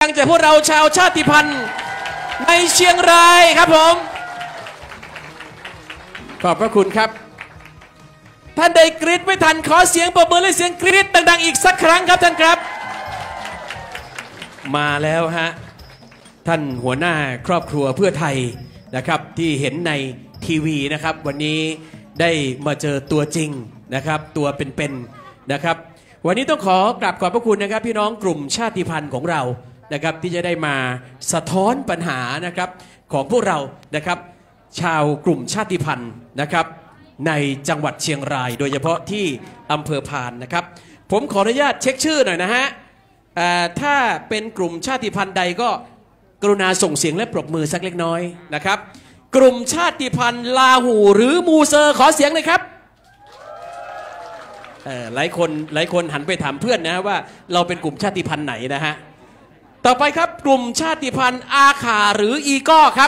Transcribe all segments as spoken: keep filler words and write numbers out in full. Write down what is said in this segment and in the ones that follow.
จากพวกเราชาวชาติพันธุ์ในเชียงรายครับผมขอบพระคุณครับท่านใดกรี๊ดไม่ทันขอเสียงปรบมือและเสียงกรี๊ดดังๆอีกสักครั้งครับท่านครับมาแล้วฮะท่านหัวหน้าครอบครัวเพื่อไทยนะครับที่เห็นในทีวีนะครับวันนี้ได้มาเจอตัวจริงนะครับตัวเป็นๆนะครับวันนี้ต้องขอกราบขอบพระคุณนะครับพี่น้องกลุ่มชาติพันธุ์ของเรานะครับที่จะได้มาสะท้อนปัญหานะครับของพวกเรานะครับชาวกลุ่มชาติพันธุ์นะครับในจังหวัดเชียงรายโดยเฉพาะที่อำเภอพานนะครับผมขออนุญาตเช็คชื่อหน่อยนะฮะถ้าเป็นกลุ่มชาติพันธุ์ใดก็กรุณาส่งเสียงและปรบมือสักเล็กน้อยนะครับกลุ่มชาติพันธุ์ลาหูหรือมูเซอร์ขอเสียงเลยครับหลายคนหลายคนหันไปถามเพื่อนนะว่าเราเป็นกลุ่มชาติพันธุ์ไหนนะฮะต่อไปครับกลุ่มชาติพันธุ์อาขาหรืออีก้อครับ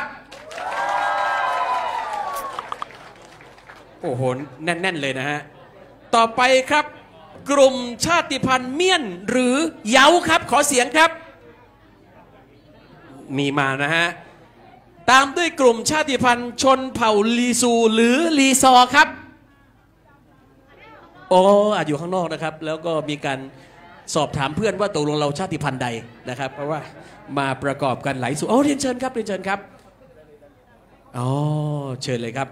โอ้โหแน่นๆเลยนะฮะต่อไปครับกลุ่มชาติพันธุ์เมียนหรือเยาครับขอเสียงครับมีมานะฮะตามด้วยกลุ่มชาติพันธุ์ชนเผ่าลีซูหรือลีซอครับโอ้อาจอยู่ข้างนอกนะครับแล้วก็มีการสอบถามเพื่อนว่าตกลงเราชาติพันธุ์ใดนะครับเพราะว่ามาประกอบกันหลายส่วนโอ้เรียนเชิญครับเรียนเชิญครับอ๋อเชิญเลยครับ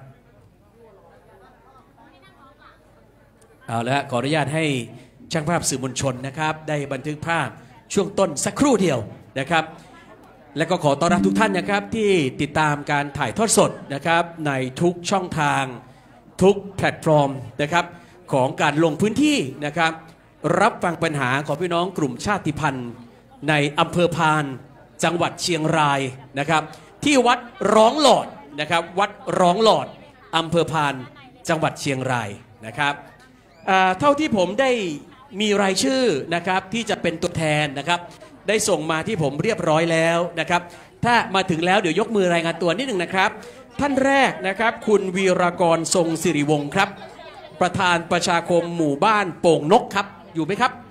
เอาละขออนุญาตให้ช่างภาพสื่อมวลชนนะครับได้บันทึกภาพช่วงต้นสักครู่เดียวนะครับและก็ขอต้อนรับทุกท่านนะครับที่ติดตามการถ่ายทอดสดนะครับในทุกช่องทางทุกแพลตฟอร์มนะครับของการลงพื้นที่นะครับรับฟังปัญหาของพี่น้องกลุ่มชาติพันธุ์ในอำเภอพานจังหวัดเชียงรายนะครับที่วัดร้องหลอดนะครับวัดร้องหลอดอำเภอพานจังหวัดเชียงรายนะครับเท่าที่ผมได้มีรายชื่อนะครับที่จะเป็นตัวแทนนะครับได้ส่งมาที่ผมเรียบร้อยแล้วนะครับถ้ามาถึงแล้วเดี๋ยวยกมือรายงานตัวนิดหนึ่งนะครับท่านแรกนะครับคุณวีรากรทรงสิริวงศ์ครับประธานประชาคมหมู่บ้านโป่งนกครับอยู่ไหมครับ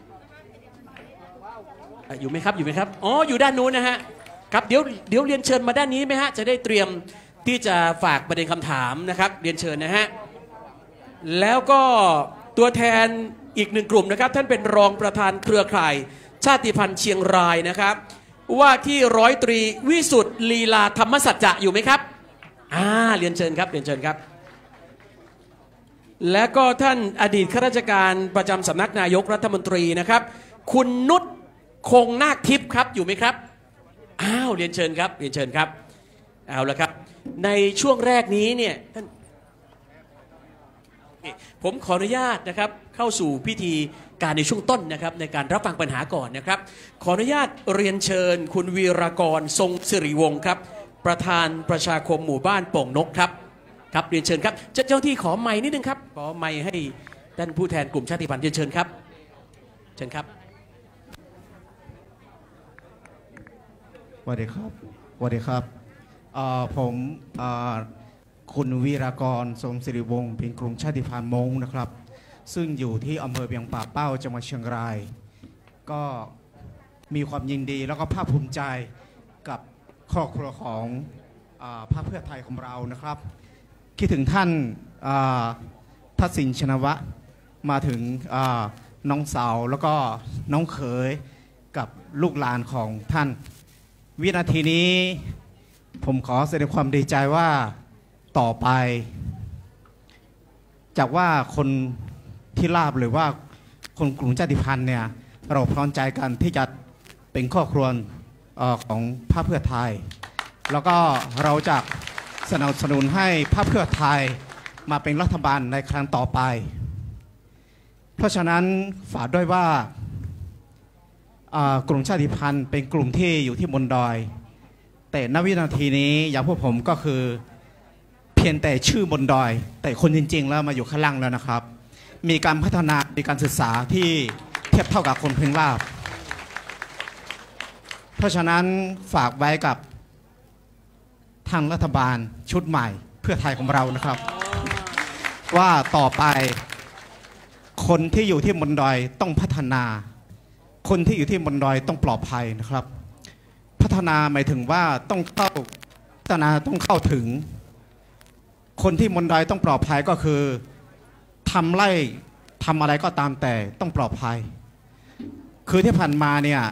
อยู่ไหมครับอยู่ไหมครับอ๋ออยู่ด้านนู้นนะฮะครับเดี๋ยวเดี๋ยวเรียนเชิญมาด้านนี้ไหมฮะจะได้เตรียมที่จะฝากประเด็นคำถามนะครับเรียนเชิญนะฮะแล้วก็ตัวแทนอีกหนึ่งกลุ่มนะครับท่านเป็นรองประธานเครือข่ายชาติพันธุ์เชียงรายนะครับว่าที่ร้อยตรีวิสุทธิ์ลีลาธรรมสัจจะอยู่ไหมครับอ่าเรียนเชิญครับเรียนเชิญครับและก็ท่านอดีตข้าราชการประจำสำนักนายกรัฐมนตรีนะครับคุณนุชคงนาคทิพย์ครับอยู่ไหมครับอ้าวเรียนเชิญครับเรียนเชิญครับเอาละครับในช่วงแรกนี้เนี่ยท่านผมขออนุญาตนะครับเข้าสู่พิธีการในช่วงต้นนะครับในการรับฟังปัญหาก่อนนะครับขออนุญาตเรียนเชิญคุณวีรากรทรงสิริวงศ์ครับประธานประชาคมหมู่บ้านโป่งนกครับครับเรียนเชิญครับเจ้าหน้าที่ขอไมค์นิดนึงครับขอไมค์ให้ท่านผู้แทนกลุ่มชาติพันธุ์เรียนเชิญครับเชิญครับสวัสดีครับสวัสดีครับผมคุณวีรากรทรงสิริวงศ์เป็นกลุ่มชาติพันธุ์มงนะครับซึ่งอยู่ที่อำเภอเวียงป่าเป้าจังหวัดเชียงรายก็มีความยินดีแล้วก็ภาคภูมิใจกับครอบครัวของพรรคเพื่อไทยของเรานะครับคิดถึงท่านทักษิณชินวัตรมาถึงน้องสาวแล้วก็น้องเขยกับลูกหลานของท่านวินาทีนี้ผมขอแสดงความดีใจว่าต่อไปจากว่าคนที่ลาบหรือว่าคนกลุ่มชาติพันธุ์เนี่ยเราพร้อมใจกันที่จะเป็นครอบครัวของพรรคเพื่อไทยแล้วก็เราจะสนับสนุนให้พรรคเพื่อไทยมาเป็นรัฐบาลในครั้งต่อไปเพราะฉะนั้นฝากด้วยว่ากลุ่มชาติพันธุ์เป็นกลุ่มที่อยู่ที่บนดอยแต่ณวินาทีนี้อย่างพวกผมก็คือเพียงแต่ชื่อบนดอยแต่คนจริงๆแล้วมาอยู่ข้างล่างแล้วนะครับมีการพัฒนามีการศึกษาที่เทียบเท่ากับคนพื้นราบเพราะฉะนั้นฝากไว้กับทางรัฐบาลชุดใหม่เพื่อไทยของเรานะครับว่าต่อไปคนที่อยู่ที่บนดอยต้องพัฒนาคนที่อยู่ที่บนดอยต้องปลอดภัยนะครับพัฒนาหมายถึงว่าต้องเข้าพัฒนาต้องเข้าถึงคนที่บนดอยต้องปลอดภัยก็คือทำไร่ทำอะไรก็ตามแต่ต้องปลอดภัยคือที่ผ่านมาเนี่ย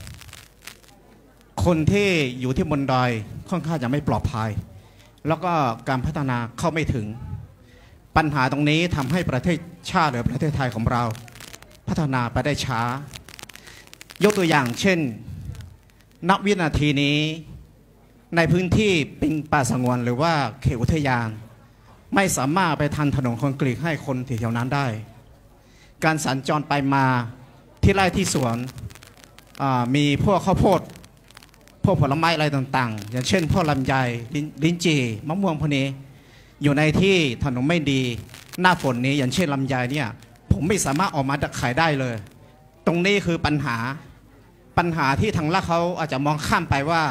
คนที่อยู่ที่บนดอยค่อนข้างจะไม่ปลอดภัยแล้วก็การพัฒนาเข้าไม่ถึงปัญหาตรงนี้ทำให้ประเทศชาติหรือประเทศไทยของเราพัฒนาไปได้ช้ายกตัวอย่างเช่นณวินาทีนี้ในพื้นที่เป็นป่าสงวนหรือว่าเขตอุทยานไม่สามารถไปทำถนนคอนกรีตให้คนแถวนั้นได้การสัญจรไปมาที่ไร่ที่สวนมีพวกข้าวโพดพวกผลไม้อะไรต่างๆอย่างเช่นพวกลำไยลิ้นจี่มะม่วงพวกนี้อยู่ในที่ถนนไม่ดีหน้าฝนนี้อย่างเช่นลำไยเนี่ยผมไม่สามารถออกมาขายได้เลยตรงนี้คือปัญหาปัญหาที่ทางรัฐเขาอาจจะมองข้ามไปว่า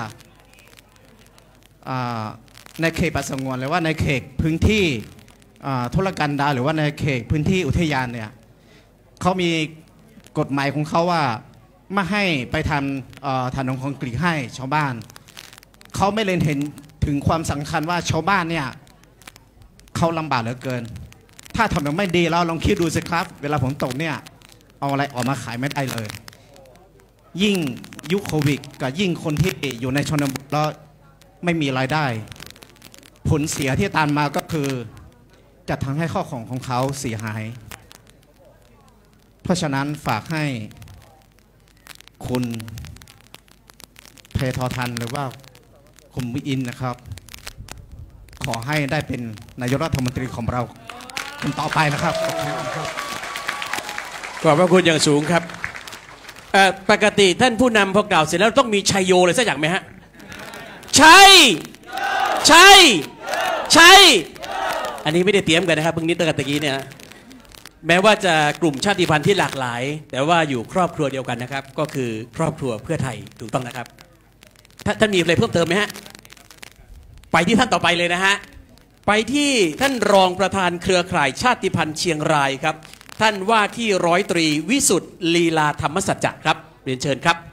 ในเขตป่าสงวนหรือว่าในเขตพื้นที่ธุรกันดารหรือว่าในเขตพื้นที่อุทยานเนี่ยเขามีกฎหมายของเขาว่าไม่ให้ไปทำถนนคอนกรีตให้ชาวบ้านเขาไม่เล็งเห็นถึงความสำคัญว่าชาวบ้านเนี่ยเขาลำบากเหลือเกินถ้าถนนไม่ดีแล้วลองคิดดูสิครับเวลาฝนตกเนี่ยเอาอะไรออกมาขายไม่ได้เลยยิ่งยุคโควิดกับยิ่งคนที่อยู่ในชนบทแล้วไม่มีรายได้ผลเสียที่ตามมาก็คือจะทำให้ข้าวของของเขาเสียหายเพราะฉะนั้นฝากให้คุณเพทอทันหรือว่าคุณวิอินนะครับขอให้ได้เป็นนายกรัฐมนตรีของเราคนต่อไปนะครับขอบพระคุณอย่างสูงครับปกติท่านผู้นำพอกล่าวเสร็จแล้วต้องมีชัยโยเลยสักอย่างไหมฮะใช่ใช่ใช่อันนี้ไม่ได้เตรียมกันนะครับเพิ่งนิดตะกี้เนี่ยแม้ว่าจะกลุ่มชาติพันธุ์ที่หลากหลายแต่ว่าอยู่ครอบครัวเดียวกันนะครับก็คือครอบครัวเพื่อไทยถูกต้องนะครับท่านมีอะไรเพิ่มเติมไหมฮะไปที่ท่านต่อไปเลยนะฮะไปที่ท่านรองประธานเครือข่ายชาติพันธุ์เชียงรายครับท่านว่าที่ร้อยตรีวิสุทธิ์ลีลาธรรมสัจจะครับเรียนเชิญครับ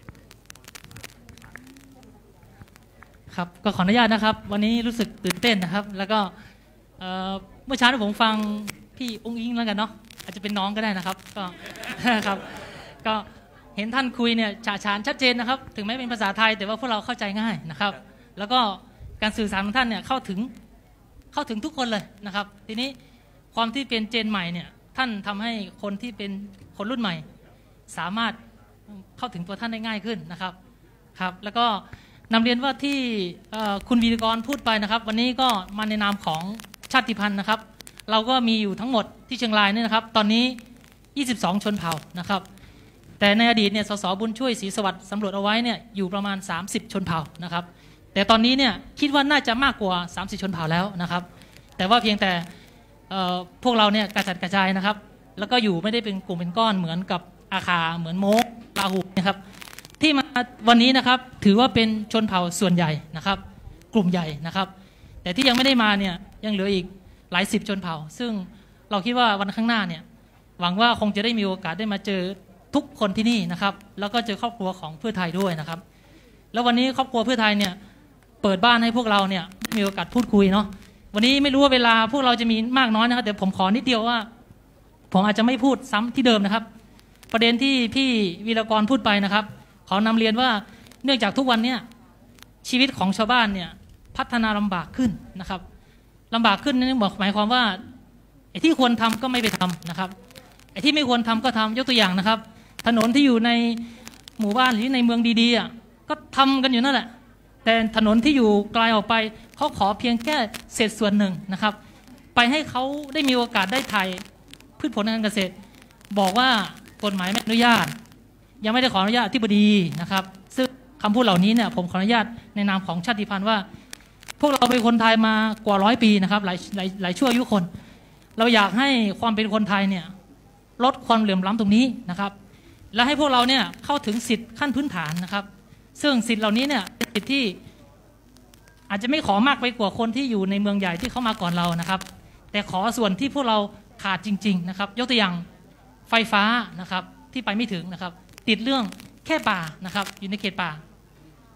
ครับก็ขออนุญาตนะครับวันนี้รู้สึกตื่นเต้นนะครับแล้วก็เมื่อเช้าที่ผมฟังพี่อุ้งอิงแล้วกันเนาะอาจจะเป็นน้องก็ได้นะครับก็ครับก็เห็นท่านคุยเนี่ยฉาฉานชัดเจนนะครับถึงแม้เป็นภาษาไทยแต่ว่าพวกเราเข้าใจง่ายนะครับแล้วก็การสื่อสารของท่านเนี่ยเข้าถึงเข้าถึงทุกคนเลยนะครับทีนี้ความที่เป็นเจนใหม่เนี่ยท่านทำให้คนที่เป็นคนรุ่นใหม่สามารถเข้าถึงตัวท่านได้ง่ายขึ้นนะครับครับแล้วก็นำเรียนว่าที่คุณวีรกรพูดไปนะครับวันนี้ก็มาในนามของชาติพันธุ์นะครับเราก็มีอยู่ทั้งหมดที่เชียงรายนี่นะครับตอนนี้ยี่สิบสองชนเผ่านะครับแต่ในอดีตเนี่ยสสบุญช่วยศรีสวัสดิ์สำรวจเอาไว้เนี่ยอยู่ประมาณสามสิบชนเผ่านะครับแต่ตอนนี้เนี่ยคิดว่าน่าจะมากกว่าสามสิบชนเผ่าแล้วนะครับแต่ว่าเพียงแต่พวกเราเนี่ยกระจัดกระจายนะครับแล้วก็อยู่ไม่ได้เป็นกลุ่มเป็นก้อนเหมือนกับอาคาเหมือนโมกลาหูนะครับที่มาวันนี้นะครับถือว่าเป็นชนเผ่าส่วนใหญ่นะครับกลุ่มใหญ่นะครับแต่ที่ยังไม่ได้มาเนี่ยยังเหลืออีกหลายสิบชนเผ่าซึ่งเราคิดว่าวันข้างหน้าเนี่ยหวังว่าคงจะได้มีโอกาสได้มาเจอทุกคนที่นี่นะครับแล้วก็เจอครอบครัวของเพื่อไทยด้วยนะครับแล้ววันนี้ครอบครัวเพื่อไทยเนี่ยเปิดบ้านให้พวกเราเนี่ยมีโอกาสพูดคุยเนาะวันนี้ไม่รู้ว่าเวลาพวกเราจะมีมากน้อยนะครับแต่ผมขอนิดเดียวว่าผมอาจจะไม่พูดซ้ำที่เดิมนะครับประเด็นที่พี่วีรกรพูดไปนะครับขอนำเรียนว่าเนื่องจากทุกวันเนี่ยชีวิตของชาวบ้านเนี่ยพัฒนาลำบากขึ้นนะครับลำบากขึ้นนั่นหมายความว่าไอ้ที่ควรทำก็ไม่ไปทำนะครับไอ้ที่ไม่ควรทำก็ทำยกตัวอย่างนะครับถนนที่อยู่ในหมู่บ้านหรือในเมืองดีๆอ่ะก็ทำกันอยู่นั่นแหละแต่ถนนที่อยู่ไกลออกไปเขาขอเพียงแค่เศษส่วนหนึ่งนะครับไปให้เขาได้มีโอกาสได้ถ่ายพืชผลทางการเกษตรบอกว่ากฎหมายไม่อนุญาตยังไม่ได้ขออนุญาตอธิบดีนะครับซึ่งคำพูดเหล่านี้เนี่ยผมขออนุญาตในนามของชาติพันธุ์ว่าพวกเราเป็นคนไทยมากว่าร้อยปีนะครับหลายหลายหลายชั่วอายุคนเราอยากให้ความเป็นคนไทยเนี่ยลดความเหลื่อมล้ำตรงนี้นะครับและให้พวกเราเนี่ยเข้าถึงสิทธิขั้นพื้นฐานนะครับซึ่งสิทธิเหล่านี้เนี่ยเป็นสิทธิที่อาจจะไม่ขอมากไปกว่าคนที่อยู่ในเมืองใหญ่ที่เข้ามาก่อนเรานะครับแต่ขอส่วนที่พวกเราขาดจริงๆนะครับยกตัวอย่างไฟฟ้านะครับที่ไปไม่ถึงนะครับติดเรื่องแค่ป่านะครับอยู่ในเขตป่า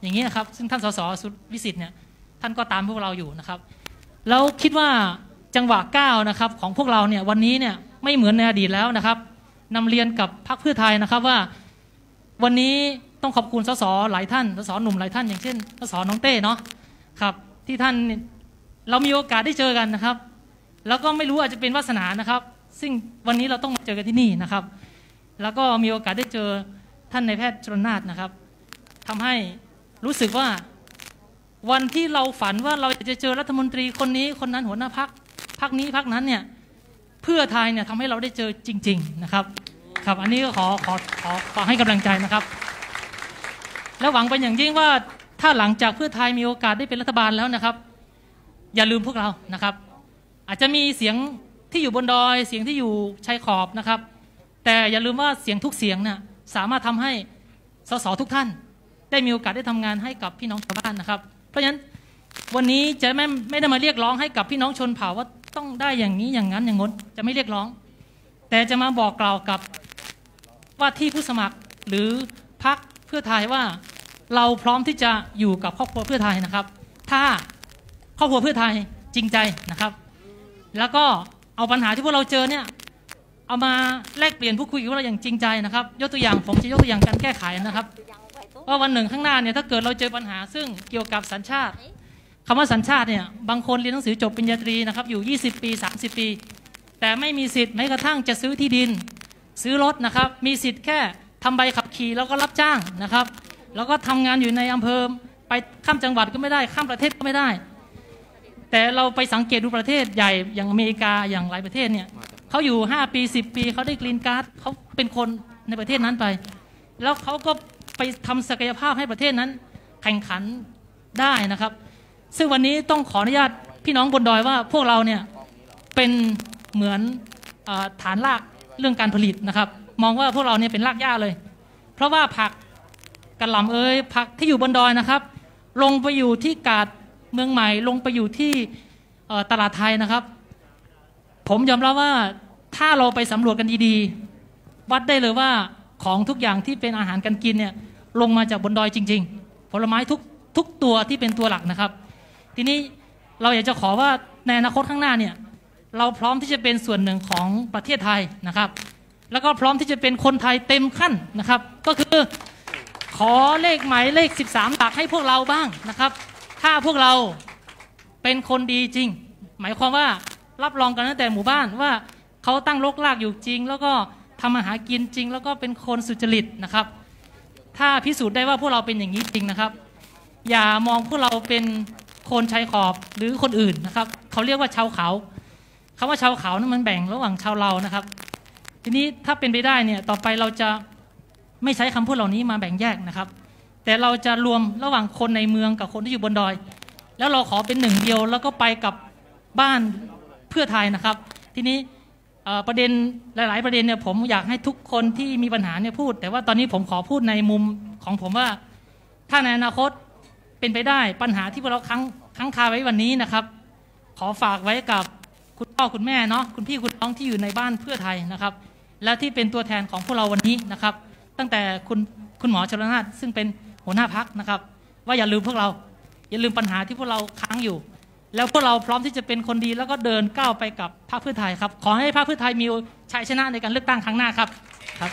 อย่างนี้นะครับซึ่งท่านสสสุวิสิทธิ์เนี่ยท่านก็ตามพวกเราอยู่นะครับแล้วคิดว่าจังหวะก้าวนะครับของพวกเราเนี่ยวันนี้เนี่ยไม่เหมือนในอดีตแล้วนะครับนำเรียนกับพรรคเพื่อไทยนะครับว่าวันนี้ต้องขอบคุณสสหลายท่านสสหนุ่มหลายท่านอย่างเช่นสสน้องเต้เนาะครับที่ท่านเรามีโอกาสได้เจอกันนะครับแล้วก็ไม่รู้อาจจะเป็นวาสนานะครับซึ่งวันนี้เราต้องมาเจอกันที่นี่นะครับแล้วก็มีโอกาสได้เจอท่านนายแพทย์ชลนาถนะครับทำให้รู้สึกว่าวันที่เราฝันว่าเราจะเจอรัฐมนตรีคนนี้คนนั้นหัวหน้าพรรคพรรคนี้พรรคนั้นเนี่ยเพื่อไทยเนี่ยทำให้เราได้เจอจริงๆนะครับครับอันนี้ก็ขอขอขอขอให้กำลังใจนะครับและหวังเป็นอย่างยิ่งว่าถ้าหลังจากเพื่อไทยมีโอกาสได้เป็นรัฐบาลแล้วนะครับอย่าลืมพวกเรานะครับอาจจะมีเสียงที่อยู่บนดอยเสียงที่อยู่ชายขอบนะครับแต่อย่าลืมว่าเสียงทุกเสียงเนี่ยสามารถทำให้สสทุกท่านได้มีโอกาสได้ทำงานให้กับพี่น้องชาวบ้านนะครับเพราะฉะนั้นวันนี้จะไม่ไม่ได้มาเรียกร้องให้กับพี่น้องชนเผ่าว่าต้องได้อย่างนี้อย่างนั้นอย่างงดจะไม่เรียกร้องแต่จะมาบอกกล่าวกับว่าที่ผู้สมัครหรือพรรคเพื่อไทยว่าเราพร้อมที่จะอยู่กับครอบครัวเพื่อไทยนะครับถ้าครอบครัวเพื่อไทยจริงใจนะครับแล้วก็เอาปัญหาที่พวกเราเจอเนี่ยเอามาแลกเปลี่ยนพูดคุยกับเราอย่างจริงใจนะครับยกตัวอย่างผมจะยกตัวอย่างการแก้ไขนะครับว่าวันหนึ่งข้างหน้าเนี่ยถ้าเกิดเราเจอปัญหาซึ่งเกี่ยวกับสัญชาติคำว่าสัญชาติเนี่ยบางคนเรียนหนังสือจบปริญญาตรีนะครับอยู่ยี่สิบปีสามสิบปีแต่ไม่มีสิทธิ์แม้กระทั่งจะซื้อที่ดินซื้อรถนะครับมีสิทธิ์แค่ทำใบขับขี่แล้วก็รับจ้างนะครับแล้วก็ทำงานอยู่ในอำเภอไปข้ามจังหวัดก็ไม่ได้ข้ามประเทศก็ไม่ได้แต่เราไปสังเกตดูประเทศใหญ่อย่างอเมริกาอย่างหลายประเทศเนี่ยเขาอยู่ห้าปีสิบปีเขาได้กรีนการ์ดเขาเป็นคนในประเทศนั้นไปแล้วเขาก็ไปทำศักยภาพให้ประเทศนั้นแข่งขันได้นะครับซึ่งวันนี้ต้องขออนุญาตพี่น้องบนดอยว่าพวกเราเนี่ยเป็นเหมือนฐานรากเรื่องการผลิตนะครับมองว่าพวกเราเนี่ยเป็นรากหญ้าเลยเพราะว่าผักกระหล่ำเอ้ยผักที่อยู่บนดอยนะครับลงไปอยู่ที่กาดเมืองใหม่ลงไปอยู่ที่ตลาดไทยนะครับผมยอมรับว่าถ้าเราไปสำรวจกันดีๆวัดได้เลยว่าของทุกอย่างที่เป็นอาหารการกินเนี่ยลงมาจากบนดอยจริงๆผลไม้ทุกทุกตัวที่เป็นตัวหลักนะครับทีนี้เราอยากจะขอว่าในอนาคตข้างหน้าเนี่ยเราพร้อมที่จะเป็นส่วนหนึ่งของประเทศไทยนะครับแล้วก็พร้อมที่จะเป็นคนไทยเต็มขั้นนะครับก็คือขอเลขหมายเลขสิบสามหลักให้พวกเราบ้างนะครับถ้าพวกเราเป็นคนดีจริงหมายความว่ารับรองกันตั้งแต่หมู่บ้านว่าเขาตั้งรกรากอยู่จริงแล้วก็ทำอาหารกินจริงแล้วก็เป็นคนสุจริตนะครับถ้าพิสูจน์ได้ว่าพวกเราเป็นอย่างนี้จริงนะครับอย่ามองพวกเราเป็นคนชายขอบหรือคนอื่นนะครับเขาเรียกว่าชาวเขาคำว่าชาวเขานั้นมันแบ่งระหว่างชาวเรานะครับทีนี้ถ้าเป็นไปได้เนี่ยต่อไปเราจะไม่ใช้คำพูดเหล่านี้มาแบ่งแยกนะครับแต่เราจะรวมระหว่างคนในเมืองกับคนที่อยู่บนดอยแล้วเราขอเป็นหนึ่งเดียวแล้วก็ไปกับบ้านเพื่อไทยนะครับทีนี้ประเด็นหลายๆประเด็นเนี่ยผมอยากให้ทุกคนที่มีปัญหาเนี่ยพูดแต่ว่าตอนนี้ผมขอพูดในมุมของผมว่าถ้าในอนาคตเป็นไปได้ปัญหาที่พวกเราค้างค้างคาไว้วันนี้นะครับขอฝากไว้กับคุณพ่อคุณแม่เนาะคุณพี่คุณน้องที่อยู่ในบ้านเพื่อไทยนะครับและที่เป็นตัวแทนของพวกเราวันนี้นะครับตั้งแต่คุณคุณหมอชลนาถซึ่งเป็นหัวหน้าพรรคนะครับว่าอย่าลืมพวกเราอย่าลืมปัญหาที่พวกเราค้างอยู่แล้วพวกเราพร้อมที่จะเป็นคนดีแล้วก็เดินก้าวไปกับพรรคเพื่อไทยครับขอให้พรรคเพื่อไทยมีชัยชนะในการเลือกตั้งครั้งหน้าครับครับ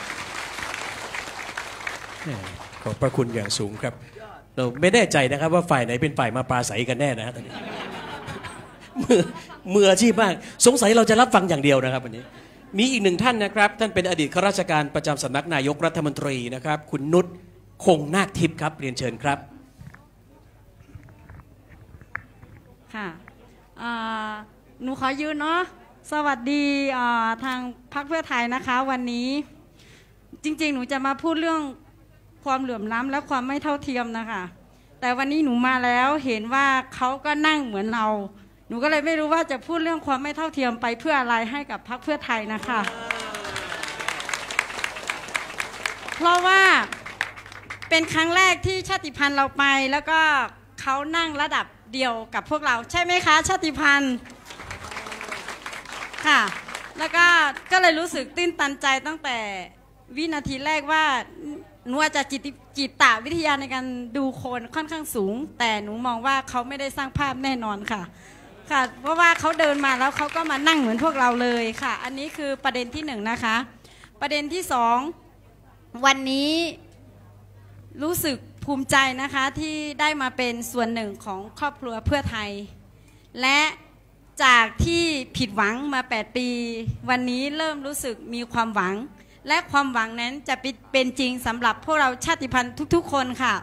ขอบพระคุณอย่างสูงครับเราไม่แน่ใจนะครับว่าฝ่ายไหนเป็นฝ่ายมาปราศัยกันแน่นะตอนนี้มือมืออาชีพมากสงสัยเราจะรับฟังอย่างเดียวนะครับวันนี้มีอีกหนึ่งท่านนะครับท่านเป็นอดีตข้าราชการประจำสำนักนายกรัฐมนตรีนะครับคุณนุชคงนาคทิพย์ครับเรียนเชิญครับค่ะหนูขอยืนเนาะสวัสดีทางพรรคเพื่อไทยนะคะวันนี้จริงๆหนูจะมาพูดเรื่องความเหลื่อมล้ำและความไม่เท่าเทียมนะคะแต่วันนี้หนูมาแล้วเห็นว่าเขาก็นั่งเหมือนเราหนูก็เลยไม่รู้ว่าจะพูดเรื่องความไม่เท่าเทียมไปเพื่ออะไรให้กับพรรคเพื่อไทยนะคะเพราะว่าเป็นครั้งแรกที่ชาติพันธุ์เราไปแล้วก็เขานั่งระดับเดียวกับพวกเราใช่ไหมคะชาติพันธุ์ค่ะแล้วก็ก็เลยรู้สึกตื้นตันใจตั้งแต่วินาทีแรกว่าหนูอาจจะจิตจิตวิทยาในการดูคนค่อนข้างสูงแต่หนูมองว่าเขาไม่ได้สร้างภาพแน่นอนค่ะค่ะเพราะว่าเขาเดินมาแล้วเขาก็มานั่งเหมือนพวกเราเลยค่ะอันนี้คือประเด็นที่หนึ่งนะคะประเด็นที่สองวันนี้รู้สึกภูมิใจนะคะที่ได้มาเป็นส่วนหนึ่งของครอบครัวเพื่อไทยและจากที่ผิดหวังมาแปดปีวันนี้เริ่มรู้สึกมีความหวังและความหวังนั้นจะเป็นจริงสำหรับพวกเราชาติพันธุ์ทุกๆคนค่ะ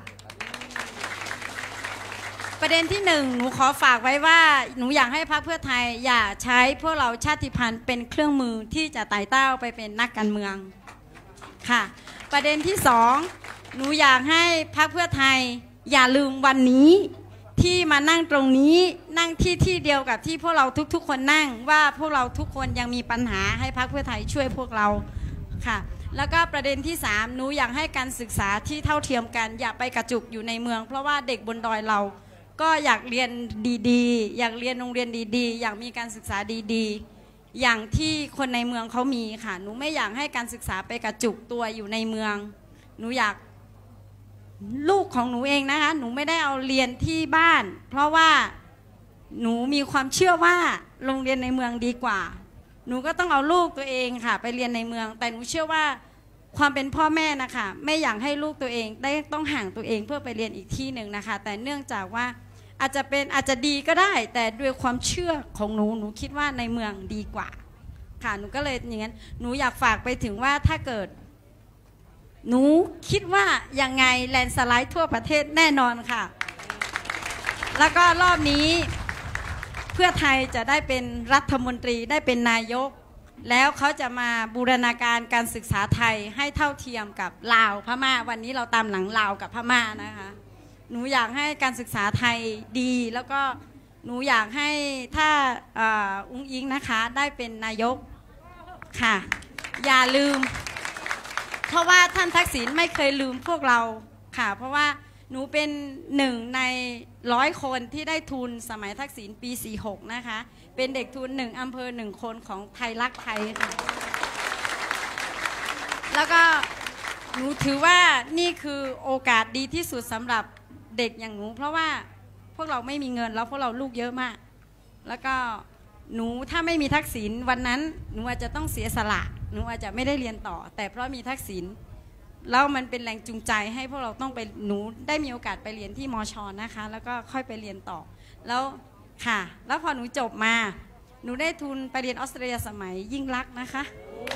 ประเด็นที่หนึ่งหนูขอฝากไว้ว่าหนูอยากให้พรรคเพื่อไทยอย่าใช้พวกเราชาติพันธุ์เป็นเครื่องมือที่จะไต่เต้าไปเป็นนักการเมืองค่ะประเด็นที่สองหนูอยากให้พรรคเพื่อไทยอย่าลืมวันนี้ที่มานั่งตรงนี้นั่งที่ที่เดียวกับที่พวกเราทุกๆคนนั่งว่าพวกเราทุกคนยังมีปัญหาให้พรรคเพื่อไทยช่วยพวกเราค่ะแล้วก็ประเด็นที่สามหนูอยากให้การศึกษาที่เท่าเทียมกันอย่าไปกระจุกอยู่ในเมืองเพราะว่าเด็กบนดอยเราก็อยากเรียนดีๆอยากเรียนโรงเรียนดีๆอยากมีการศึกษาดีๆอย่างที่คนในเมืองเขามีค่ะหนูไม่อยากให้การศึกษาไปกระจุกตัวอยู่ในเมืองหนูอยากลูกของหนูเองนะคะหนูไม่ได้เอาเรียนที่บ้านเพราะว่าหนูมีความเชื่อว่าโรงเรียนในเมืองดีกว่าหนูก็ต้องเอาลูกตัวเองค่ะไปเรียนในเมืองแต่หนูเชื่อว่าความเป็นพ่อแม่นะคะไม่อยากให้ลูกตัวเองได้ต้องห่างตัวเองเพื่อไปเรียนอีกที่หนึ่งนะคะแต่เนื่องจากว่าอาจจะเป็นอาจจะดีก็ได้แต่ด้วยความเชื่อของหนูหนูคิดว่าในเมืองดีกว่าค่ะหนูก็เลยอย่างนั้นหนูอยากฝากไปถึงว่าถ้าเกิดหนูคิดว่ายังไงแลนด์สไลด์ทั่วประเทศแน่นอนค่ะแล้วก็รอบนี้เพื่อไทยจะได้เป็นรัฐมนตรีได้เป็นนายกแล้วเขาจะมาบูรณาการการศึกษาไทยให้เท่าเทียมกับลาวพม่าวันนี้เราตามหลังลาวกับพม่านะคะหนูอยากให้การศึกษาไทยดีแล้วก็หนูอยากให้ถ้าอุ้งอิงนะคะได้เป็นนายกค่ะอย่าลืมเพราะว่าท่านทักษิณไม่เคยลืมพวกเราค่ะเพราะว่าหนูเป็นหนึ่งในร้อยคนที่ได้ทุนสมัยทักษิณปีสี่หกนะคะเป็นเด็กทุนหนึ่งอำเภอหนึ่งคนของไทยรักไทยค่ะแล้วก็หนูถือว่านี่คือโอกาสดีที่สุดสำหรับเด็กอย่างหนูเพราะว่าพวกเราไม่มีเงินแล้วพวกเราลูกเยอะมากแล้วก็หนูถ้าไม่มีทักษิณวันนั้นหนูอาจจะต้องเสียสละหนูอาจจะไม่ได้เรียนต่อแต่เพราะมีทักษิณแล้วมันเป็นแรงจูงใจให้พวกเราต้องไปหนูได้มีโอกาสไปเรียนที่มช.นะคะแล้วก็ค่อยไปเรียนต่อแล้วค่ะแล้วพอหนูจบมาหนูได้ทุนไปเรียนออสเตรเลียสมัยยิ่งลักษณ์นะคะ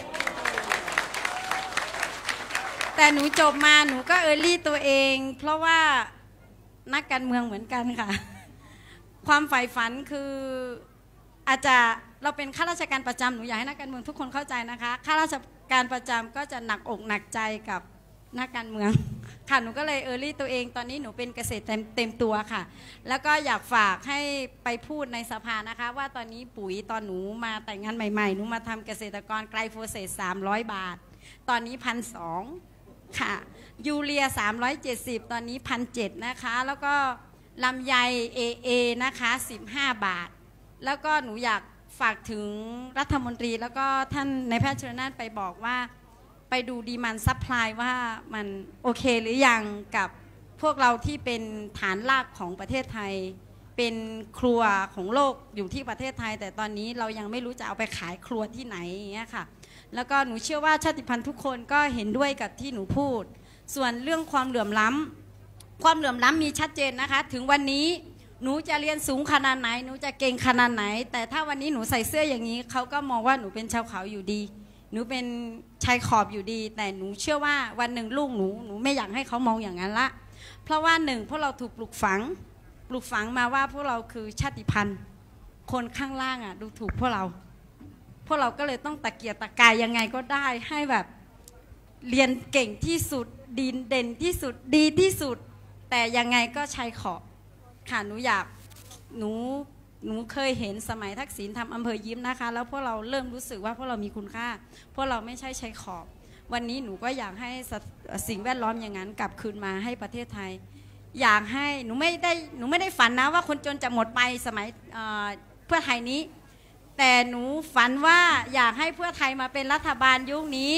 แต่หนูจบมาหนูก็เออร์ลี่ตัวเองเพราะว่านักการเมืองเหมือนกันค่ะความใฝ่ฝันคืออาจจะเราเป็นข้าราชการประจำหนูอยากให้นักการเมืองทุกคนเข้าใจนะคะข้าราชการประจำก็จะหนักอกหนักใจกับนักการเมืองค่ะหนูก็เลยเออร์ลี่ตัวเองตอนนี้หนูเป็นเกษตรเต็มเต็มตัวค่ะแล้วก็อยากฝากให้ไปพูดในสภานะคะว่าตอนนี้ปุ๋ยตอนหนูมาแต่งงานใหม่ๆหนูมาทำเกษตรกรไกลโฟเสตสามร้อยบาทตอนนี้พันสองค่ะยูเรียสามร้อยเจ็ดสิบตอนนี้พันเจ็ดนะคะแล้วก็ลำไย เอ เอ นะคะสิบห้าบาทแล้วก็หนูอยากฝากถึงรัฐมนตรีแล้วก็ท่านนายแพทย์ชลนานไปบอกว่าไปดูดีมันซัพพลายว่ามันโอเคหรือยังกับพวกเราที่เป็นฐานรากของประเทศไทยเป็นครัวของโลกอยู่ที่ประเทศไทยแต่ตอนนี้เรายังไม่รู้จะเอาไปขายครัวที่ไหนอย่างเงี้ยค่ะแล้วก็หนูเชื่อว่าชาติพันธุ์ทุกคนก็เห็นด้วยกับที่หนูพูดส่วนเรื่องความเหลื่อมล้ำความเหลื่อมล้ำมีชัดเจนนะคะถึงวันนี้หนูจะเรียนสูงขนาดไหนหนูจะเก่งขนาดไหนแต่ถ้าวันนี้หนูใส่เสื้ออย่างนี้เขาก็มองว่าหนูเป็นชาวเขาอยู่ดีหนูเป็นชายขอบอยู่ดีแต่หนูเชื่อว่าวันหนึ่งลูกหนูหนูไม่อยากให้เขามองอย่างนั้นละเพราะว่าหนึ่งพวกเราถูกปลูกฝังปลูกฝังมาว่าพวกเราคือชาติพันธุ์คนข้างล่างอ่ะดูถูกพวกเราพวกเราก็เลยต้องตะเกียกตะกายยังไงก็ได้ให้แบบเรียนเก่งที่สุดดีเด่นที่สุดดีที่สุดแต่ยังไงก็ชายขอบค่ะหนูอยากหนูหนูเคยเห็นสมัยทักษิณทำอำเภอยิ้มนะคะแล้วพวกเราเริ่มรู้สึกว่าพวกเรามีคุณค่าพวกเราไม่ใช่ชายขอบวันนี้หนูก็อยากให้สิ่งแวดล้อมอย่างนั้นกลับคืนมาให้ประเทศไทยอยากให้หนูไม่ได้หนูไม่ได้ฝันนะว่าคนจนจะหมดไปสมัยเพื่อไทยนี้แต่หนูฝันว่าอยากให้เพื่อไทยมาเป็นรัฐบาลยุคนี้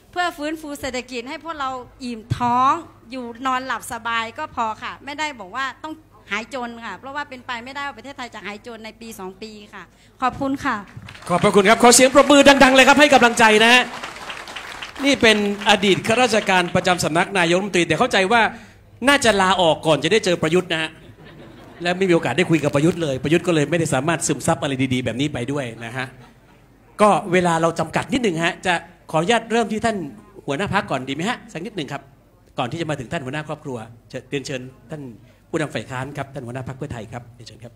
เพื่อฟื้นฟูเศรษฐกิจให้พวกเราอิ่มท้องอยู่นอนหลับสบายก็พอค่ะไม่ได้บอกว่าต้องหายจนค่ะเพราะว่าเป็นไปไม่ได้ว่าประเทศไทยจะหายจนในปีสองปีค่ะขอบคุณค่ะขอบพระคุณครับขอเสียงปรบมือดังๆเลยครับให้กำลังใจนะฮะนี่เป็นอดีตข้าราชการประจำสำนักนายกรัฐมนตรีแต่เข้าใจว่าน่าจะลาออกก่อนจะได้เจอประยุทธ์นะฮะและไม่มีโอกาสได้คุยกับประยุทธ์เลยประยุทธ์ก็เลยไม่ได้สามารถซึมซับอะไรดีๆแบบนี้ไปด้วยนะฮะก็เวลาเราจำกัดนิดหนึ่งฮะจะขออนุญาตเริ่มที่ท่านหัวหน้าพรรคก่อนดีไหมฮะสักนิดหนึ่งครับก่อนที่จะมาถึงท่านหัวหน้าครอบครัวเรียนเชิญท่านผู้นำฝ่ายค้านครับท่านหัวหน้าพรรคเพื่อไทยครับเรียนเชิญครับ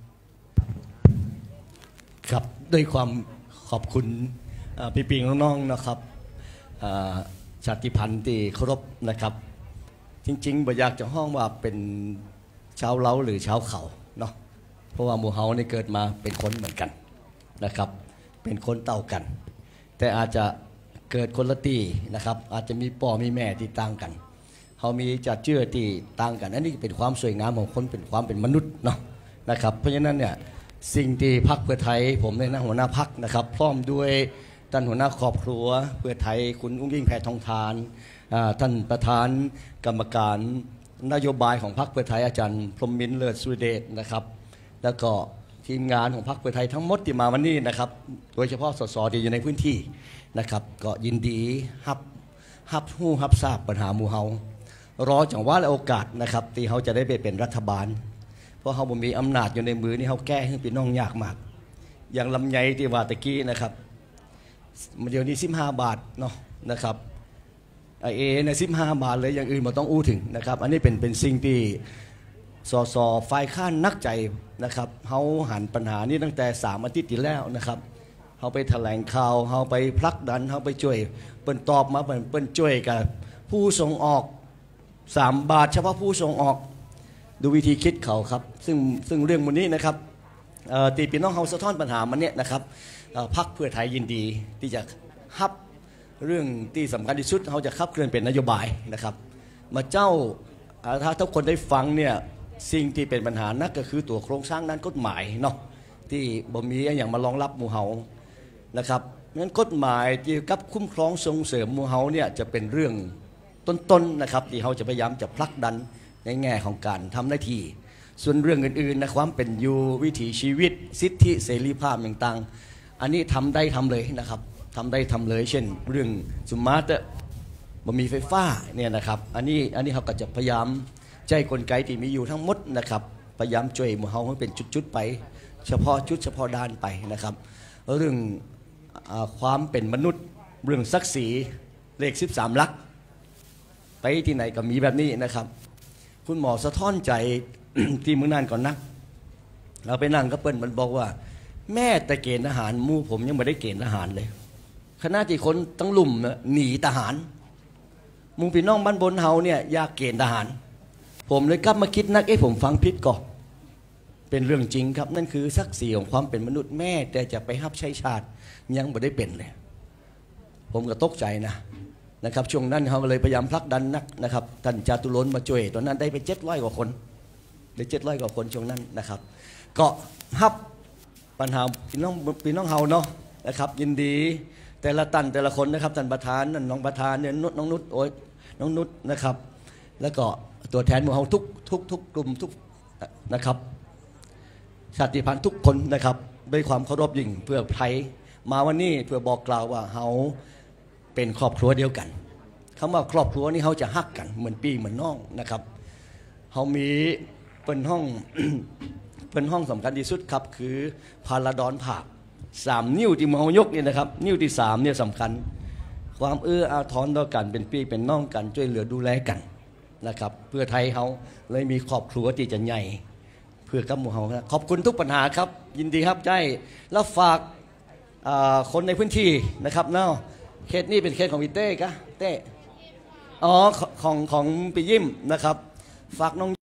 ครับด้วยความขอบคุณพี่ปิงน้องๆนะครับชาติพันธุ์ที่เคารพนะครับจริงๆบ่อยากจะห้องว่าเป็นชาวเล้าหรือชาวเขาเนาะเพราะว่าหมู่เฮานี่เกิดมาเป็นคนเหมือนกันนะครับเป็นคนเต่ากันแต่อาจจะเกิดคนละตีนะครับอาจจะมีพ่อมีแม่ที่ต่างกันเขามีจัดเชื่อที่ต่างกันอันนี้เป็นความสวยงามของคนเป็นความเป็นมนุษย์เนาะนะครับเพราะฉะนั้นเนี่ยสิ่งที่พรรคเพื่อไทยผมในหน้าหัวหน้าพรรคนะครับพร้อมด้วยท่านหัวหน้าครอบครัวเพื่อไทยคุณอุ้งอิงแพทองธารท่านประธานกรรมการนโยบายของพรรคเพื่อไทยอาจารย์พรหมมินทร์เลิศสุเดชนะครับแล้วก็ทีมงานของพรรคเพื่อไทยทั้งหมดที่มาวันนี้นะครับโดยเฉพาะสสที่อยู่ในพื้นที่นะครับก็ยินดีฮับฮับหู้ฮับทราบปัญหาหมู่เฮารอจังหวะและโอกาสนะครับที่เขาจะได้ไปเป็นรัฐบาลเพราะเขาบ่มีอำนาจอยู่ในมือนี่เขาแก้ให้พี่น้องยากมากอย่างลำไยที่ว่าตะกี้นะครับเดี๋ยวนี้สิบห้าบาทเนาะนะครับไอเอเนี่ยสิบห้าบาทเลยอย่างอื่นมันต้องอู้ถึงนะครับอันนี้เป็นเป็นสิ่งที่สสฝ่ายข้านนักใจนะครับเขาหันปัญหานี้ตั้งแต่สามอาทิตย์ที่แล้วนะครับเขาไปแถลงข่าวเขาไปพลักดันเขาไปช่วยเปิ้นตอบมาเปิ้นเปิ้นช่วยกับผู้ส่งออกสามบาทเฉพาะผู้ส่งออกดูวิธีคิดเขาครับซึ่งซึ่งเรื่องวันนี้นะครับตีพี่น้องเขาสะท้อนปัญหามันเนี่ยนะครับพรรคเพื่อไทยยินดีที่จะฮับเรื่องที่สำคัญที่สุดเขาจะขับเคลื่อนเป็นนโยบายนะครับมาเจ้าถ้าทุกคนได้ฟังเนี่ยสิ่งที่เป็นปัญหานักก็คือตัวโครงสร้างนั้นกฎหมายเนาะที่บ่มีอย่างมารองรับหมู่เฮานะครับงั้นกฎหมายเกี่ยวกับคุ้มครองส่งเสริมหมู่เฮาเนี่ยจะเป็นเรื่องต้นๆนะครับที่เขาจะพยายามจะผลักดันในแง่ของการทำหน้าที่ส่วนเรื่องอื่นๆนะความเป็นอยู่วิถีชีวิตสิทธิเสรีภาพต่างๆอันนี้ทำได้ทำเลยนะครับทำได้ทำเลยเช่นเรื่องสมาร์ทบ่มีไฟฟ้าเนี่ยนะครับอันนี้อันนี้เขาก็จะพยายามใจกลไกที่มีอยู่ทั้งหมดนะครับพยายามช่วยหมู่เฮาให้เป็นจุดๆไปเฉพาะจุดเฉพาะด้านไปนะครับเรื่องความเป็นมนุษย์เรื่องศักดิ์ศรีเลขสิบสามลักไปที่ไหนก็มีแบบนี้นะครับคุณหมอสะท้อนใจ ที่เมืองนั่นก่อนนักเราไปนั่งก็เปิ้ลมันบอกว่าแม่แต่เกณฑ์ทหารมู่ผมยังไม่ได้เกณฑ์ทหารเลยขณะที่คนตั้งลุ่มหนีทหารมุงพี่น้องบ้านบนเฮาเนี่ยอยากเกณฑ์ทหารผมเลยกลับมาคิดนักเอ้ผมฟังผิดก่อนเป็นเรื่องจริงครับนั่นคือศักดิ์ศรีของความเป็นมนุษย์แม่แต่จะไปฮับใช้ชาติยังไม่ได้เป็นเลยผมก็ตกใจนะนะครับช่วงนั้นเขาเลยพยายามผลักดันนักนะครับท่านจาตุรนต์มาช่วยตอนนั้นได้ไปเจ็ดร้อยกว่าคนได้เจ็ดร้อยกว่าคนช่วงนั้นนะครับก็ฮับปัญหาพี่น้องพี่น้องเฮาเนาะนะครับยินดีแต่ละตันแต่ละคนนะครับท่านประธานน้องประธานเนี่ยนุชน้องนุชโอ้ยน้องนุชนะครับแล้วก็ตัวแทนหมู่เฮาทุกทุกทุกกลุ่มทุกนะครับชาติพันธุ์ทุกคนนะครับด้วยความเคารพยิ่งเพื่อไทยมาวันนี้เพื่อบอกกล่าวว่าเฮาเป็นครอบครัวเดียวกันคำว่าครอบครัวนี่เขาจะฮักกันเหมือนปีเหมือนน้องนะครับเขามีเป็นห้อง เป็นห้องสำคัญที่สุดครับคือพาราดอนผักสามนิ้วที่มือเขายกนี่นะครับนิ้วที่สามเนี่ยสำคัญความเอื้ออาทรต่อกันเป็นปีเป็นน้องกันช่วยเหลือดูแลกันนะครับเพื่อไทยเขาเลยมีครอบครัวที่จะใหญ่เพื่อกับหมู่เขาขอบคุณทุกปัญหาครับยินดีครับใจแล้วฝากคนในพื้นที่นะครับเนาะเคสนี้เป็นเคสของพี่เต้กะเต้อ๋อของของปียิ้มนะครับฝากน้อง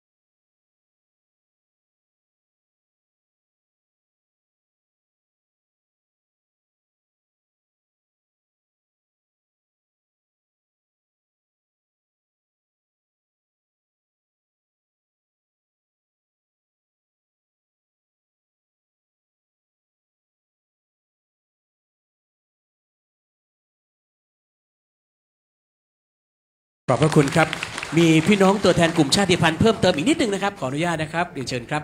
ขอบพระคุณครับมีพี่น้องตัวแทนกลุ่มชาติพันธุ์เพิ่มเติมอีกนิดนึงนะครับขออนุญาตนะครับเรียนเชิญครับ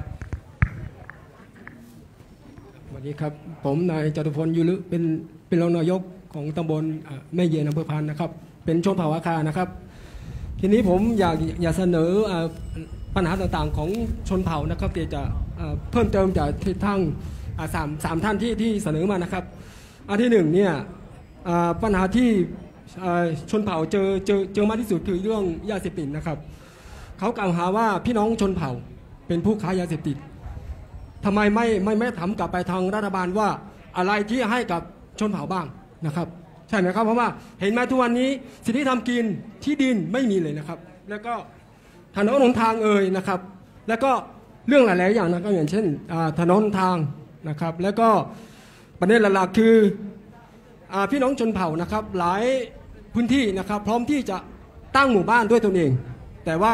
สวัสดีครับผมนายจตุพลยุลุเป็นเป็นรองนายกของตำบลแม่เยนอำเภอพานนะครับเป็นชนเผ่าอาคานะครับทีนี้ผมอยากอยากเสนอปัญหาต่างๆของชนเผ่านะครับที่จะเพิ่มเติมจากที่ทั้งสามสามท่านที่ที่เสนอมานะครับอันที่หนึ่งเนี่ยปัญหาที่ชนเผ่าเจอเจอเจอมากที่สุดคือเรื่องยาเสพติดนะครับเขากล่าวหาว่าพี่น้องชนเผ่าเป็นผู้ค้ายาเสพติดทำไมไม่ไม่ไม่ถามกลับไปทางรัฐบาลว่าอะไรที่ให้กับชนเผ่าบ้างนะครับใช่ไหมครับเพราะว่าเห็นไหมทุกวันนี้สิ่งที่ทำกินที่ดินไม่มีเลยนะครับแล้วก็ถนนหนทางเอ่ยนะครับแล้วก็เรื่องหลายๆอย่างนะครับอย่างเช่นถนนทางนะครับแล้วก็ประเด็นหลักๆคือพี่น้องชนเผ่านะครับหลายพื้นที่นะครับพร้อมที่จะตั้งหมู่บ้านด้วยตนเองแต่ว่า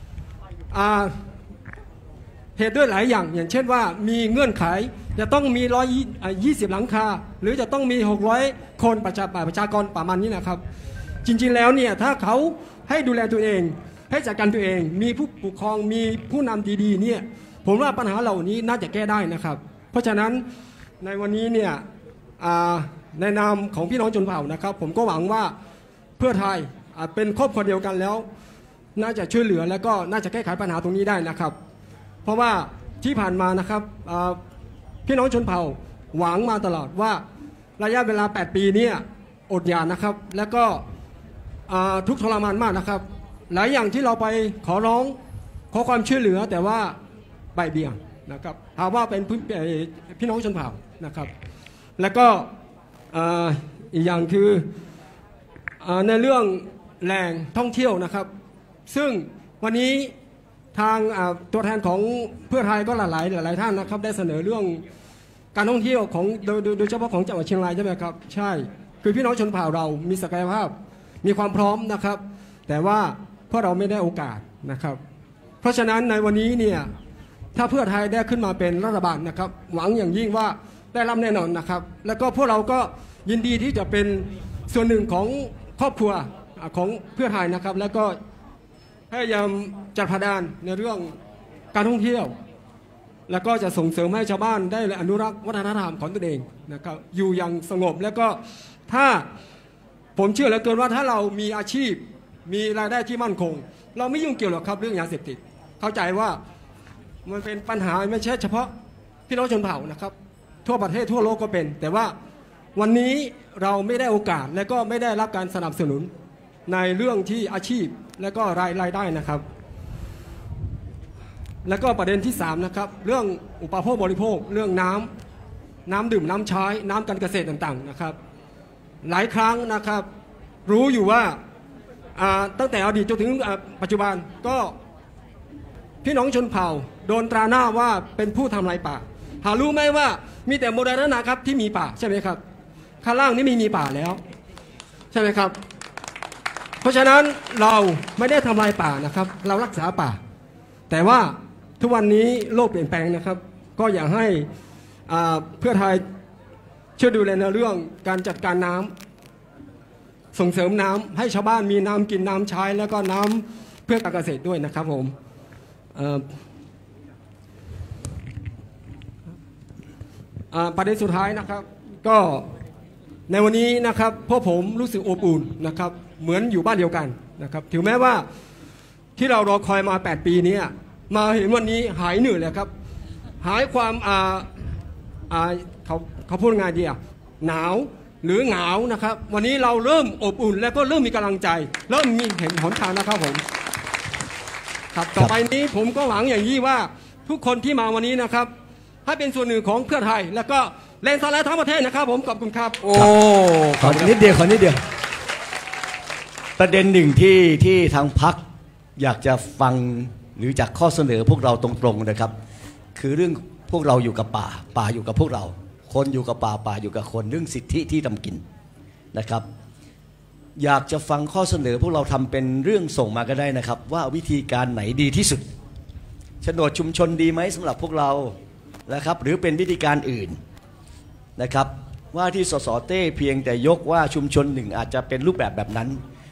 เหตุด้วยหลายอย่างอย่างเช่นว่ามีเงื่อนไขจะต้องมีร้อยยี่สิบหลังคาหรือจะต้องมีหกร้อยคนประชาประชากรประมาณนี้นะครับจริงๆแล้วเนี่ยถ้าเขาให้ดูแลตัวเองให้จัดการตัวเองมีผู้ปกครองมีผู้นำดีๆเนี่ยผมว่าปัญหาเหล่านี้น่าจะแก้ได้นะครับเพราะฉะนั้นในวันนี้เนี่ยในนามของพี่น้องชนเผ่านะครับผมก็หวังว่าเพื่อไทยเป็นครอบครัวเดียวกันแล้วน่าจะช่วยเหลือแล้วก็น่าจะแก้ไขปัญหาตรงนี้ได้นะครับเพราะว่าที่ผ่านมานะครับพี่น้องชนเผ่าหวังมาตลอดว่าระยะเวลาแปดปีนี้อดอยากนะครับแล้วก็ทุกข์ทรมานมากนะครับหลายอย่างที่เราไปขอร้องขอความช่วยเหลือแต่ว่าบ่ายเบี่ยงนะครับหาว่าเป็นพี่น้องชนเผ่านะครับแล้วก็อีกอย่างคือในเรื่องแหล่งท่องเที่ยวนะครับซึ่งวันนี้ทางตัวแทนของเพื่อไทยก็หลายหลายท่านนะครับได้เสนอเรื่องการท่องเที่ยวของโดยโดยเฉพาะของจังหวัดเชียงรายใช่ไหมครับใช่คือพี่น้องชนเผ่าเรามีศักยภาพมีความพร้อมนะครับแต่ว่าพวกเราไม่ได้โอกาสนะครับเพราะฉะนั้นในวันนี้เนี่ยถ้าเพื่อไทยได้ขึ้นมาเป็นรัฐบาลนะครับหวังอย่างยิ่งว่าได้รับแน่นอนนะครับแล้วก็พวกเราก็ยินดีที่จะเป็นส่วนหนึ่งของครอบครัวของเพื่อไทยนะครับแล้วก็พยายามจัดผดานในเรื่องการท่องเที่ยวแล้วก็จะส่งเสริมให้ชาวบ้านได้อนุรักษ์วัฒนธรรมของตนเองนะครับอยู่อย่างสงบแล้วก็ถ้าผมเชื่อเหลือเกินว่าถ้าเรามีอาชีพมีรายได้ที่มั่นคงเราไม่ยุ่งเกี่ยวหรอกครับเรื่องยาเสพติดเข้าใจว่ามันเป็นปัญหาไม่ใช่เฉพาะพี่น้องชนเผ่านะครับทั่วประเทศทั่วโลกก็เป็นแต่ว่าวันนี้เราไม่ได้โอกาสและก็ไม่ได้รับการสนับสนุนในเรื่องที่อาชีพและก็รายรายได้นะครับแล้วก็ประเด็นที่สามนะครับเรื่องอุปโภคบริโภคเรื่องน้ำน้ำดื่มน้ำใช้น้ำการเกษตรต่างๆนะครับหลายครั้งนะครับรู้อยู่ว่าตั้งแต่อดีตจนถึงปัจจุบันก็พี่น้องชนเผ่าโดนตราหน้าว่าเป็นผู้ทำลายป่าหารู้ไหมว่ามีแต่โมเดลนาครับที่มีป่าใช่ไหมครับข้างล่างนี่ไม่มีป่าแล้วใช่ไหมครับเพราะฉะนั้นเราไม่ได้ทำลายป่านะครับเรารักษาป่าแต่ว่าทุกวันนี้โลกเปลี่ยนแปลงนะครับก็อยากให้เพื่อไทยช่วยดูแลในเรื่องการจัดการน้ำส่งเสริมน้ำให้ชาวบ้านมีน้ำกินน้ำใช้แล้วก็น้ำเพื่อการเกษตรด้วยนะครับผมประเด็นสุดท้ายนะครับก็ในวันนี้นะครับพวกผมรู้สึกอบอุ่นนะครับเหมือนอยู่บ้านเดียวกันนะครับถึงแม้ว่าที่เรารอคอยมาแปดปีนี้มาเห็นวันนี้หายเหนื่อยเลยครับหายความอ่าอ่าเขาเขาพูดไงดีอ่ะหนาวหรือเหงานะครับวันนี้เราเริ่มอบอุ่นและก็เริ่มมีกำลังใจเริ่มมีเห็นหนทางนะครับผมครับต่อไปนี้ผมก็หวังอย่างยิ่งว่าทุกคนที่มาวันนี้นะครับให้เป็นส่วนหนึ่งของเพื่อไทยแล้วก็แรงสลายทั้งประเทศนะครับผมขอบคุณครับโอ้ขอนิดเดียวขอนิดเดียวประเด็นหนึ่งที่ที่ทางพรรคอยากจะฟังหรือจากข้อเสนอพวกเราตรงๆนะครับคือเรื่องพวกเราอยู่กับป่าป่าอยู่กับพวกเราคนอยู่กับป่าป่าอยู่กับคนเรื่องสิทธิที่ทำกินนะครับอยากจะฟังข้อเสนอพวกเราทำเป็นเรื่องส่งมาก็ได้นะครับว่าวิธีการไหนดีที่สุดโฉนดชุมชนดีไหมสำหรับพวกเรานะครับหรือเป็นวิธีการอื่นนะครับว่าที่สสเต้เพียงแต่ยกว่าชุมชนหนึ่งอาจจะเป็นรูปแบบแบบนั้น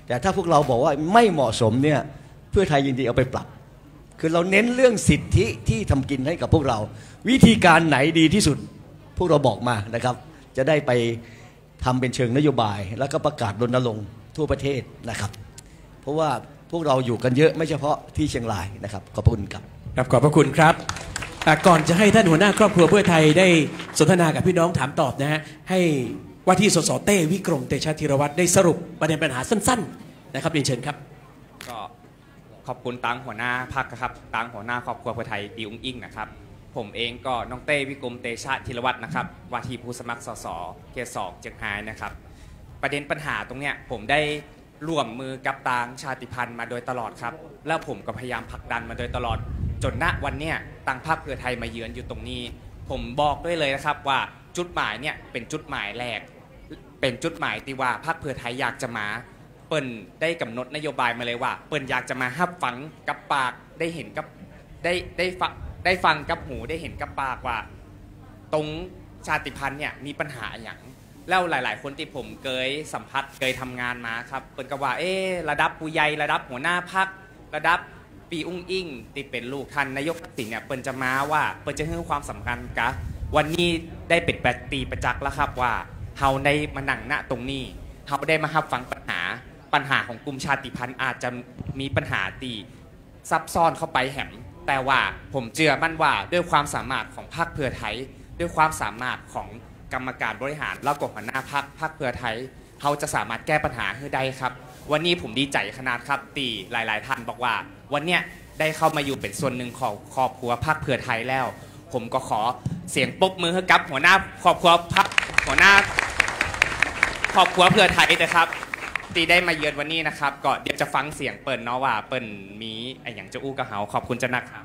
แต่ถ้าพวกเราบอกว่าไม่เหมาะสมเนี่ยเพื่อไทยยินดีเอาไปปรับคือเราเน้นเรื่องสิทธิที่ทำกินให้กับพวกเราวิธีการไหนดีที่สุดพวกเราบอกมานะครับจะได้ไปทำเป็นเชิงนโยบายแล้วก็ประกาศรณรงค์ทั่วประเทศนะครับเพราะว่าพวกเราอยู่กันเยอะไม่เฉพาะที่เชียงรายนะครับขอบคุณครับครับขอบพระคุณครับก่อนจะให้ท่านหัวหน้าครอบครัวเพื่อไทยได้สนทนากับพี่น้องถามตอบนะฮะให้ว่าที่สสเต้วิกรมเตชะธีรวัตรได้สรุปประเด็นปัญหาสั้นๆนะครับเรียนเชิญครับก็ขอบคุณตังหัวหน้าพรรคครับตังหัวหน้าครอบครัวเพื่อไทยตีอุ้งอิงนะครับผมเองก็น้องเต้วิกรมเตชะธีรวัตรนะครับว่าที่ผู้สมัครสสเขตสองเชียงรายนะครับประเด็นปัญหาตรงเนี้ยผมได้ร่วมมือกับตังชาติพันธุ์มาโดยตลอดครับแล้วผมก็พยายามผลักดันมาโดยตลอดจนณวันเนี้ยตังพรรคเพื่อไทยมาเยือนอยู่ตรงนี้ผมบอกด้วยเลยนะครับว่าจุดหมายเนี่ยเป็นจุดหมายแรกเป็นจุดหมายที่ว่าพรรคเพื่อไทยอยากจะมาเปิ้นได้กำหนดนโยบายมาเลยว่าเปิ้นอยากจะมาฮับฟังกับปากได้เห็นกับได้ได้ฟังได้ฟังกับหูได้เห็นกับปากว่าตรงชาติพันธุ์เนี่ยมีปัญหาอย่างแล้วหลายๆคนที่ผมเคยสัมผัสเคยทำงานมาครับเปิ้นก็ว่าเอ๊ระดับผู้ใหญ่ระดับหัวหน้าพรรคระดับปีอุ้งอิงที่เป็นลูกท่านนายกทักษิณเนี่ยเปิ้นจะมาว่าเปิ้นจะให้ความสำคัญกะวันนี้ได้เป็นปฏิประจักษ์แล้วครับว่าเฮาได้มานั่งณตรงนี้เฮาได้มารับฟังปัญหาปัญหาของกลุ่มชาติพันธุ์อาจจะมีปัญหาตีซับซ้อนเข้าไปแหมแต่ว่าผมเชื่อมั่นว่าด้วยความสามารถของพรรคเพื่อไทยด้วยความสามารถของกรรมการบริหารแล้วก็หัวหน้าพรรคพรรคเพื่อไทยเขาจะสามารถแก้ปัญหาให้ได้ครับวันนี้ผมดีใจขนาดครับตีหลายๆท่านบอกว่าวันเนี้ยได้เข้ามาอยู่เป็นส่วนหนึ่งของครอบครัวพรรคเพื่อไทยแล้วผมก็ขอเสียงปรบมือให้กับหัวหน้าครอบครัวพรรคหัวหน้าครอบครัวเพื่อไทยนะครับตีได้มาเยือนวันนี้นะครับก็เดี๋ยวจะฟังเสียงเปิ้ลเนาะว่าเปิ้ลมีไอ้อย่างจะอู้กระเฮาขอบคุณจะนักครับ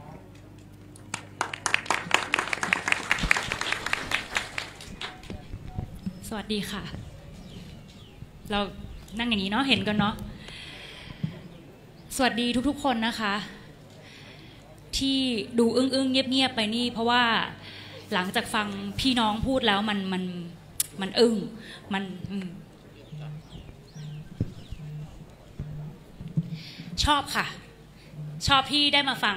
สวัสดีค่ะเรานั่งอย่างนี้เนาะเห็นกันเนาะสวัสดีทุกๆคนนะคะที่ดูอึ้งๆเงียบๆไปนี่เพราะว่าหลังจากฟังพี่น้องพูดแล้วมันมันมันอึ้งมันชอบค่ะชอบที่ได้มาฟัง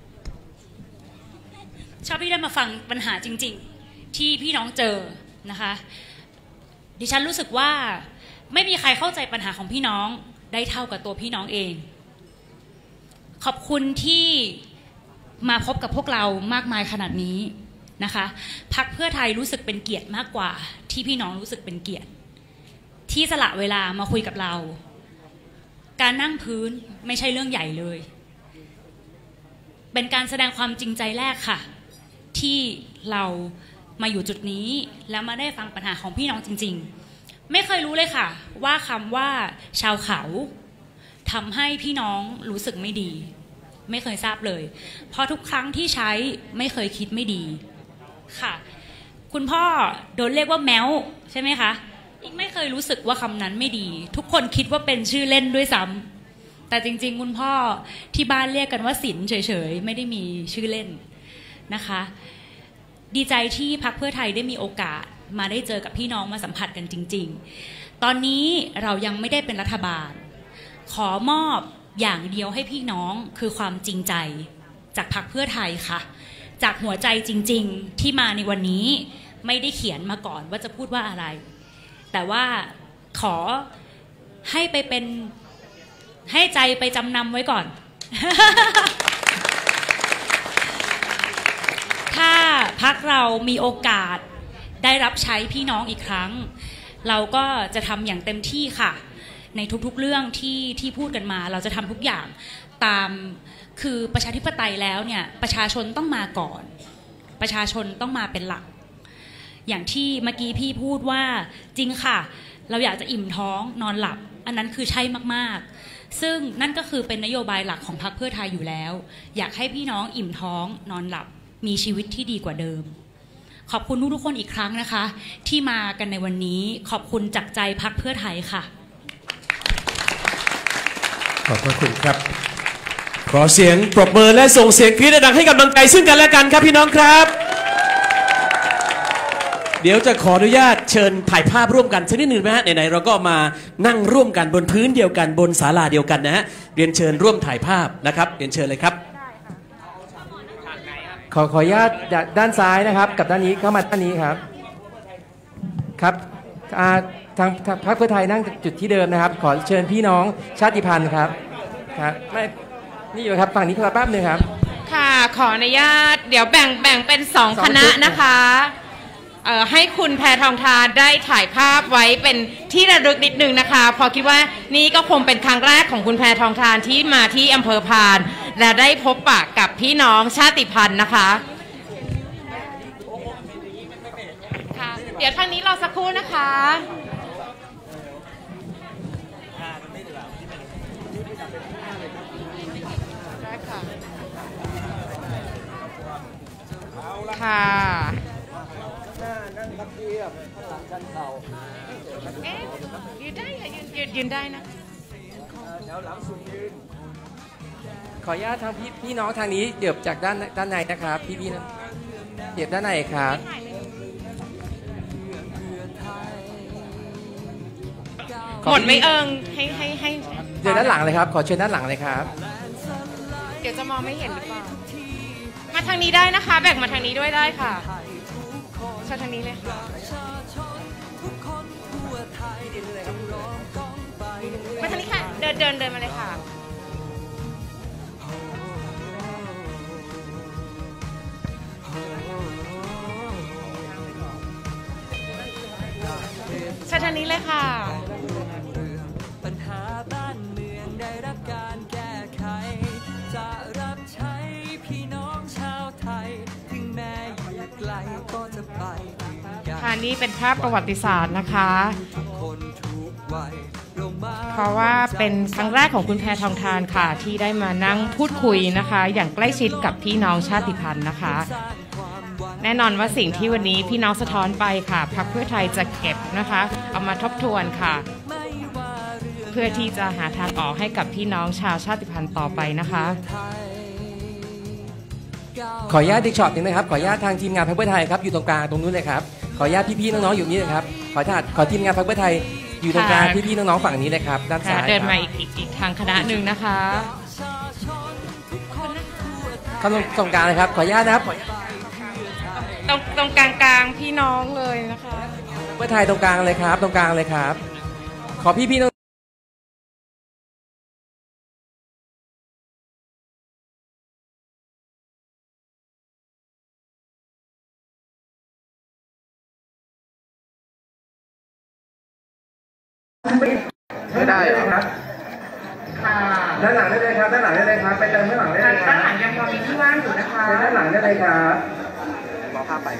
ชอบที่ได้มาฟังปัญหาจริงๆที่พี่น้องเจอนะคะดิฉันรู้สึกว่าไม่มีใครเข้าใจปัญหาของพี่น้องได้เท่ากับตัวพี่น้องเองขอบคุณที่มาพบกับพวกเรามากมายขนาดนี้นะคะพรรคเพื่อไทยรู้สึกเป็นเกียรติมากกว่าที่พี่น้องรู้สึกเป็นเกียรติที่สละเวลามาคุยกับเราการนั่งพื้นไม่ใช่เรื่องใหญ่เลยเป็นการแสดงความจริงใจแรกค่ะที่เรามาอยู่จุดนี้แล้วมาได้ฟังปัญหาของพี่น้องจริงๆไม่เคยรู้เลยค่ะว่าคำว่าชาวเขาทำให้พี่น้องรู้สึกไม่ดีไม่เคยทราบเลยเพราะทุกครั้งที่ใช้ไม่เคยคิดไม่ดีค่ะคุณพ่อโดนเรียกว่าแมวใช่ไหมคะอีกไม่เคยรู้สึกว่าคำนั้นไม่ดีทุกคนคิดว่าเป็นชื่อเล่นด้วยซ้ำแต่จริงๆคุณพ่อที่บ้านเรียกกันว่าศิลป์เฉยๆไม่ได้มีชื่อเล่นนะคะดีใจที่พรรคเพื่อไทยได้มีโอกาสมาได้เจอกับพี่น้องมาสัมผัสกันจริงๆตอนนี้เรายังไม่ได้เป็นรัฐบาลขอมอบอย่างเดียวให้พี่น้องคือความจริงใจจากพรรคเพื่อไทยค่ะจากหัวใจจริงๆที่มาในวันนี้ไม่ได้เขียนมาก่อนว่าจะพูดว่าอะไรแต่ว่าขอให้ไปเป็นให้ใจไปจำนำไว้ก่อน ถ้าพรรคเรามีโอกาสได้รับใช้พี่น้องอีกครั้งเราก็จะทำอย่างเต็มที่ค่ะในทุกๆเรื่องที่ที่พูดกันมาเราจะทำทุกอย่างตามคือประชาธิปไตยแล้วเนี่ยประชาชนต้องมาก่อนประชาชนต้องมาเป็นหลักอย่างที่เมื่อกี้พี่พูดว่าจริงค่ะเราอยากจะอิ่มท้องนอนหลับอันนั้นคือใช่มากๆซึ่งนั่นก็คือเป็นนโยบายหลักของพรรคเพื่อไทยอยู่แล้วอยากให้พี่น้องอิ่มท้องนอนหลับมีชีวิตที่ดีกว่าเดิมขอบคุณทุกๆคนอีกครั้งนะคะที่มากันในวันนี้ขอบคุณจากใจพรรคเพื่อไทยค่ะขอบพระคุณครับขอเสียงปรบมือและส่งเสียงกรี๊ดดังให้กำลังใจซึ่งกันและกันครับพี่น้องครับเดี๋ยวจะขออนุญาตเชิญถ่ายภาพร่วมกันสักนิดหนึ่งไหมฮะไหนๆเราก็มานั่งร่วมกันบนพื้นเดียวกันบนศาลาเดียวกันนะฮะเรียนเชิญร่วมถ่ายภาพนะครับเรียนเชิญเลยครับขอขออนุญาตด้านซ้ายนะครับกับด้านนี้เข้ามาด้านนี้ครับครับทางทางพรรคเพื่อไทยนั่งจุดที่เดิมนะครับขอเชิญพี่น้องชาติพันธุ์ครับครับไม่นี่อยู่ครับฝั่งนี้ครับแป๊บนึงครับค่ะขออนุญาตเดี๋ยวแบ่งแบ่งเป็นสองคณะนะคะเอ่อให้คุณแพทองทานได้ถ่ายภาพไว้เป็นที่ระลึกนิดนึงนะคะเพราะคิดว่านี่ก็คงเป็นครั้งแรกของคุณแพทองทานที่มาที่อำเภอพานและได้พบปะกับพี่น้องชาติพันธุ์นะคะค่ะเดี๋ยวทางนี้รอสักครู่นะคะค่ะเอ๊ะยืนได้ค่ะยืนยืนยืนได้นะแถวหลังสุดยืนขออนุญาตทางพี่พี่น้องทางนี้เดี๋ยวจากด้านด้านในนะครับพี่พี่นะเดี๋ยวด้านในครับหมดไม่เอิงให้ให้ให้เดี๋ยวด้านหลังเลยครับขอเชิญด้านหลังเลยครับเดี๋ยวจะมองไม่เห็นหรือเปล่ามาทางนี้ได้นะคะแบ่งมาทางนี้ด้วยได้ค่ะเชิญทางนี้เลยค่ะมาทางนี้ค่ะเดินเดินเดินมาเลยค่ะเชิญทางนี้เลยค่ะปัญหาบ้านเมืองได้รับการแก้ไขจะรับใช้พี่น้องชาวไทยถึงแม้อยู่ไกลก็จะไปค่ะนี่เป็นภาพประวัติศาสตร์นะคะเพราะว่าเป็นครั้งแรกของคุณแพทองทานค่ะที่ได้มานั่งพูดคุยนะคะอย่างใกล้ชิดกับพี่น้องชาติพันธุ์นะคะแน่นอนว่าสิ่งที่วันนี้พี่น้องสะท้อนไปค่ะพรรคเพื่อไทยจะเก็บนะคะเอามาทบทวนค่ะเพื่อที่จะหาทางออกให้กับพี่น้องชาวชาติพันธุ์ต่อไปนะคะขออนุญาตดิช็อตหนึ่งนะครับขออนุญาตทางทีมงานพรรคเพื่อไทยครับอยู่ตรงกลางตรงนู้นเลยครับขออนุญาตพี่ๆน้องๆอยู่นี้นะครับขอขอทีมงานพรรคเพื่อไทยอยู่ตรงกลางพี่ๆน้องๆฝั่งนี้เลยครับด้านซ้ายเดินมาอีกอีกทางคณะหนึ่งนะคะเข้าตรงกลางเลยครับขออนุญาตนะครับตรงตรงกลางกลางพี่น้องเลยนะคะเพื่อไทยตรงกลางเลยครับตรงกลางเลยครับขอพี่ๆน้องไม่ได้เหรอครับด้านหลังได้เลยครับด้านหลังได้เลยครับไปเติมด้านหลังได้เลยครับด้านหลังยังพอมีที่ว่างอยู่นะคะด้านหลังได้เลยครับรอภาพไป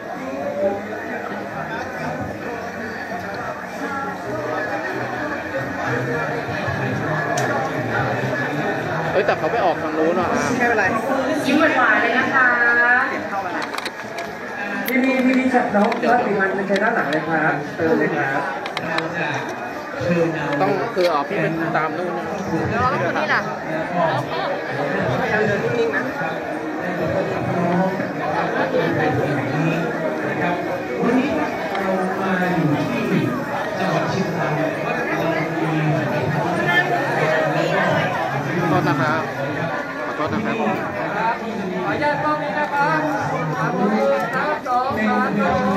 เอ้ยแต่เขาไปออกทางนู้นอ่ะไม่เป็นไรยิ้มหวานๆเลยนะคะพี่มีพี่มีจับน้องก็ติมันเป็นใช้ด้านหลังเลยครับเติมเลยครับต้องคือออกพี่เป็นตามนู่นแล้วคนนี้ล่ะพยายามเดินนิ่งๆนะวันนี้เรามาอยู่ที่จังหวัดเชียงรายขอโทษนะครับขอโทษนะครับขออนุญาตกล้องนี้นะครับสามสองสามสอง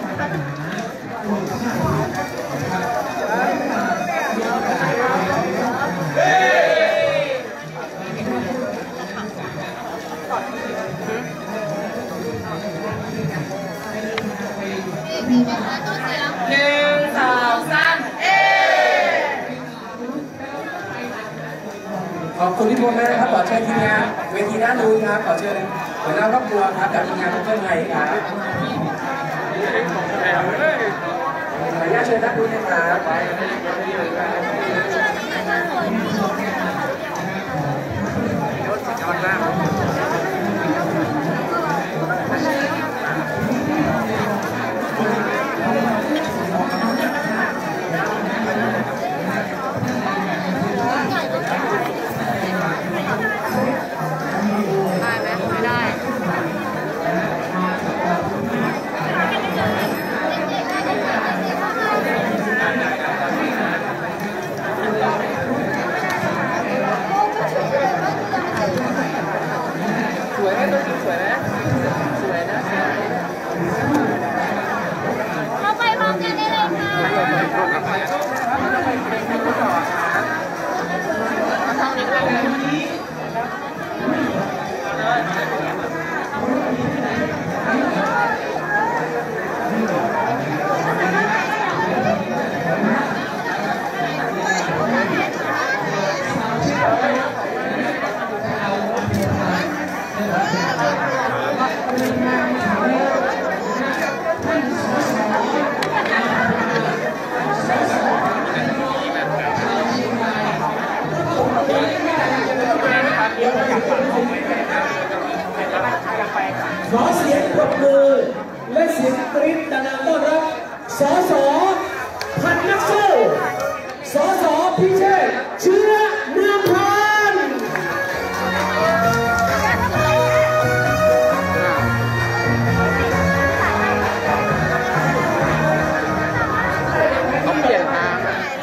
หนึ่งสองสามเอขอบคุณที่พูดนะครับขอเชิญทีมงานเวทีด้านนู้นครับขอเชิญหัวหน้าครอบครัวครับกับทีมงานเพื่อนไทยครับขออนุญาตเชิญด้านนู้นนะครับยอดมากเราไปพร้อมกันได้เลยค่ะขอเสียงปรบมือและเสียงกรี๊ดดังๆต้อนรับสสพันนักสู้สสพิเชษฐ์เชื้อเมืองพันต้องเปลี่ยนทาง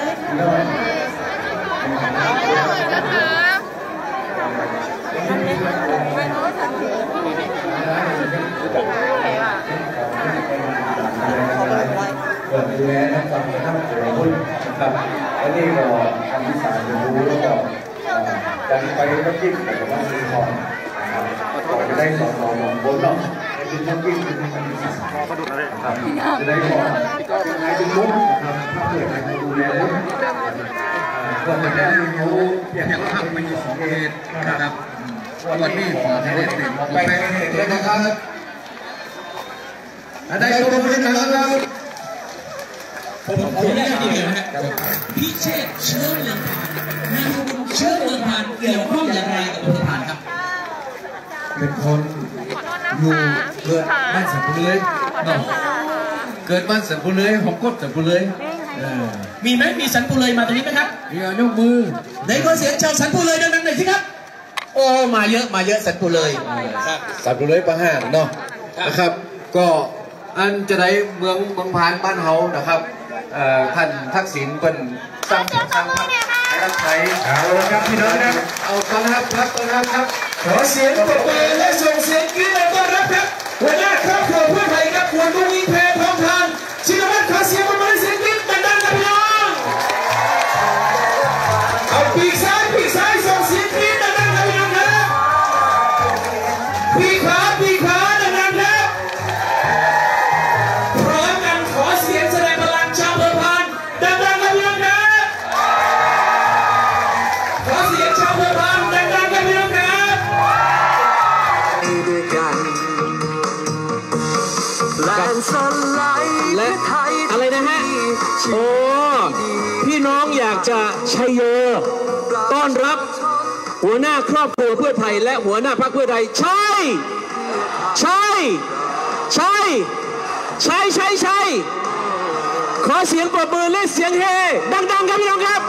เปิดดูแลนะครับนะครับหลายคนนะครับและนี่ก็ทำที่สารเรียนรู้แล้วก็ดันไปก็ยิ่งแต่ว่ามีพอนะครับจะได้สอนเราบนหรอกในพื้นที่ยิ่งเป็นทำที่สารครับจะได้พอยังไงเป็นมุ้งนะครับถ้าเกิดใครดูแลมุ้งก็จะได้รู้อย่างว่าทำเป็นสองเหตุนะครับวันนี้ขอให้ได้ติดไปเลยนะครับได้ตัวมือนะครับผมขออนุญาตนิดเดียวนะครับพิเชษเชื้อเมืองพานนามสกุลเชื้อเมืองพานเกี่ยวข้องอย่างไรกับอำเภอพานครับเป็นคนอยู่เกิดบ้านสันปุเลยเกิดบ้านสันปุเลยผมกดสันปุเลยมีไหมมีสันปุเลยมาตรงนี้ไหมครับมีเอายกมือในขอเสียงชาวสันปุเลยดังๆหน่อยสิครับโอ้มาเยอะมาเยอะสันปุเลยสันปุเลยประหารเนาะนะครับก็อันจะได้เมืองเมืองพานบ้านเฮานะครับท่านทักษิณเป็นสร้างสร้างพรรคให้รับใช้เอาละครับพี่น้องครับเอาต้อนรับครับต้อนรับครับขอเสียงปรบมือและส่งเสียงกรี๊ดต้อนรับครับหัวหน้าครอบครัวเพื่อไทยครับคุณลุงอิงแพรทองทานชินวัตรขอเสียงปรบมือและเสียงกรี๊ดดังๆครับพี่น้องเอาปีกซ้ายปีกซ้ายส่งเสียงกรี๊ดดังๆครับพี่น้องครับปีกขวาปีกขวาดังๆครับพร้อมกันขอเสียงแสดงพลังชาวอำเภอพานดังๆครับพี่น้องครับขอเสียงชาวอำเภอพานดังๆครับพี่น้องครับและอะไรนะฮะโอ้พี่น้องอยากจะชัยโยต้อนรับหัวหน้าครอบครัวเพื่อไทยและหัวหน้าพรรคเพื่อไทยใช่ใช่ใช่ใช่ใช่ใช่ขอเสียงปรบมือและเสียงเฮดังๆครับพี่น้องครับ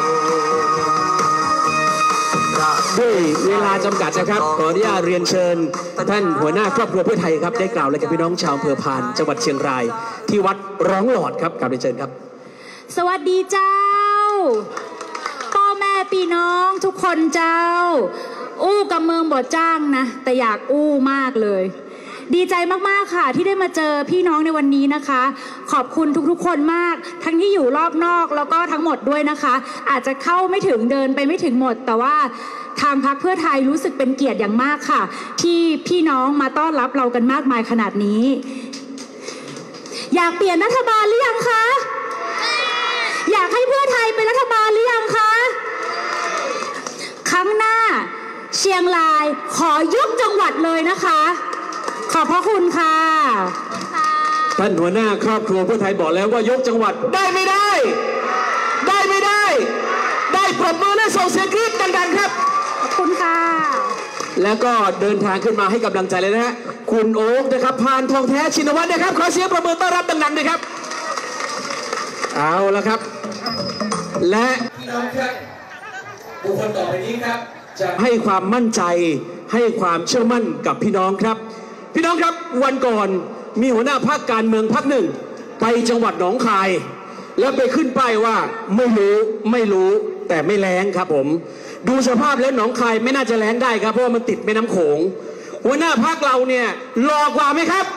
ด้วยเวลาจำกัดนะครับขออนุญาตเรียนเชิญท่านหัวหน้าครอบครัวเพื่อไทยครับได้กล่าวอะไรกับพี่น้องชาวอำเภอพานจังหวัดเชียงรายที่วัดร้องหลอดครับกล่าวเรียนเชิญครับสวัสดีเจ้าพ่อแม่พี่น้องทุกคนเจ้าอู้กับเมืองบ่จ้างนะแต่อยากอู้มากเลยดีใจมากๆค่ะที่ได้มาเจอพี่น้องในวันนี้นะคะขอบคุณทุกๆคนมากทั้งที่อยู่รอบนอกแล้วก็ทั้งหมดด้วยนะคะอาจจะเข้าไม่ถึงเดินไปไม่ถึงหมดแต่ว่าทางพรรคเพื่อไทยรู้สึกเป็นเกียรติอย่างมากค่ะที่พี่น้องมาต้อนรับเรากันมากมายขนาดนี้อยากเปลี่ยนรัฐบาลหรือยังคะอยากให้เพื่อไทยเป็นรัฐบาลหรือยังคะครั้งหน้าเชียงรายขอยกจังหวัดเลยนะคะขอบพระคุณค่ะท่านหัวหน้าครอบครัวเพื่อไทยบอกแล้วว่ายกจังหวัดได้ไม่ได้ได้ไม่ได้ได้ปรบมือและส่งเสียงกรี๊ดดังๆครับขอบคุณค่ะแล้วก็เดินทางขึ้นมาให้กำลังใจเลยนะฮะคุณโอ๊คนะครับพานทองแท้ชินวัตรนะครับขอเสียงปรบมือต้อนรับดังๆด้วยครับเอาละครับและพี่น้องครับบุคคลต่อไปนี้ครับจะให้ความมั่นใจให้ความเชื่อมั่นกับพี่น้องครับพี่น้องครับวันก่อนมีหัวหน้าพรรคการเมืองพรรคหนึ่งไปจังหวัดหนองคายแล้วไปขึ้นป้ายว่าไม่รู้ไม่รู้แต่ไม่แล้งครับผมดูสภาพแล้วหนองคายไม่น่าจะแล้งได้ครับเพราะว่ามันติดแม่น้ำโขงหัวหน้าพรรคเราเนี่ยหล่อกว่าไหมครับ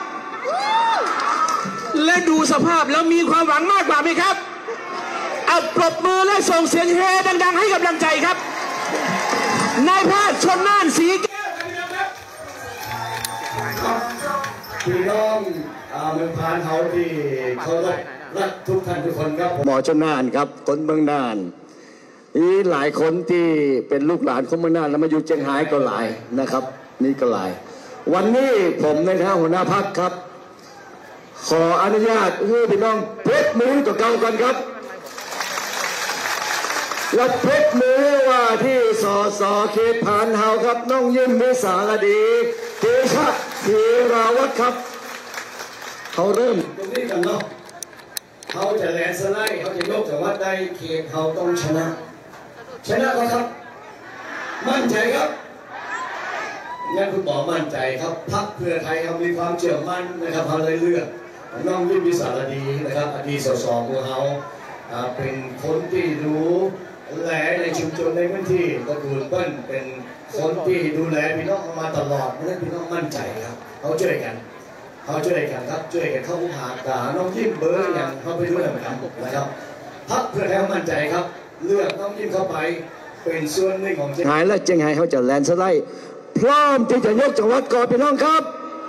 และดูสภาพแล้วมีความหวังมากกว่าไหมครับเอาปรบมือและส่งเสียงเฮดังๆให้กำลังใจครับนายแพทย์ชลน่านศรีแก้วพี่น้องเมืองพานเฮาที่เขารักทุกท่านทุกคนครับหมอชลน่านครับคนเมืองน่านนี่หลายคนที่เป็นลูกหลานของเมืองน่านแล้วมาอยู่เชียงรายก็หลายนะครับนี่ก็หลายวันนี้ผมในฐานะหัวหน้าพรรคครับขออนุญาตให้พี่น้องเพชรมือตัวเก่ากันครับและเพชรมือว่าที่สสเขตผ่านเฮาครับน้องยิ้มมิสารดีเตชะธีราวัฒน์ครับเขาเริ่มตรงนี้กันเนาะเขาจะแลนสไลด์เขาจะยกจังหวัดได้เขตเขาต้องชนะชนะก็ครับมั่นใจครับงั้นคุณบอกมั่นใจครับพรรคเพื่อไทยเขามีความเชื่อมั่นนะครับเขาเลยเลือกน้องยิ้มมิสารดีนะครับอดีตสสของเขาเป็นคนที่รู้แลในชุมชนในพื้นที่ก็คือเปิ้ลเป็นคนที่ดูแลพี่น้องมาตลอดเพราะฉะนั้นพี่น้องมั่นใจครับเขาช่วยกันเขาช่วยกันครับช่วยกันเข้าหากาน้องยิ้มเบอร์อย่างเขาไปด้วยกันนะครับพรรคเพื่อไทยมั่นใจครับเลือกน้องยิ้มเข้าไปเป็นส่วนหนึ่งของเชียงรายและเชียงรายเขาจะแลนสไลด์พร้อมที่จะยกจังหวัดก่อนพี่น้องครับ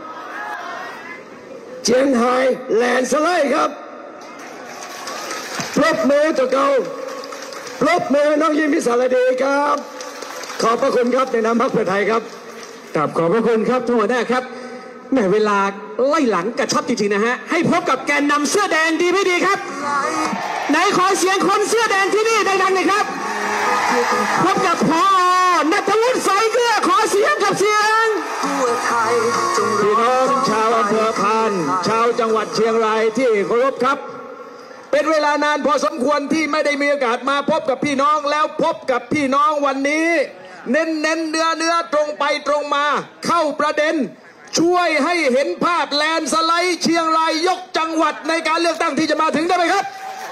เชียงรายแลนสไลด์ครับปรบมือตัวเก่าปรบมือน้องยิ้มพิสารดีครับขอบพระคุณครับในนามพรรคเพื่อไทยครับกราบขอบพระคุณครับทุกหัวหน้าครับแม้เวลาไล่หลังกระชับจริงๆนะฮะให้พบกับแกนนำเสื้อแดงดีไม่ดีครับไหนขอเสียงคนเสื้อแดงที่นี่ดังๆหน่อยครับพบกับพอณัฐวุฒิสายเกลือขอเสียงกับเสียงพี่น้องชาวอำเภอพานชาวจังหวัดเชียงรายที่เคารพครับเป็นเวลานานพอสมควรที่ไม่ได้มีโอกาสมาพบกับพี่น้องแล้วพบกับพี่น้องวันนี้เน้นเน้นเนื้อเนื้อตรงไปตรงมาเข้าประเด็นช่วยให้เห็นภาพแลนสไลด์เชียงรายยกจังหวัดในการเลือกตั้งที่จะมาถึงได้ไหมครับ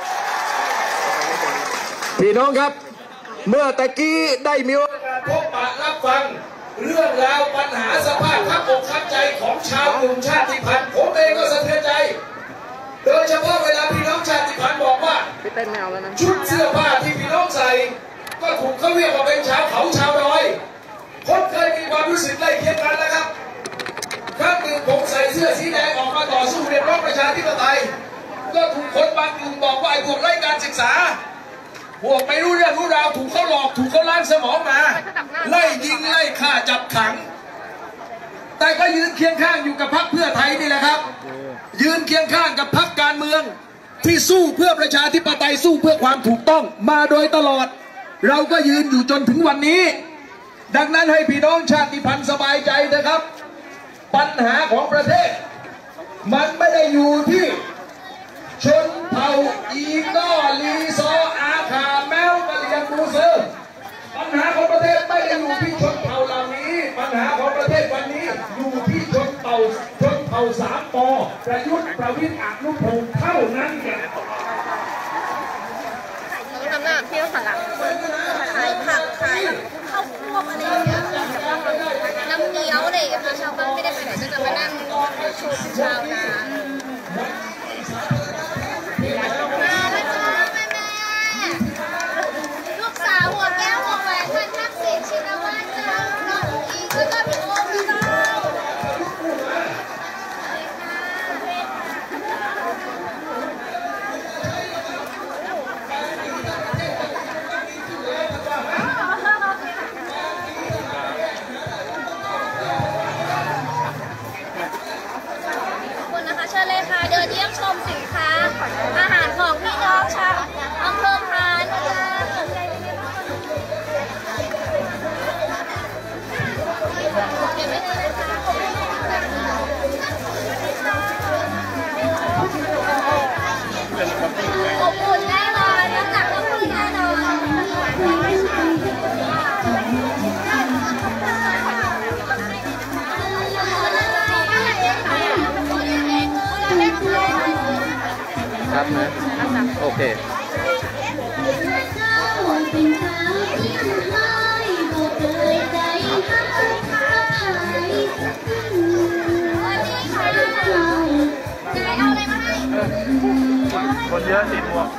พี่น้องครับเมื่อตะกี้ได้มีโอกาสพบปะรับฟังเรื่องราวปัญหาสภาพคับอกคับใจของชาวกลุ่มชาติพันธุ์ผมเองก็สะเทือนใจโดยเฉพาะเวลาพี่น้องชาติพันธุ์บอกว่าชุดเสื้อผ้าที่พี่น้องใส่ก็ถูกเขาเรียกว่าเป็นชาวเขาชาวดอยคนเคยมีความรู้สึกใกล้เคียงกันนะครับครั้งหนึ่งผมใส่เสื้อสีแดงออกมาต่อสู้เรียกร้องประชาธิปไตยก็ถูกคนบางกลุ่มบอกว่าไอ้พวกไร้การศึกษาพวกไม่รู้เรื่องรู้ราวถูกเขาหลอกถูกเขาล้างสมองมาไล่ยิงไล่ฆ่าจับขังแต่ก็ยืนเคียงข้างอยู่กับพรรคเพื่อไทยนี่แหละครับยืนเคียงข้างกับพรรคการเมืองที่สู้เพื่อประชาธิปไตยสู้เพื่อความถูกต้องมาโดยตลอดเราก็ยืนอยู่จนถึงวันนี้ดังนั้นให้พี่น้องชาติพันธุ์สบายใจนะครับปัญหาของประเทศมันไม่ได้อยู่ที่ชนเผ่าอีกอลีซออาขาแมวกะเหรี่ยงมูเซอร์ปัญหาของประเทศไม่ได้อยู่ที่ชนเผ่าเหล่านี้ปัญหาของประเทศวันนี้อยู่ที่ชนเผ่าชนเผ่าสามปอประยุทธ์ประวิตรอนุพงศ์เท่านั้นแหละทำหน้าเที่ยวสลับขายผักขายข้าวคั่วอะไรอย่างเงี้ยน้ำเงี้ยวอะไรอย่างเงี้ยชาวบ้านไม่ได้ไปไหนก็จะมานั่งชมชาวนาลูกสาวหัวแก้วหัวแหวนท่านทักษิณชินวัตรเจ้าน้องอุ้งอิงแล้วก็พี่โอมเจ้าเดินเยี่ยมชมสินค้าอาหารของพี่น้องชาวอำเภอพานนะคะอบอุ่นแน่นอนน้ำหนักก็ขึ้นแน่นอนครับนะโอเคเยอะติดหมวก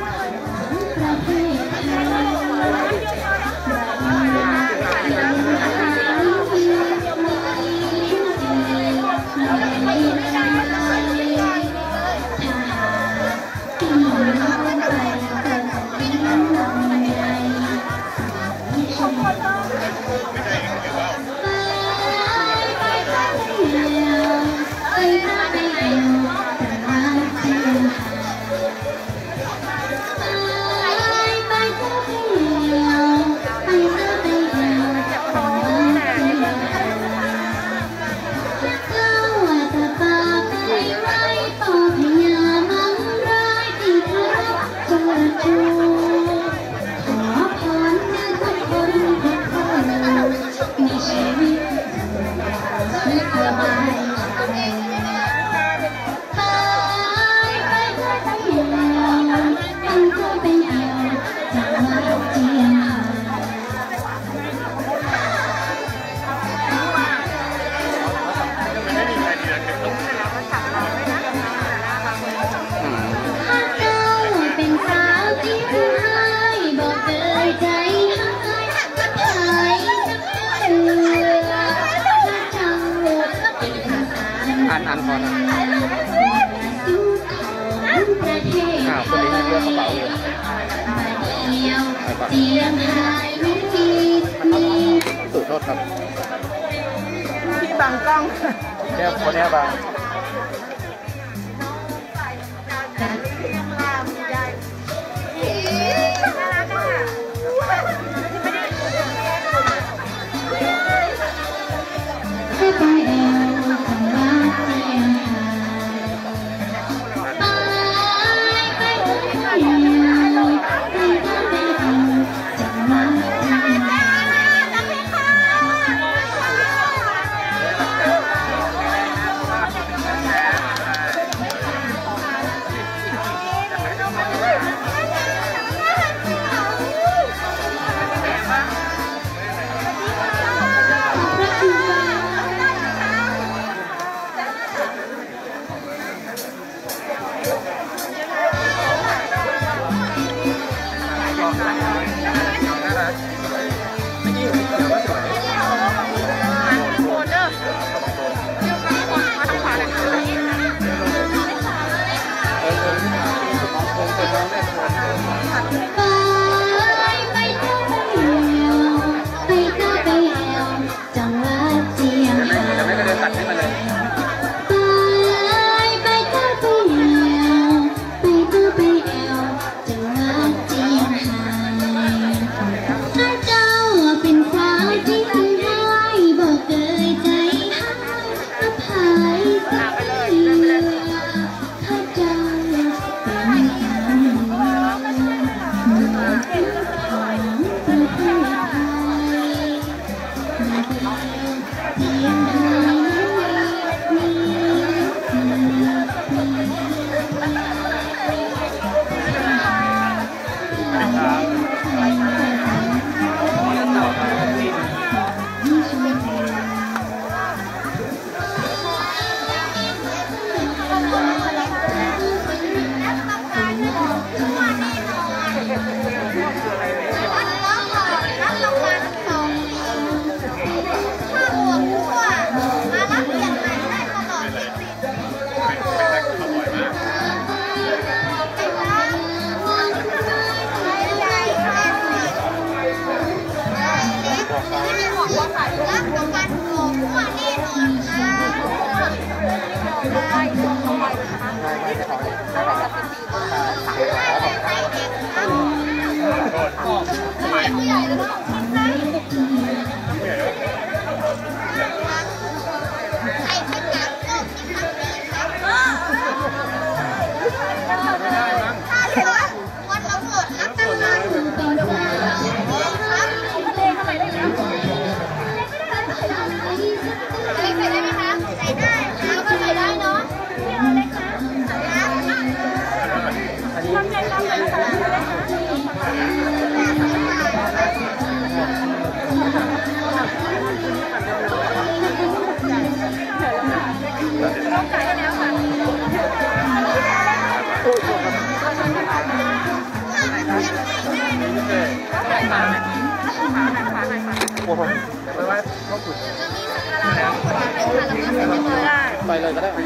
อันอันพอนะอ้าวคนนี้เลือกกระเป๋าอยู่สุดโทษครับพี่บังกล้องแค่คนนี้บังทำไงผมเดี๋ยวไปไว้พ่อขุนไปเลยก็ได้ไป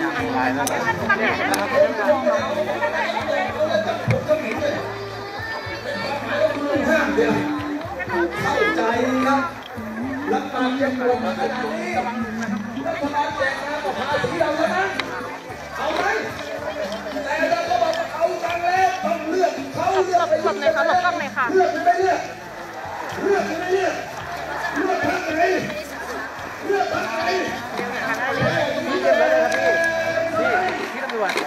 เลยเข้าใจครับรัฐบาลยังรวมขนาดนี้รัฐบาลแจกงานก็ภาษีเราเท่านั้นเอาไหมแต่เราก็บอกเอาตังแล้วต้องเลือกเขาเลือกไปเลือกไปเลือกเลือกไปเลือกเลือกไปเลือกเลือกทางไหนเลือกทางไหนพี่เก็บเลยครับพี่พี่พี่ตำรวจ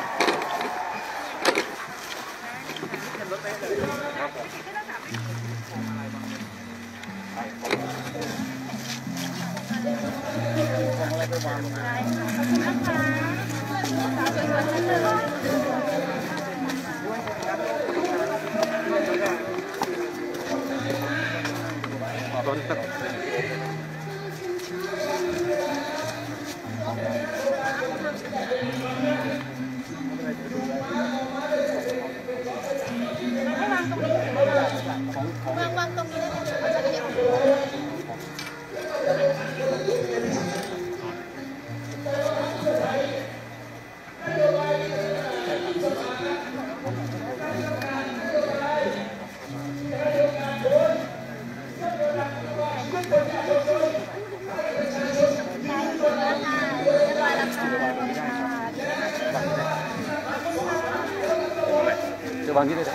จะวางที่ไหน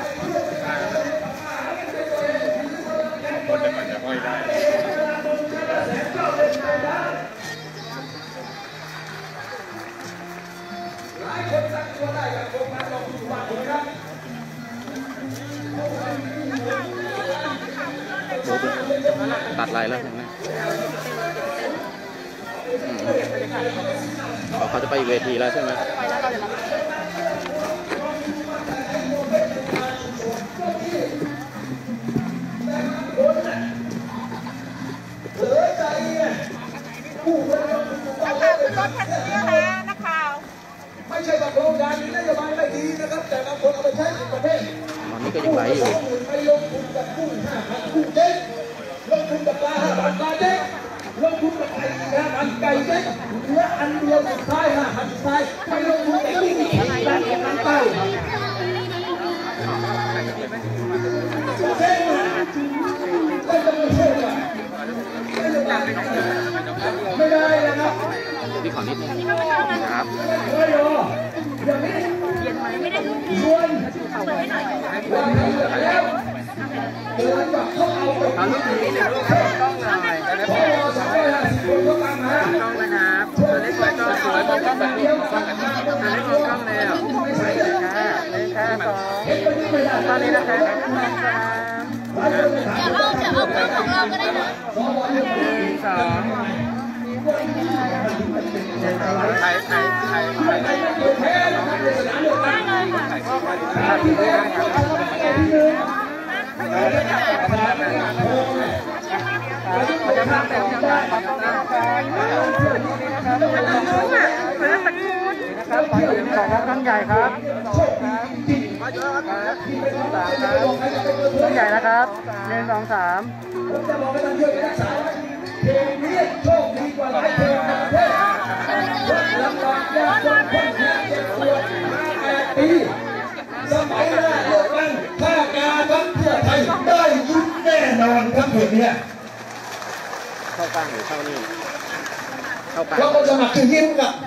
คนจะมันจะห้อยได้ตัดลายแล้วใช่ไหมเขาจะไปเวทีแล้วใช่ไหมนักข่าวขึ้นรถแท็กซี่แล้วนักข่าวไม่ใช่ว่าโครงการนี้นโยบายไม่ดีนะครับแต่บางคนเอาไปใช้ในประเทศตอนนี้ก็ยังไหลอยู่ไปลงทุนกับกุ้งห้าพันกุ้งเด้งลงทุนกับปลาห้าพันปลาเด้งลงทุนกับไก่ห้าพันไก่เด้งเหลืออันเดียวสุดท้ายห้าพันสุดท้ายไปลงทุนกับกุ้งแปดพันเต้าเท่มากไม่ต้องเท่มากไม่ได้นะครับพี่ขอนิดนึงนะครับไม่ได้ชวนเดินแบบเขาเอาไปทำลูกนี้เนี่ยต้องหน่อยพอสามร้อยห้าสิบคนก็ตามมาต้องนะครับตัวเล็กตัวโตสวยมันก็แบบนี้ตัวเล็กตัวกล้องแล้วค่ะเลยค่ะสองตอนนี้นะคะอย่าเอาจะเอากล้องของเราก็ได้นะสองถ่ายถ่ายถ่ายถ่ายตั้งใหญ่ครับตั้งใหญ่นะครับหนึ่งสองสามผมจะบอกให้ท่านช่วยรักษาเพลงนี้โชคดีกว่าหลายเพลงในประเทศลำบากยากจนคนแทบจะปวดมาแปดปีสมัยหน้าเลือกตั้งถ้าการพักเพื่อไทยได้ยิ้มแน่นอนครับเพลงนี้เข้ากลางหรือเข้านี่เข้ากลางเราก็สมัครคือยิ้มกับ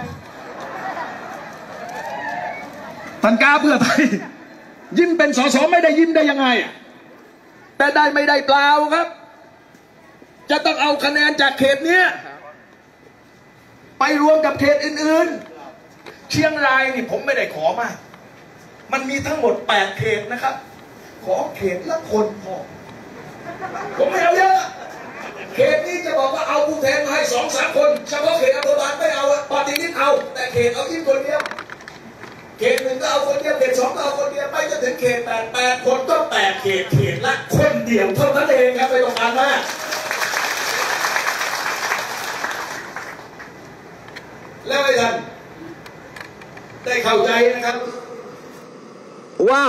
ทันกาเพื่อไทยยิ้มเป็นสสไม่ได้ยิ้มได้ยังไงแต่ได้ไม่ได้เปล่าครับจะต้องเอาคะแนนจากเขตนี้ไปรวมกับเขตอื่นๆเชียงรายนี่ผมไม่ได้ขอมากมันมีทั้งหมดแปดเขตนะครับขอเขตละคนพอผมไม่เอาเยอะเขตนี้จะบอกว่าเอาผู้แทนมาให้สองสามคนเฉพาะเขตอำเภอบางไม่เอาปฏิทินเอาแต่เขตเอายิ่งคนเดียวเขตหนึ่งก็เอาคนเดียวเขตสองก็เอาคนเดียวไปจนถึงเขตแปดแปดคนก็แปดเขตเขตละคนเดียวเท่านั้นเองครับไปตรงกลางมากแล้วไม่ทันได้เข้าใจนะครับว่า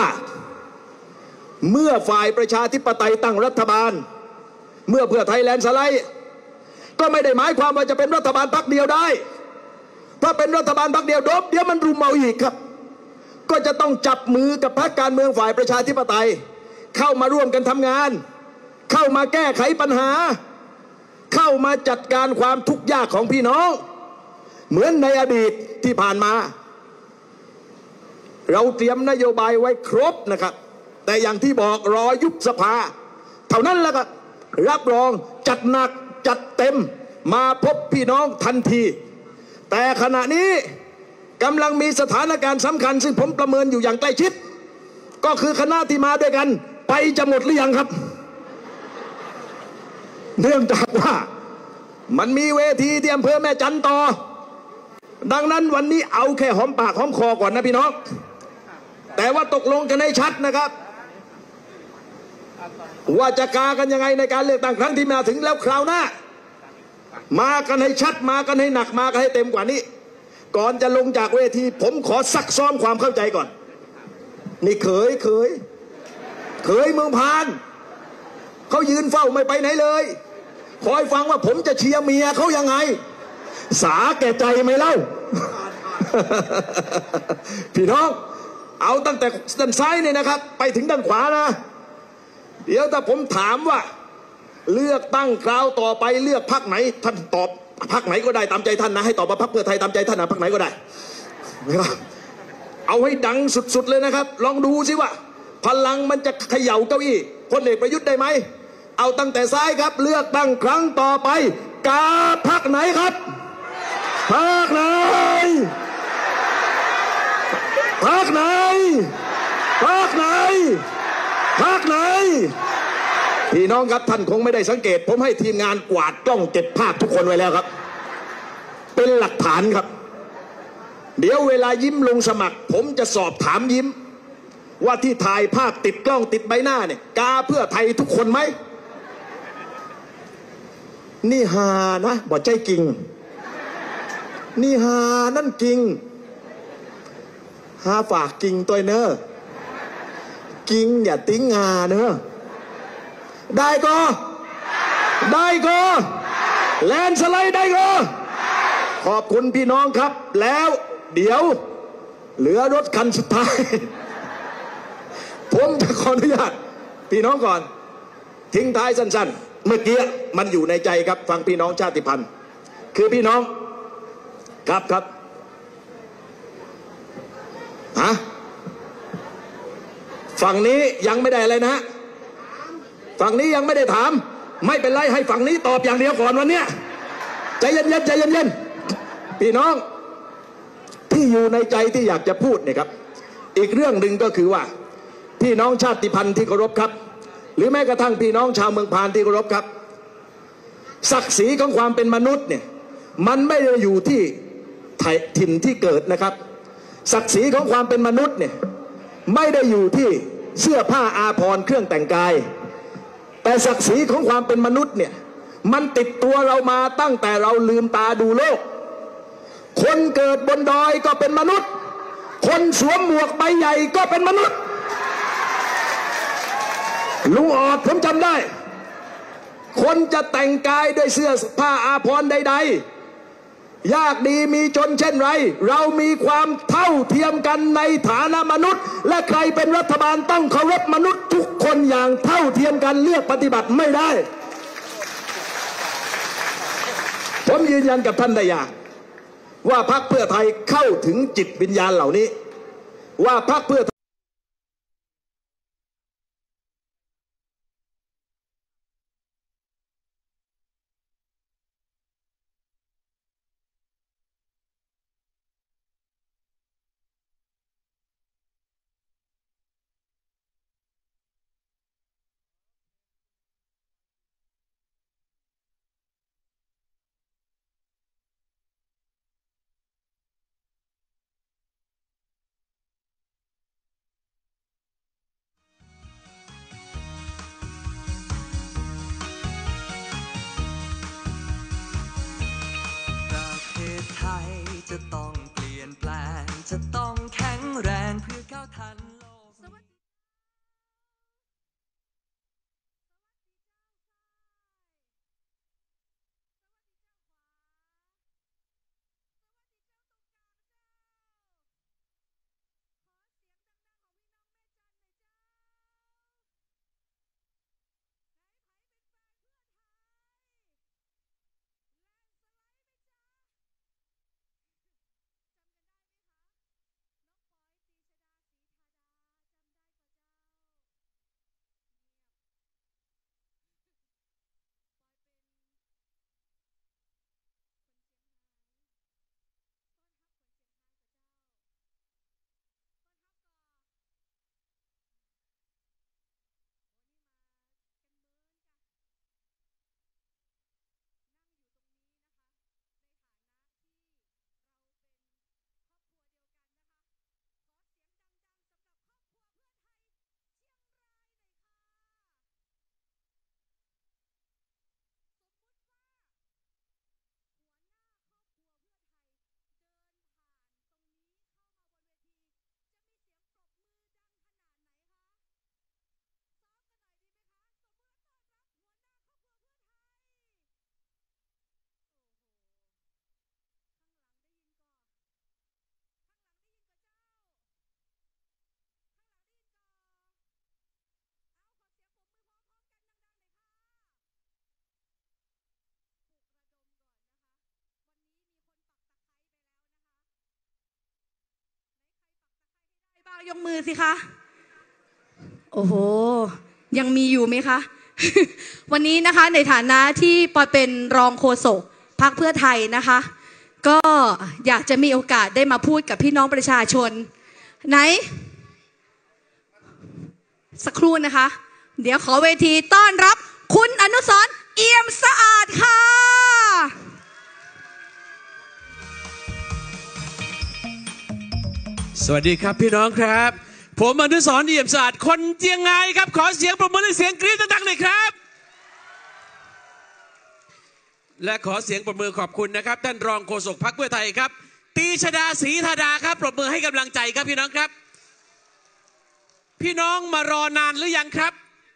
เมื่อฝ่ายประชาธิปไตยตั้งรัฐบาลเมื่อเพื่อไทยแลนด์สไลด์ก็ไม่ได้หมายความว่าจะเป็นรัฐบาลพรรคเดียวได้ถ้าเป็นรัฐบาลพรรคเดียวดบเดี๋ยวมันรุมเอาอีกครับก็จะต้องจับมือกับพรรคการเมืองฝ่ายประชาธิปไตยเข้ามาร่วมกันทำงานเข้ามาแก้ไขปัญหาเข้ามาจัดการความทุกข์ยากของพี่น้องเหมือนในอดีตที่ผ่านมาเราเตรียมนโยบายไว้ครบนะครับแต่อย่างที่บอกรอยุบสภาเท่านั้นแหละครับรับรองจัดหนักจัดเต็มมาพบพี่น้องทันทีแต่ขณะนี้กำลังมีสถานการณ์สำคัญซึ่งผมประเมินอยู่อย่างใกล้ชิดก็คือคณะที่มาด้วยกันไปจะหมดหรือยังครับเนื่องจากว่ามันมีเวทีที่อำเภอแม่จันต่อดังนั้นวันนี้เอาแค่หอมปากหอมคอก่อนนะพี่น้องแต่ว่าตกลงกันให้ชัดนะครับว่าจะกากันยังไงในการเลือกตั้งครั้งที่มาถึงแล้วคราวหน้ามากันให้ชัดมากันให้หนักมากันให้เต็มกว่านี้ก่อนจะลงจากเวทีผมขอซักซ้อมความเข้าใจก่อนนี่เขยเขยเขยเมืองพานเขายืนเฝ้าไม่ไปไหนเลยคอยฟังว่าผมจะเชียร์เมียเขายังไงสาแก่ใจไหมเล่า พี่น้องเอาตั้งแต่ด้านซ้ายเนี่ยนะครับไปถึงด้านขวานะเดี๋ยวถ้าผมถามว่าเลือกตั้งคราวต่อไปเลือกพรรคไหนท่านตอบพรรคไหนก็ได้ตามใจท่านนะให้ตอบว่าพรรคเพื่อไทยตามใจท่านนะพรรคไหนก็ได้นะครับเอาให้ดังสุดๆเลยนะครับลองดูสิว่าพลังมันจะเขย่าเก้าอี้พลเอกประยุทธ์ได้ไหมเอาตั้งแต่ซ้ายครับเลือกตั้งครั้งต่อไปกาพรรคไหนครับพรรคไหนพรรคไหนพรรคไหนพรรคไหนพี่น้องครับท่านคงไม่ได้สังเกตผมให้ทีมงานกวาดกล้องเก็บภาพทุกคนไว้แล้วครับเป็นหลักฐานครับเดี๋ยวเวลายิ้มลงสมัครผมจะสอบถามยิ้มว่าที่ถ่ายภาพติดกล้องติดใบหน้าเนี่ยกาเพื่อไทยทุกคนไหมนี่ฮานะบ่ใจจริงนี่ฮานั่นจริงฮาฝากจริงตัวเนอะจริงอย่าติ้งงาเนอะได้ก็ได้ก็แลนสไลด์ได้ก็ขอบคุณพี่น้องครับแล้วเดี๋ยวเหลือรถคันสุดท้ายผมจะขออนุญาตพี่น้องก่อนทิ้งท้ายสั้นๆเมื่อกี้มันอยู่ในใจครับฟังพี่น้องชาติพันธุ์คือพี่น้องครับครับฮะฝั่งนี้ยังไม่ได้อะไรนะฝั่งนี้ยังไม่ได้ถามไม่เป็นไรให้ฝั่งนี้ตอบอย่างเดียวก่อนวันนี้ใจเย็นๆใจเย็นๆพี่น้องที่อยู่ในใจที่อยากจะพูดเนี่ยครับอีกเรื่องหนึ่งก็คือว่าพี่น้องชาติพันธุ์ที่เคารพครับหรือแม้กระทั่งพี่น้องชาวเมืองพานที่เคารพครับศักดิ์ศรีของความเป็นมนุษย์เนี่ยมันไม่ได้อยู่ที่ถิ่นที่เกิดนะครับศักดิ์ศรีของความเป็นมนุษย์เนี่ยไม่ได้อยู่ที่เสื้อผ้าอาภรณ์เครื่องแต่งกายแต่ศักดิ์ศรีของความเป็นมนุษย์เนี่ยมันติดตัวเรามาตั้งแต่เราลืมตาดูโลกคนเกิดบนดอยก็เป็นมนุษย์คนสวมหมวกใบใหญ่ก็เป็นมนุษย์ลุงออดผมจำได้คนจะแต่งกายด้วยเสื้อผ้าอาภรณ์ใดๆยากดีมีจนเช่นไรเรามีความเท่าเทียมกันในฐานะมนุษย์และใครเป็นรัฐบาลต้องเคารพมนุษย์ทุกคนอย่างเท่าเทียมกันเลือกปฏิบัติไม่ได้ผมยืนยันกับท่านได้อย่างว่าพรรคเพื่อไทยเข้าถึงจิตวิญญาณเหล่านี้ว่าพรรคเพื่อจะต้องเปลี่ยนแปลงจะต้องแข็งแรงเพื่อก้าวทันโลกยกมือสิคะโอ้โหยังมีอยู่ไหมคะ วันนี้นะคะในฐานะที่ปอยเป็นรองโฆษกพรรคเพื่อไทยนะคะก็อยากจะมีโอกาสได้มาพูดกับพี่น้องประชาชนไหนสักครู่นะคะเดี๋ยวขอเวทีต้อนรับคุณอนุสรณ์เอี่ยมสะอาดค่ะสวัสดีครับพี่น้องครับผมอนุสรณ์เอี่ยมสะอาดคนเจียงไงครับขอเสียงปรบมือและเสียงกรี๊ดดังๆหน่อยครับและขอเสียงปรบมือขอบคุณนะครับท่านรองโฆษกพรรคเพื่อไทยครับตีชดาศรีธาดาครับปรบมือให้กำลังใจครับพี่น้องครับพี่น้องมารอนานหรือยังครับ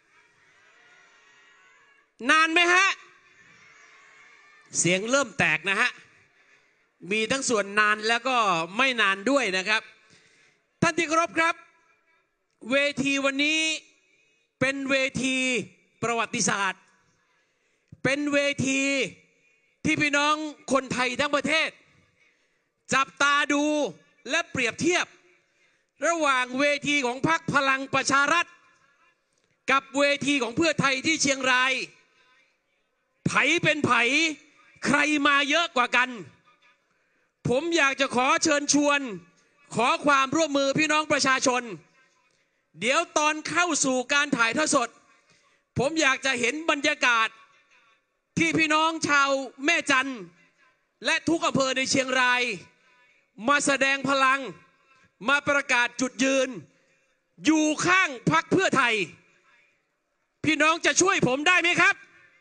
นานไหมฮะเสียงเริ่มแตกนะฮะมีทั้งส่วนนานแล้วก็ไม่นานด้วยนะครับท่านที่เคารพครับเวทีวันนี้เป็นเวทีประวัติศาสตร์เป็นเวทีที่พี่น้องคนไทยทั้งประเทศจับตาดูและเปรียบเทียบระหว่างเวทีของพรรคพลังประชารัฐกับเวทีของเพื่อไทยที่เชียงรายไผเป็นไผใครมาเยอะกว่ากันผมอยากจะขอเชิญชวนขอความร่วมมือพี่น้องประชาชนเดี๋ยวตอนเข้าสู่การถ่ายทอดสดผมอยากจะเห็นบรรยากาศที่พี่น้องชาวแม่จันทร์และทุกอำเภอในเชียงรายมาแสดงพลังมาประกาศจุดยืนอยู่ข้างพรรคเพื่อไทยพี่น้องจะช่วยผมได้ไหมครับ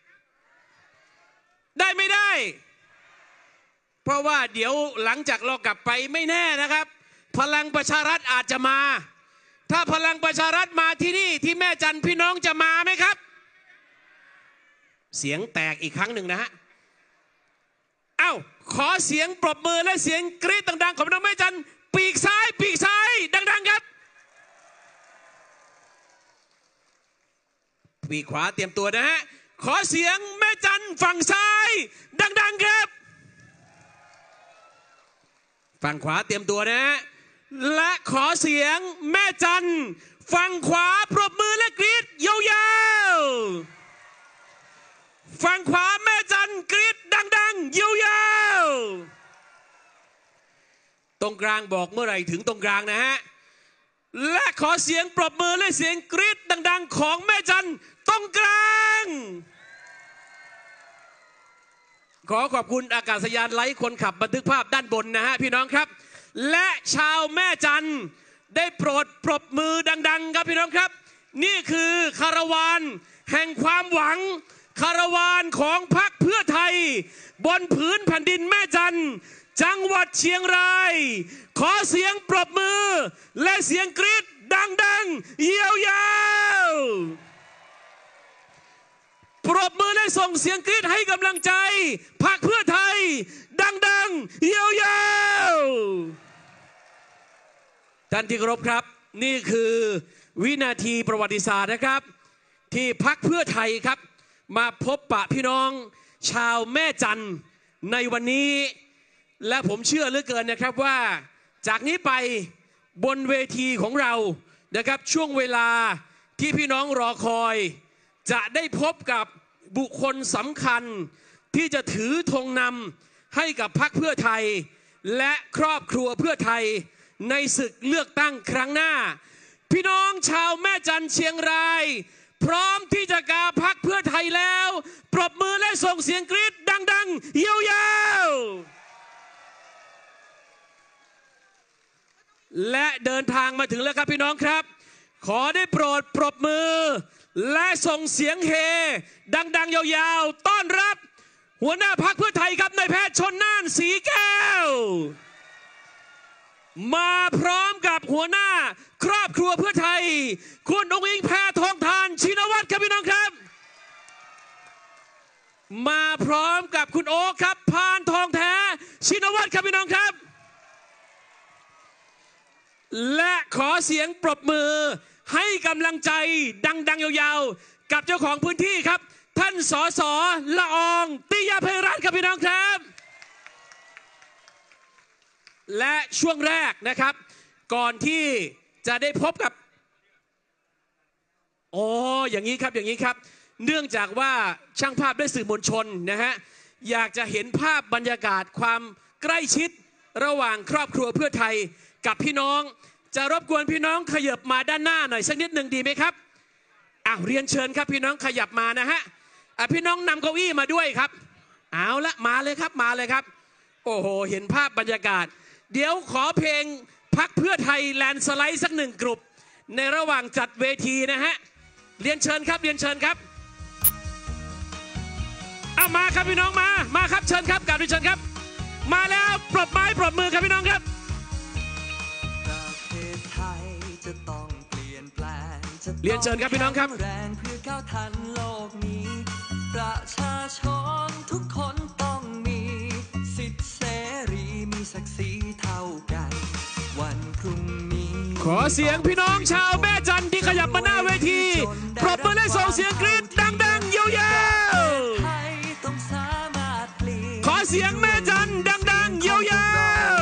ได้ไม่ได้เพราะว่าเดี๋ยวหลังจากเรากลับไปไม่แน่นะครับพลังประชารัฐอาจจะมาถ้าพลังประชารัฐมาที่นี่ที่แม่จันทร์พี่น้องจะมาไหมครับเสียงแตกอีกครั้งหนึ่งนะฮะเอ้าขอเสียงปรบมือและเสียงกรี๊ดดังๆของน้องแม่จันทร์ปีกซ้ายปีกซ้ายดังๆครับปีกขวาเตรียมตัวนะฮะขอเสียงแม่จันทร์ฝั่งซ้ายดังๆครับฝั่งขวาเตรียมตัวนะฮะและขอเสียงแม่จันทร์ฝั่งขวาปรบมือและกรี๊ดยาวๆฝั่งขวาแม่จันทร์กรี๊ดดังๆยาวๆตรงกลางบอกเมื่อไหร่ถึงตรงกลางนะฮะและขอเสียงปรบมือและเสียงกรี๊ดดังๆของแม่จันทร์ตรงกลางขอขอบคุณอากาศยานไลท์คนขับบันทึกภาพด้านบนนะฮะพี่น้องครับและชาวแม่จันทร์ได้โปรดปรบมือดังๆครับพี่น้องครับนี่คือคาราวานแห่งความหวังคาราวานของพรรคเพื่อไทยบนผืนแผ่นดินแม่จันทร์จังหวัดเชียงรายขอเสียงปรบมือและเสียงกรี๊ดดังๆยาวๆปรบมือและส่งเสียงกรี๊ดให้กำลังใจพรรคเพื่อไทยดังๆยาวๆท่านที่เคารพครับนี่คือวินาทีประวัติศาสตร์นะครับที่พรรคเพื่อไทยครับมาพบปะพี่น้องชาวแม่จันทร์ในวันนี้และผมเชื่อเหลือเกินนะครับว่าจากนี้ไปบนเวทีของเรานะครับช่วงเวลาที่พี่น้องรอคอยจะได้พบกับบุคคลสำคัญที่จะถือธงนำให้กับพรรคเพื่อไทยและครอบครัวเพื่อไทยในศึกเลือกตั้งครั้งหน้าพี่น้องชาวแม่จันทร์เชียงรายพร้อมที่จะกาพรรคเพื่อไทยแล้วปรบมือและส่งเสียงกรี๊ดดังๆยาวๆและเดินทางมาถึงแล้วครับพี่น้องครับขอได้โปรดปรบมือและส่งเสียงเฮดังๆยาวๆต้อนรับหัวหน้าพรรคเพื่อไทยครับนายแพทย์ชลน่านสีแก้วมาพร้อมกับหัวหน้าครอบครัวเพื่อไทยคุณองค์อิงแพทองธารชินวัตรครับพี่น้องครับมาพร้อมกับคุณโอ๊คครับพานทองแท้ชินวัตรครับพี่น้องครับและขอเสียงปรบมือให้กำลังใจดังๆยาวๆกับเจ้าของพื้นที่ครับท่านสสละอองติยภัยรัตน์ครับพี่น้องครับและช่วงแรกนะครับก่อนที่จะได้พบกับอ๋ออย่างนี้ครับอย่างนี้ครับเนื่องจากว่าช่างภาพและสื่อมวลชนนะฮะอยากจะเห็นภาพบรรยากาศความใกล้ชิดระหว่างครอบครัวเพื่อไทยกับพี่น้องจะรบกวนพี่น้องขยับมาด้านหน้าหน่อยสักนิดหนึ่งดีไหมครับอ้าวเรียนเชิญครับพี่น้องขยับมานะฮะพี่น้องนำเก้าอี้มาด้วยครับเอาละมาเลยครับมาเลยครับโอ้โหเห็นภาพบรรยากาศเดี๋ยวขอเพลงพรรคเพื่อไทยแลนด์สไลด์สักหนึ่งกลุ่มในระหว่างจัดเวทีนะฮะเรียนเชิญครับเรียนเชิญครับเอามาครับพี่น้องมามาครับเชิญครับกราบเรียนเชิญครับมาแล้วปรบไม้ปรบมือครับพี่น้องครับเรียนเชิญครับพี่น้องครับแรงเพื่อก้าวทันโลกนี้ประชาชนทุกคนต้องมีสิทธิเสรีมีศักดิ์ศรีเท่ากันวันพรุ่งนี้ขอเสียงพี่น้องชาวแม่จันทร์ที่ขยับมาหน้าเวทีปรบมือและส่งเสียงกรี๊ดดังๆยาวๆขอเสียงแม่จันทร์ดังๆยาว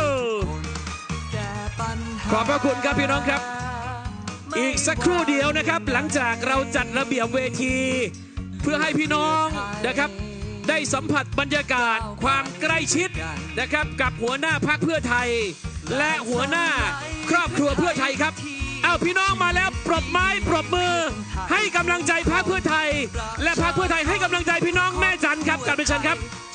ๆขอบพระคุณครับพี่น้องครับอีกสักครู่เดียวนะครับหลังจากเราจัดระเบียบเวทีเพื่อให้พี่น้องนะครับได้สัมผัสบรรยากาศความใกล้ชิดนะครับกับหัวหน้าพรรคเพื่อไทยและหัวหน้าครอบครัวเพื่อไทยครับเอาพี่น้องมาแล้วปรบไม้ปรบมือให้กำลังใจพรรคเพื่อไทยและพรรคเพื่อไทยให้กำลังใจพี่น้องแม่จันทร์ครับกราบเรียนเชิญครับ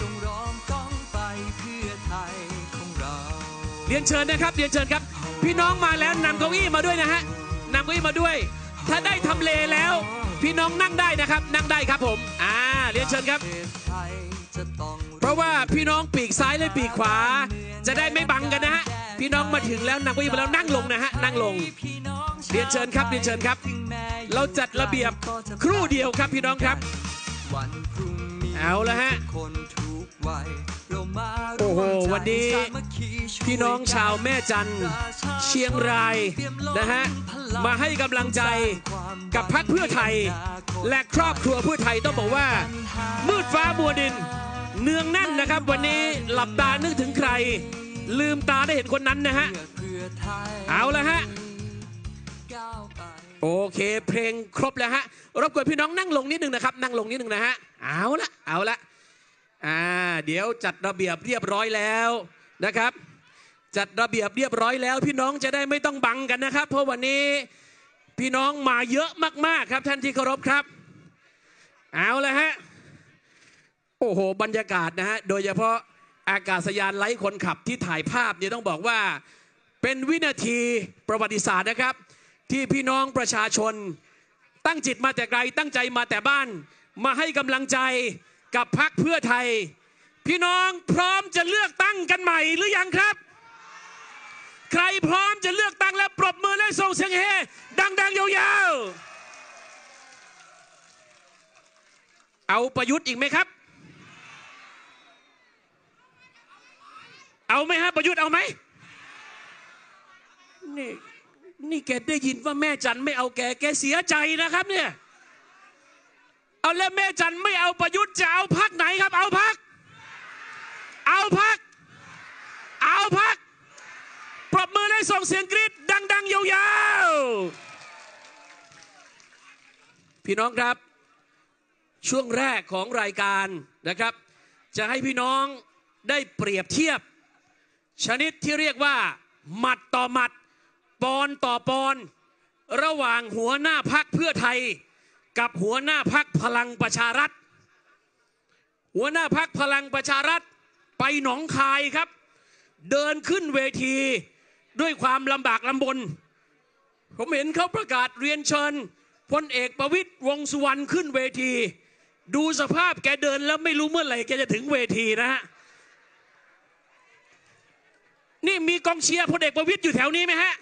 เรียนเชิญนะครับเรียนเชิญครับพี่น้องมาแล้วนำเก้าอี้มาด้วยนะฮะนำเก้าอี้มาด้วยถ้าได้ทำเลแล้วพี่น้องนั่งได้นะครับนั่งได้ครับผมอ่าเรียนเชิญครับเพราะว่าพี่น้องปีกซ้ายและปีกขวาจะได้ไม่บังกันนะฮะพี่น้องมาถึงแล้วนำเก้าอี้มาแล้วนั่งลงนะฮะนั่งลงเรียนเชิญครับเรียนเชิญครับเราจัดระเบียบครู่เดียวครับพี่น้องครับเอาละฮะโอ้โหวันนี้พี่น้องชาวแม่จันทร์เชียงรายนะฮะมาให้กำลังใจกับพรรคเพื่อไทยและครอบครัวเพื่อไทยต้องบอกว่ามืดฟ้ามัวดินเนืองแน่นนะครับวันนี้หลับตานึกถึงใครลืมตาได้เห็นคนนั้นนะฮะเอาละฮะโอเคเพลงครบแล้วฮะรบกวนพี่น้องนั่งลงนิดนึงนะครับนั่งลงนิดนึงนะฮะเอาละเอาละอ่าเดี๋ยวจัดระเบียบเรียบร้อยแล้วนะครับจัดระเบียบเรียบร้อยแล้วพี่น้องจะได้ไม่ต้องบังกันนะครับเพราะวันนี้พี่น้องมาเยอะมากๆครับท่านที่เคารพครับเอาละฮะโอ้โหบรรยากาศนะฮะโดยเฉพาะอากาศยานไร้คนขับที่ถ่ายภาพเนี่ยต้องบอกว่าเป็นวินาทีประวัติศาสตร์นะครับที่พี่น้องประชาชนตั้งจิตมาแต่ไกลตั้งใจมาแต่บ้านมาให้กำลังใจกับพรรคเพื่อไทยพี่น้องพร้อมจะเลือกตั้งกันใหม่หรือยังครับใครพร้อมจะเลือกตั้งและปรบมือและส่งเสียงเฮดังๆยาวๆเอาประยุทธ์อีกไหมครับเอาไหมฮะประยุทธ์เอาไหมนี่นี่แกได้ยินว่าแม่จันไม่เอาแกแกเสียใจนะครับเนี่ยเอาแล้วแม่จันไม่เอาประยุทธ์จะเอาพรรคไหนครับเอาพรรคเอาพรรคเอาพรรคปรบมือและส่งเสียงกรี๊ดดังๆยาวๆพี่น้องครับช่วงแรกของรายการนะครับจะให้พี่น้องได้เปรียบเทียบชนิดที่เรียกว่าหมัดต่อหมัดปอนต่อปอนระหว่างหัวหน้าพรรคเพื่อไทยกับหัวหน้าพรรคพลังประชารัฐหัวหน้าพรรคพลังประชารัฐไปหนองคายครับเดินขึ้นเวทีด้วยความลำบากลำบนผมเห็นเขาประกาศเรียนเชิญพลเอกประวิตรวงษ์สุวรรณขึ้นเวทีดูสภาพแกเดินแล้วไม่รู้เมื่อไหร่แกจะถึงเวทีนะฮะนี่มีกองเชียร์พลเอกประวิตรอยู่แถวนี้ไหมฮะ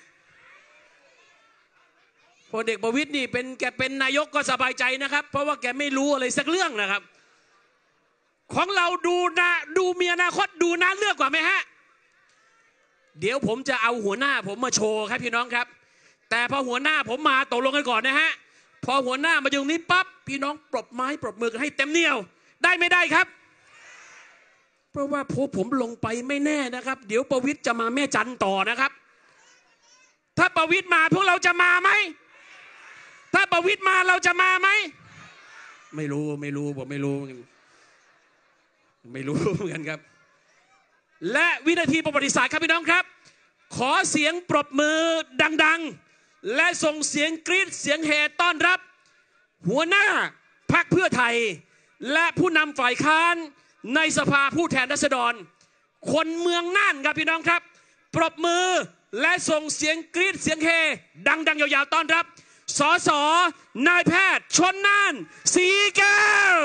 พลเอกประวิตรนี่เป็นแกเป็นนายกก็สบายใจนะครับเพราะว่าแกไม่รู้อะไรสักเรื่องนะครับของเราดูนะดูมีอนาคตดูน่าเลือกกว่าไหมฮะเดี๋ยวผมจะเอาหัวหน้าผมมาโชว์ครับพี่น้องครับแต่พอหัวหน้าผมมาตกลงกันก่อนนะฮะพอหัวหน้ามาอยู่นี้ปั๊บพี่น้องปรบไม้ปรบมือกันให้เต็มเหนี่ยวได้ไม่ได้ครับเพราะว่าพอผมลงไปไม่แน่นะครับเดี๋ยวประวิตรจะมาแม่จันต่อนะครับถ้าประวิตรมาพวกเราจะมาไหมถ้าประวิตรมาเราจะมาไหมไม่รู้ไม่รู้ผมไม่รู้ไม่รู้เหมือนกันครับและวินาทีประวัติศาสตร์ครับพี่น้องครับขอเสียงปรบมือดังๆและส่งเสียงกรี๊ดเสียงเฮต้อนรับหัวหน้าพรรคเพื่อไทยและผู้นำฝ่ายค้านในสภาผู้แทนราษฎรคนเมืองน่านครับพี่น้องครับปรบมือและส่งเสียงกรี๊ดเสียงเฮดังๆยาวๆต้อนรับสสนายแพทย์ชลน่านสีแก้ว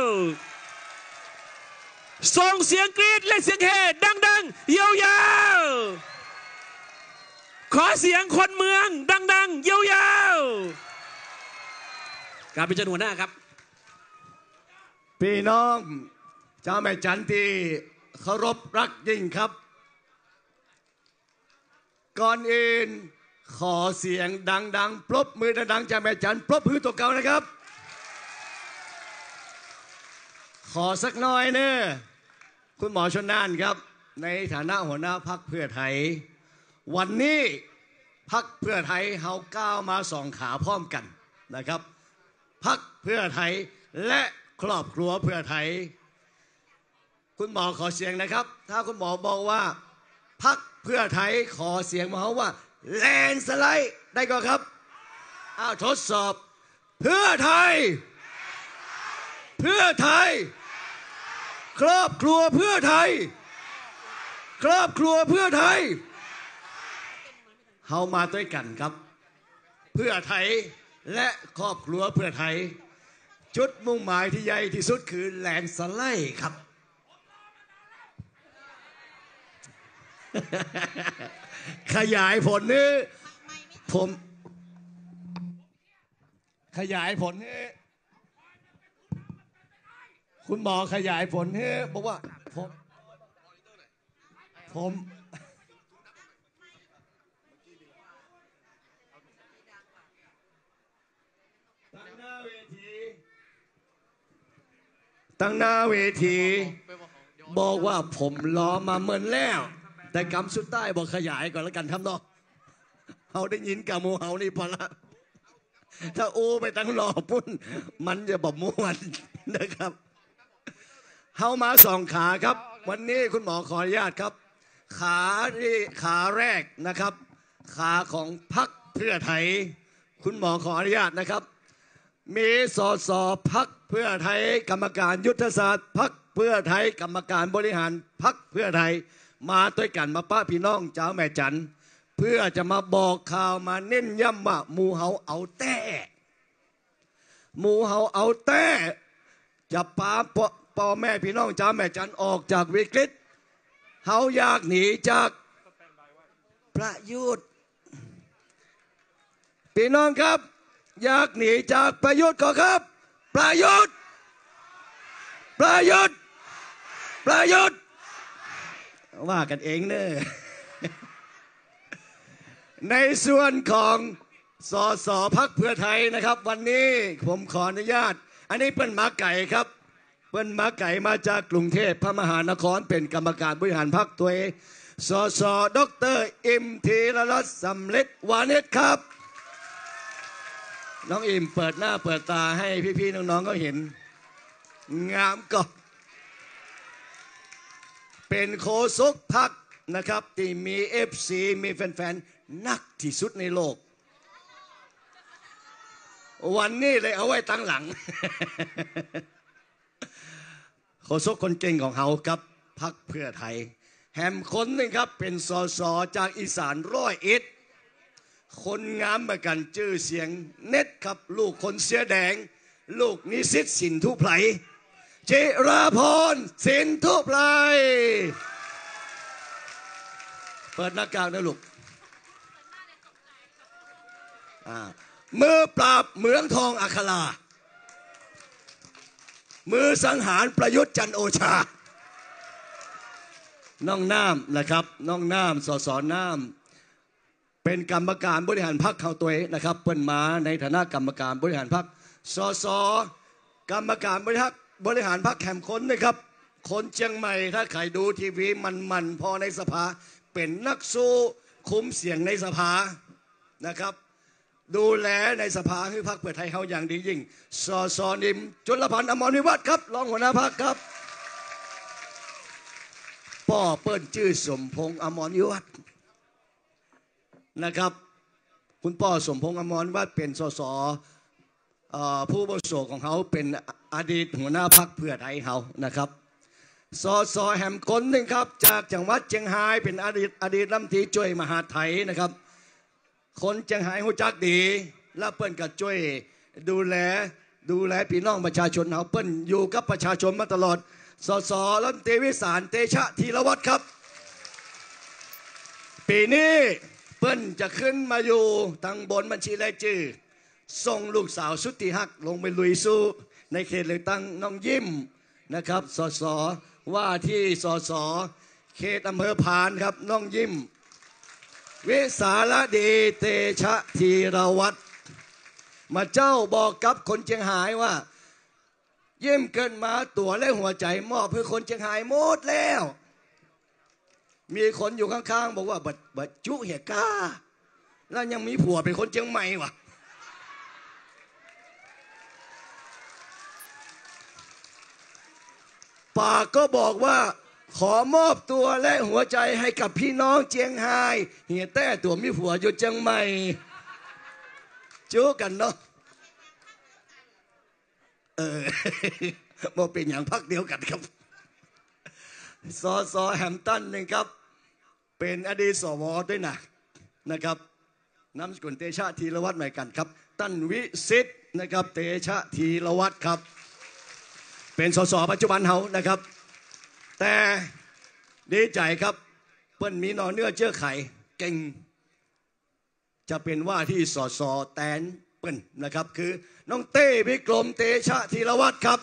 ส่งเสียงกรี๊ดและเสียงเฮดังๆยาวๆขอเสียงคนเมืองดังๆยาวๆการเป็นเจ้าหัวหน้าครับพี่น้องเจ้าแม่จันที่เคารพรักยิ่งครับก่อนอื่นขอเสียงดังๆปรบมือดังๆเจ้าแม่จันปรบมือตัวเก่านะครับขอสักหน่อยเนอะคุณหมอชลน่านครับในฐานะหัวหน้าพรรคเพื่อไทยวันนี้พรรคเพื่อไทยเฮาก้าวมาสองขาพร้อมกันนะครับพรรคเพื่อไทยและครอบครัวเพื่อไทยคุณหมอขอเสียงนะครับถ้าคุณหมอบอกว่าพรรคเพื่อไทยขอเสียงมาเขาว่าแลนสไลด์ได้ก่อนครับอ้าวทดสอบเพื่อไทยเพื่อไทยครอบครัวเพื่อไทยครอบครัวเพื่อไทยเฮามาด้วยกันครับเพื่อไทยและครอบครัวเพื่อไทยจุดมุ่งหมายที่ใหญ่ที่สุดคือแลนสไลด์ครับขยายผลนี้ผมขยายผลนี้คุณหมอขยายผลนี้บอกว่าผมผมตั้งหน้าเวทีตั้งหน้าเวทีบอกว่าผมรอมาเมินแล้วแต่กำสุดใต้บอกขยายก่อนแล้วกันทำนอกเขาได้ยินกามูเฮานี่พอละถ้าโอไปตั้งรอปุ้นมันจะบอกม้วนนะครับเฮามาสองขาครับวันนี้คุณหมอขออนุญาตครับขาที่ขาแรกนะครับขาของพรรคเพื่อไทยคุณหมอขออนุญาตนะครับมีสสพรรคเพื่อไทยกรรมการยุทธศาสตร์พรรคเพื่อไทยกรรมการบริหารพรรคเพื่อไทยมาด้วยกันมาป้าพี่น้องเจ้าแม่จันเพื่อจะมาบอกข่าวมาเน้นย้ำว่าหมูเฮาเอาแต่หมูเฮาเอาแต่จะพาพ่อแม่พี่น้องเจ้าแม่จันออกจากวิกฤตเฮาอยากหนีจากประยุทธ์พี่น้องครับอยากหนีจากประยุทธ์ก็ครับประยุทธ์ประยุทธ์ประยุทธ์ว่ากันเองเนอะในส่วนของสสพรรคเพื่อไทยนะครับวันนี้ผมขออนุญาตอันนี้เป็นหมาไก่ครับเป็นหมาไก่มาจากกรุงเทพพระมหานครเป็นกรรมการบริหารพรรคตัวเองสสดรอิมธีรรัตน์สำเร็จวานิชครับน้องอิมเปิดหน้าเปิดตาให้พี่ๆน้องๆก็เห็นงามก็เป็นโฆษกพรรคนะครับที่มี เอฟ ซี มีแฟนๆนักที่สุดในโลกวันนี้เลยเอาไว้ตั้งหลัง โฆษกคนเก่งของเขาครับพรรคเพื่อไทยแฮมคนนึงครับเป็นสสจากอีสานร้อยเอ็ดคนงามเหมือนกันชื่อเสียงเน็ตครับลูกคนเสื้อแดงลูกนิสิตสินทุไพรจิราพรสินทุไพรเปิดหน้ากากนะลูกมือปราบเหมืองทองอัครามือสังหารประยุทธ์จันทร์โอชาน้องน้ำนะครับน้องน้ำสสน้ำเป็นกรรมการบริหารพรรคเขาตัวเองนะครับเปิ้นมาในฐานะกรรมการบริหารพรรคสสกรรมการบริหารบริหารพรรคแข่มคนนะครับคนเชียงใหม่ถ้าใครดูทีวีมันๆพอในสภาเป็นนักสู้คุ้มเสียงในสภานะครับดูแลในสภาคือพรรคเพื่อไทยเขาอย่างดียิ่งสสนิมจุลพันธ์อมรวิวัฒน์ครับรองหัวหน้าพรรคครับป่อเปิ้ลชื่อสมพงษ์อมรวิวัฒน์นะครับคุณป่อสมพงษ์อมรวิวัฒน์เป็นสสผู้บริสุทธิ์ของเขาเป็นอดีตหัวหน้าพรรคเพื่อไทยเขานะครับสสแหมกลนึงครับจากจังหวัดเชียงรายเป็นอดีตอดีตรัฐมนตรีช่วยมหาดไทยนะครับคนเชียงรายหูจักดีและเปิ้ลก็ช่วยดูแลดูแลพี่น้องประชาชนเขาเปิ้ลอยู่กับประชาชนมาตลอดสสรัฐมนตรีวิสารเตชะธีรวัตรครับปีนี้เปิ้ลจะขึ้นมาอยู่ทางบนบัญชีรายชื่อส่งลูกสาวสุดที่ฮักลงไปลุยสู้ในเขตเลือกตั้งน้องยิ้มนะครับสสว่าที่สสเขตอำเภอพานครับน้องยิ้มวิสารดีเตชะธีรวัตรมาเจ้าบอกกับคนเชียงรายว่ายิ้มเกินมาตัวและหัวใจมอบเพื่อคนเชียงรายหมดแล้วมีคนอยู่ข้างๆบอกว่าบัดบัดจุเหียก้าแล้วยังมีผัวเป็นคนเชียงใหม่วะปากก็บอกว่าขอมอบตัวและหัวใจให้กับพี่น้องเจียงไฮ้เฮียแต้ตัวมีผัวอยู่เจียงใหม่จู้กันเนาะเออมาเป็นอย่างพักเดียวกันครับสสแฮมตันหนึ่งครับเป็นอดีตสวด้วยนะนะครับนามสกุลเตชะธีรวัตรเหมือนกันครับตั้นวิสิทธิ์นะครับเตชะธีรวัตรครับเป็นสสปัจจุบันเขานะครับแต่ดีใจครับเปิ้ลมีนอเนื้อเชื่อไข่เก่งจะเป็นว่าที่สสแตนเปิ้ลนะครับคือน้องเต้วิกรมเตชะธีรวัตรครับ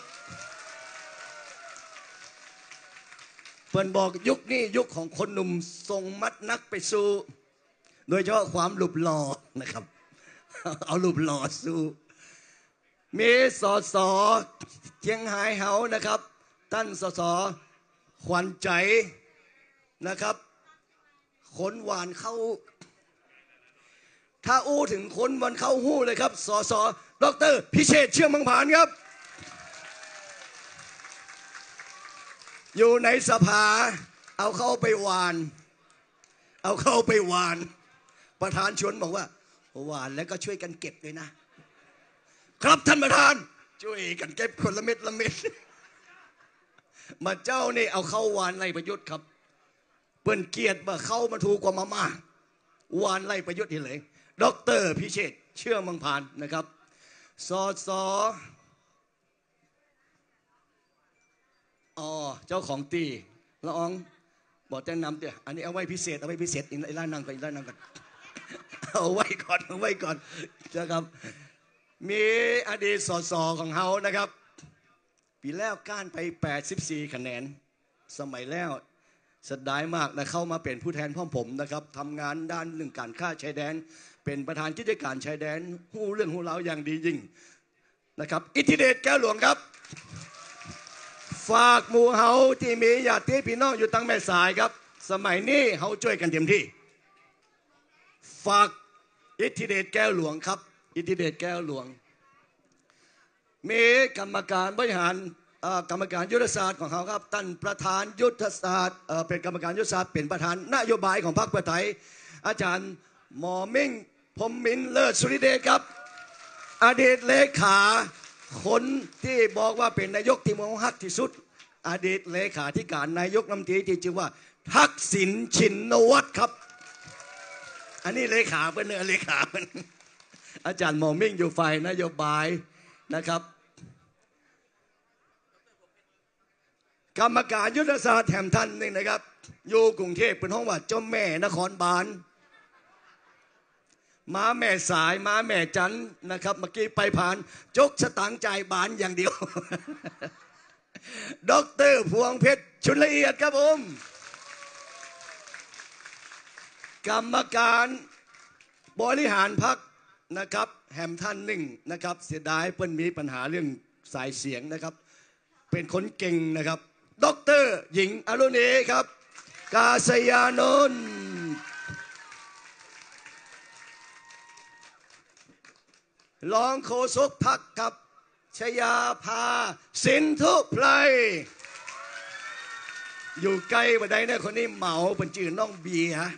เปิ้ลบอกยุคนี้ยุคของคนหนุ่มทรงมัดนักไปสู้โดยเฉพาะความหลุบหล่อนะครับเอาหลุบหล่อสู้มีสสเชียงรายเฮานะครับท่านสสขวัญใจนะครับคนหวานเข้าถ้าอู้ถึงคนวันเข้าหู้เลยครับสสดรพิเชษฐ์เชื่อมังผานครับอยู่ในสภาเอาเข้าไปหวานเอาเข้าไปหวานประธานชวนบอกว่าหวานแล้วก็ช่วยกันเก็บเลยนะครับท่านประธานช่วยกันเก็บคนละเม็ดละเม็ดมาเจ้านี่เอาเข้าวานไล่ประยุทธ์ครับเปิ้นเกียรติมาเข้ามาถูกกว่ามาม่าวานไล่ประยุทธ์เห็นเลยดรพิเชษฐ์เชื่อมังผานนะครับสสอ๋อเจ้าของตีละอองบอกแนะนำเดี๋ยวอันนี้เอาไว้พิเศษเอาไว้พิเศษอีกไอ้ล่านั่งก่อนอีกล่านั่งก่อนเอาไว้ก่อนเอาไว้ก่อนนะครับมีอดีตสสของเขานะครับปีแล้วก้านไปแปดสิบสี่คะแนนสมัยแล้วเสียดายมากนะเข้ามาเป็นผู้แทนพ่อผมนะครับทำงานด้านเรื่องการฆ่าชายแดนเป็นประธานกิจการชายแดนหู้เรื่องหู้เล่าอย่างดียิ่งนะครับอิทธิเดชแก้วหลวงครับฝากหมู่เฮาที่มีญาติพี่น้องอยู่ตั้งแม่สายครับสมัยนี้เฮาช่วยกันเต็มที่ฝากอิทธิเดชแก้วหลวงครับอิทธิเดชแก้วหลวงมีกรรมการบริหารกรรมการยุทธศาสตร์ของเขาครับท่านประธานยุทธศาสตร์เป็นกรรมการยุทธศาสตร์เป็นประธานนโยบายของพรรคเพื่อไทยอาจารย์หมอมิ่งพรหมมินทร์เลิศสุริเดชครับอดีตเลขาคนที่บอกว่าเป็นนายกที่มองฮักที่สุดอดีตเลขาธิการนายกรัฐมนตรีที่ชื่อว่าทักษิณชินวัตรครับอันนี้เลขาเป็นเนื้อเลขาเป็นอาจารย์หมอมิ่งอยู่ฝ่ายนโยบายนะครับกรรมการยุทธศาสตร์แถมท่านหนึ่งนะครับอยู่กรุงเทพเป็นห้องว่าเจ้าแม่นครบาลม้าแม่สายม้าแม่จันนะครับเมื่อกี้ไปผ่านจกสตางค์จ่ายบานอย่างเดียวดร.พวงเพชรชุนละเอียดครับผมกรรมการบริหารพรรคนะครับแฮมท่านหนึ่งนะครับเสียดายเพิ่นมีปัญหาเรื่องสายเสียงนะครับเป็นคนเก่งนะครับดร.หญิงอรุณีครับกาศยานนท์รองโฆษกพรรคกับชยาภาสินธุไพรอยู่ใกล้บันไดเนี่ยคนนี้เหมาเป็นจื่อน้องเบียร์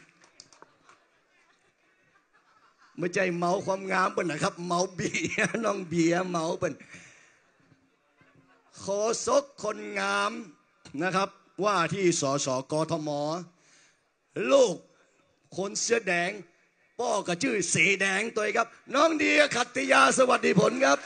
ไม่ใช่เมาความงามเป็นนะครับเมาเบียร์น้องเบียร์เมาเป็นโฆษกคนงามนะครับว่าที่สสกทมลูกคนเสื้อแดงป้อกระชื่อสีแดงตัวครับน้องเดียขัตติยาสวัสดีผลครับ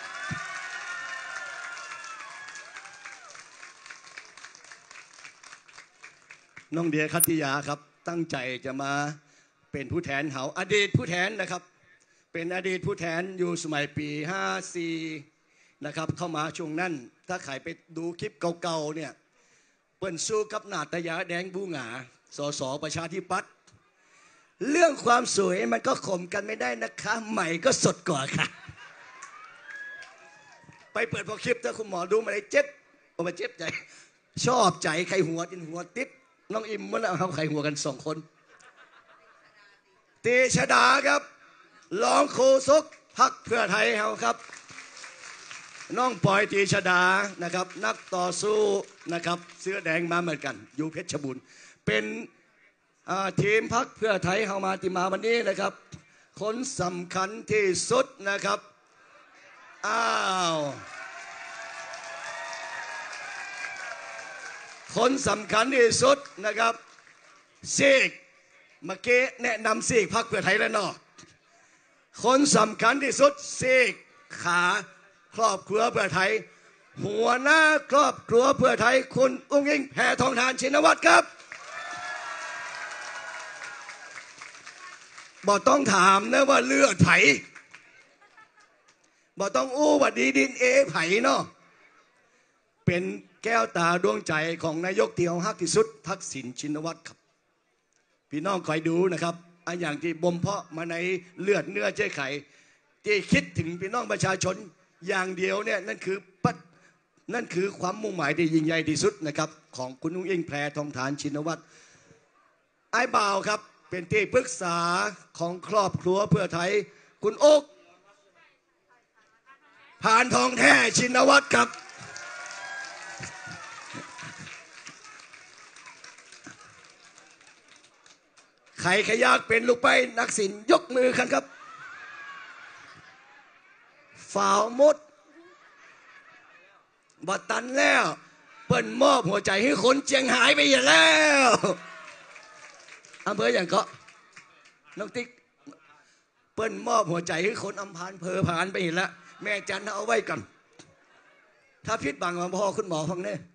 น้องเดียขัตติยาครับตั้งใจจะมาเป็นผู้แทนเหาอดีตผู้แทนนะครับเป็นอดีตผู้แทนอยู่สมัยปีห้าสี่นะครับเข้ามาช่วงนั้นถ้าใครไปดูคลิปเก่าๆเนี่ยเปิ้นสู้กับนาตยาแดงบูหงาสสประชาธิปัตย์เรื่องความสวยมันก็ข่มกันไม่ได้นะคะใหม่ก็สดกว่าค่ะไปเปิดพอคลิปถ้าคุณหมอดูมาเลยเจ็บออกมาเจ็บใจชอบใจใครหัวจินหัวติ๊บน้องอิมมันเอาใครหัวกันสองคนเตชดาครับรองโฆษกพรรคเพื่อไทยเขาครับน้องปอยตีชดานะครับนักต่อสู้นะครับเสื้อแดงมาเหมือนกันอยู่เพชรบูรณ์เป็นทีมพรรคเพื่อไทยเข้ามาติมาวันนี้นะครับคนสำคัญที่สุดนะครับอ้าวคนสำคัญที่สุดนะครับซีกเมื่อกี้แนะนำซีกพรรคเพื่อไทยแล้วเนาะคนสำคัญที่สุดซีกขาครอบครัวเพื่อไทยหัวหน้าครอบครัวเพื่อไทยคุณอุ้งอิงแพทองธารชินวัตรครับบ่ต้องถามนะว่าเลือดไผ่บ่ต้องอู้ว่าดีดินเอไผ่เนาะเป็นแก้วตาดวงใจของนายกที่เอาฮักที่สุดทักษิณชินวัตรครับพี่น้องคอยดูนะครับอันอย่างที่บ่มเพาะมาในเลือดเนื้อเจ้ไข่ที่คิดถึงพี่น้องประชาชนอย่างเดียวเนี่ยนั่นคือปัดนั่นคือความมุ่งหมายที่ยิ่งใหญ่ที่สุดนะครับของคุณอุ้งอิงแพทองธารชินวัตรไอ้บ่าวครับเป็นที่ปรึกษาของครอบครัวเพื่อไทยคุณโอ๊กผ่านทองแท้ชินวัตรครับใครขยากเป็นลูกไปนักศิลป์ยกมือกันครับฝ่าวมดบัดตันแล้วเปิ้นมอบหัวใจให้คนเจียงหายไปอย่างแล้วอำเภออย่างก็น้องติ๊กเปิ้นมอบหัวใจให้คนอำพานเพอผ่านไปเห็นแล้วแม่จันเอาไว้กันถ้าพิษบังมาพ่อคุณหมอฟังเนี่ย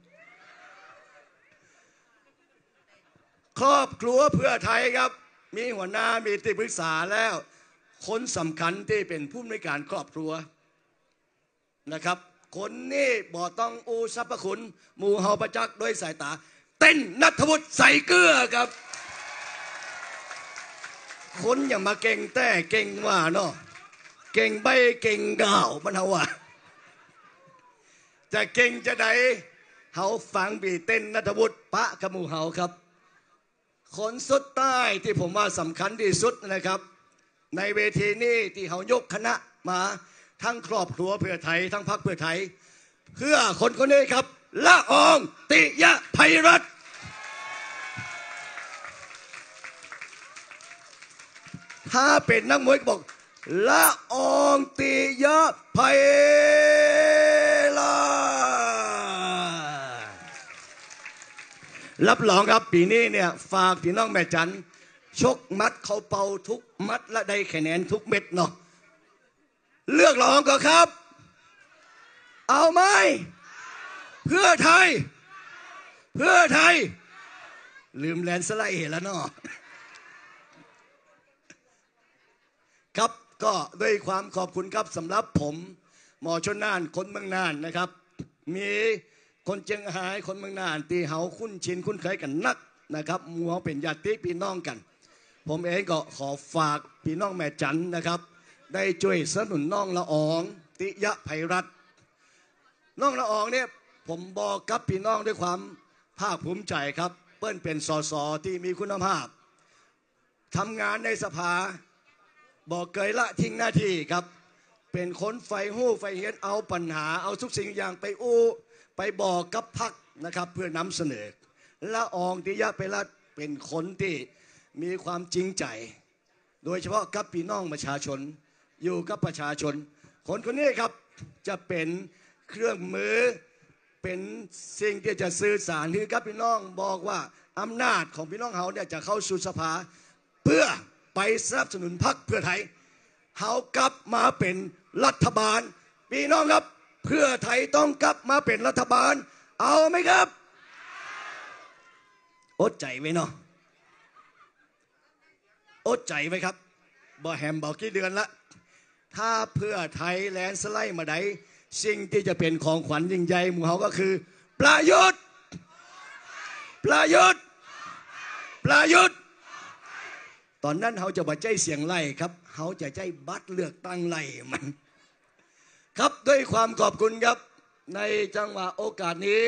ครอบครัวเพื่อไทยครับมีหัวหน้ามีที่ปรึกษาแล้วคนสำคัญที่เป็นผู้ในการครอบครัวนะครับคนนี้บ่ต้องอูสรรพคุณหมู่เฮาประจักษ์ด้วยสายตาเต้นนัทวุฒิใส่เกลือครับคนอย่ามาเก่งแต่เก่งว่าเนาะเก่งใบเก่งดาวมันเฮาว่าจะเก่งจะใดเฮาฟังบีเต้นนัทวุฒิปะกับหมู่เฮาครับคนสุดใต้ที่ผมว่าสำคัญที่สุดนะครับในเวทีนี้ที่เฮายกคณะมาทั้งครอบครัวเพื่อไทยทั้งพรรคเพื่อไทยเพื่อคนคนนี้ครับละอองติยะไพรัตน์ถ้าเป็นนักมวยบอกละอองติยะไพรัตน์รับรองครับปีนี้เนี่ยฝากพี่น้องแม่จันชกมัดเขาเป่าทุกมัดและได้คะแนนทุกเม็ดเนาะเลือกรองก็ครับเอาไหมเพื่อไทยเพื่อไทยลืมแลนสไลด์เห็นแล้วเนาะครับก็ด้วยความขอบคุณครับสำหรับผมหมอชนน่านคนเมืองน่านนะครับมีคนเจียงไฮ้คนเมืองน่านตีเฮาคุ้นชินคุ้นเคยกันนักนะครับมัวเป็นญาติพี่น้องกันผมเองก็ขอฝากพี่น้องแม่จันนะครับได้ช่วยสนับสนุนน้องละอองติยะไพรัตน์น้องละอองเนี่ยผมบอกกับพี่น้องด้วยความภาคภูมิใจครับเปิ้ลเป็นสสที่มีคุณภาพทำงานในสภาบอกเกยละทิ้งหน้าที่ครับเป็นคนไฟหู้ไฟเห็นเอาปัญหาเอาทุกสิ่งอย่างไปอู้ไปบอกกับพรรคนะครับเพื่อนำเสนอละอองติยะเปรัตเป็นคนที่มีความจริงใจโดยเฉพาะกับพี่น้องประชาชนอยู่กับประชาชนคนคนนี้ครับจะเป็นเครื่องมือเป็นสิ่งที่จะสื่อสารให้กับพี่น้องบอกว่าอำนาจของพี่น้องเขาเนี่ยจะเข้าสู่สภาเพื่อไปสนับสนุนพรรคเพื่อไทยเขากลับมาเป็นรัฐบาลพี่น้องครับเพื่อไทยต้องกลับมาเป็นรัฐบาลเอาไหมครับอดใจไว้เนาะอดใจไว้ครับบ่แฮมบอกกี่เดือนละถ้าเพื่อไทยแลนสไลด์มาได้สิ่งที่จะเป็นของขวัญยิ่งใหญ่ของเขาก็คือประยุทธ์ประยุทธ์ประยุทธ์ตอนนั้นเขาจะบ่ใจเสียงไล่ครับเขาจะใจบัตรเลือกตั้งไล่มันครับด้วยความขอบคุณครับในจังหวะโอกาสนี้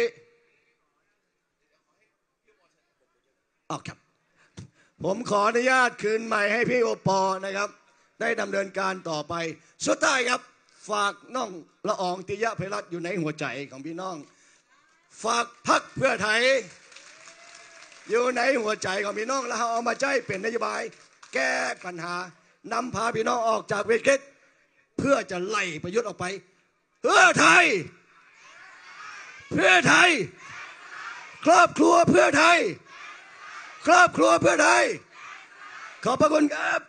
ออกครับผมขออนุญาตคืนใหม่ให้พี่โอปอนะครับได้ดำเนินการต่อไปสุดท้ายครับฝากน้องละอองติยะไพรัตน์อยู่ในหัวใจของพี่น้องฝากพรรคเพื่อไทยอยู่ในหัวใจของพี่น้องแล้วเอามาใช้เป็นนโยบายแก้ปัญหานำพาพี่น้องออกจากวิกฤตเพื่อจะไล่ประยุทธ์ออกไปเพื่อไทยเพื่อไทยครอบครัวเพื่อไทยครอบครัวเพื่อไทยขอบพระคุณครับ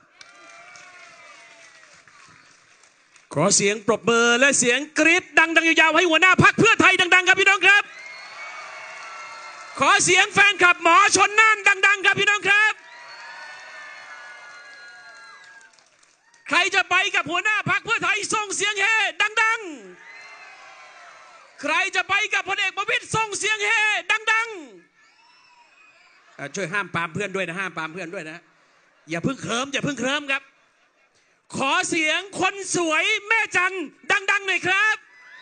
ขอเสียงปรบมือและเสียงกรี๊ดดังๆยาวๆให้หัวหน้าพรรคเพื่อไทยดังๆครับพี่น้องครับขอเสียงแฟนคลับหมอชนน่านดังๆครับพี่น้องครับใครจะไปกับหัวหน้าพรรคเพื่อไทยส่งเสียงเฮดังๆใครจะไปกับพลเอกประวิตรส่งเสียงเฮดังๆช่วยห้ามปามเพื่อนด้วยนะห้ามปามเพื่อนด้วยนะอย่าเพิ่งเคลิ้มอย่าเพิ่งเคลิ้มครับขอเสียงคนสวยแม่จันดังๆหน่อยครับ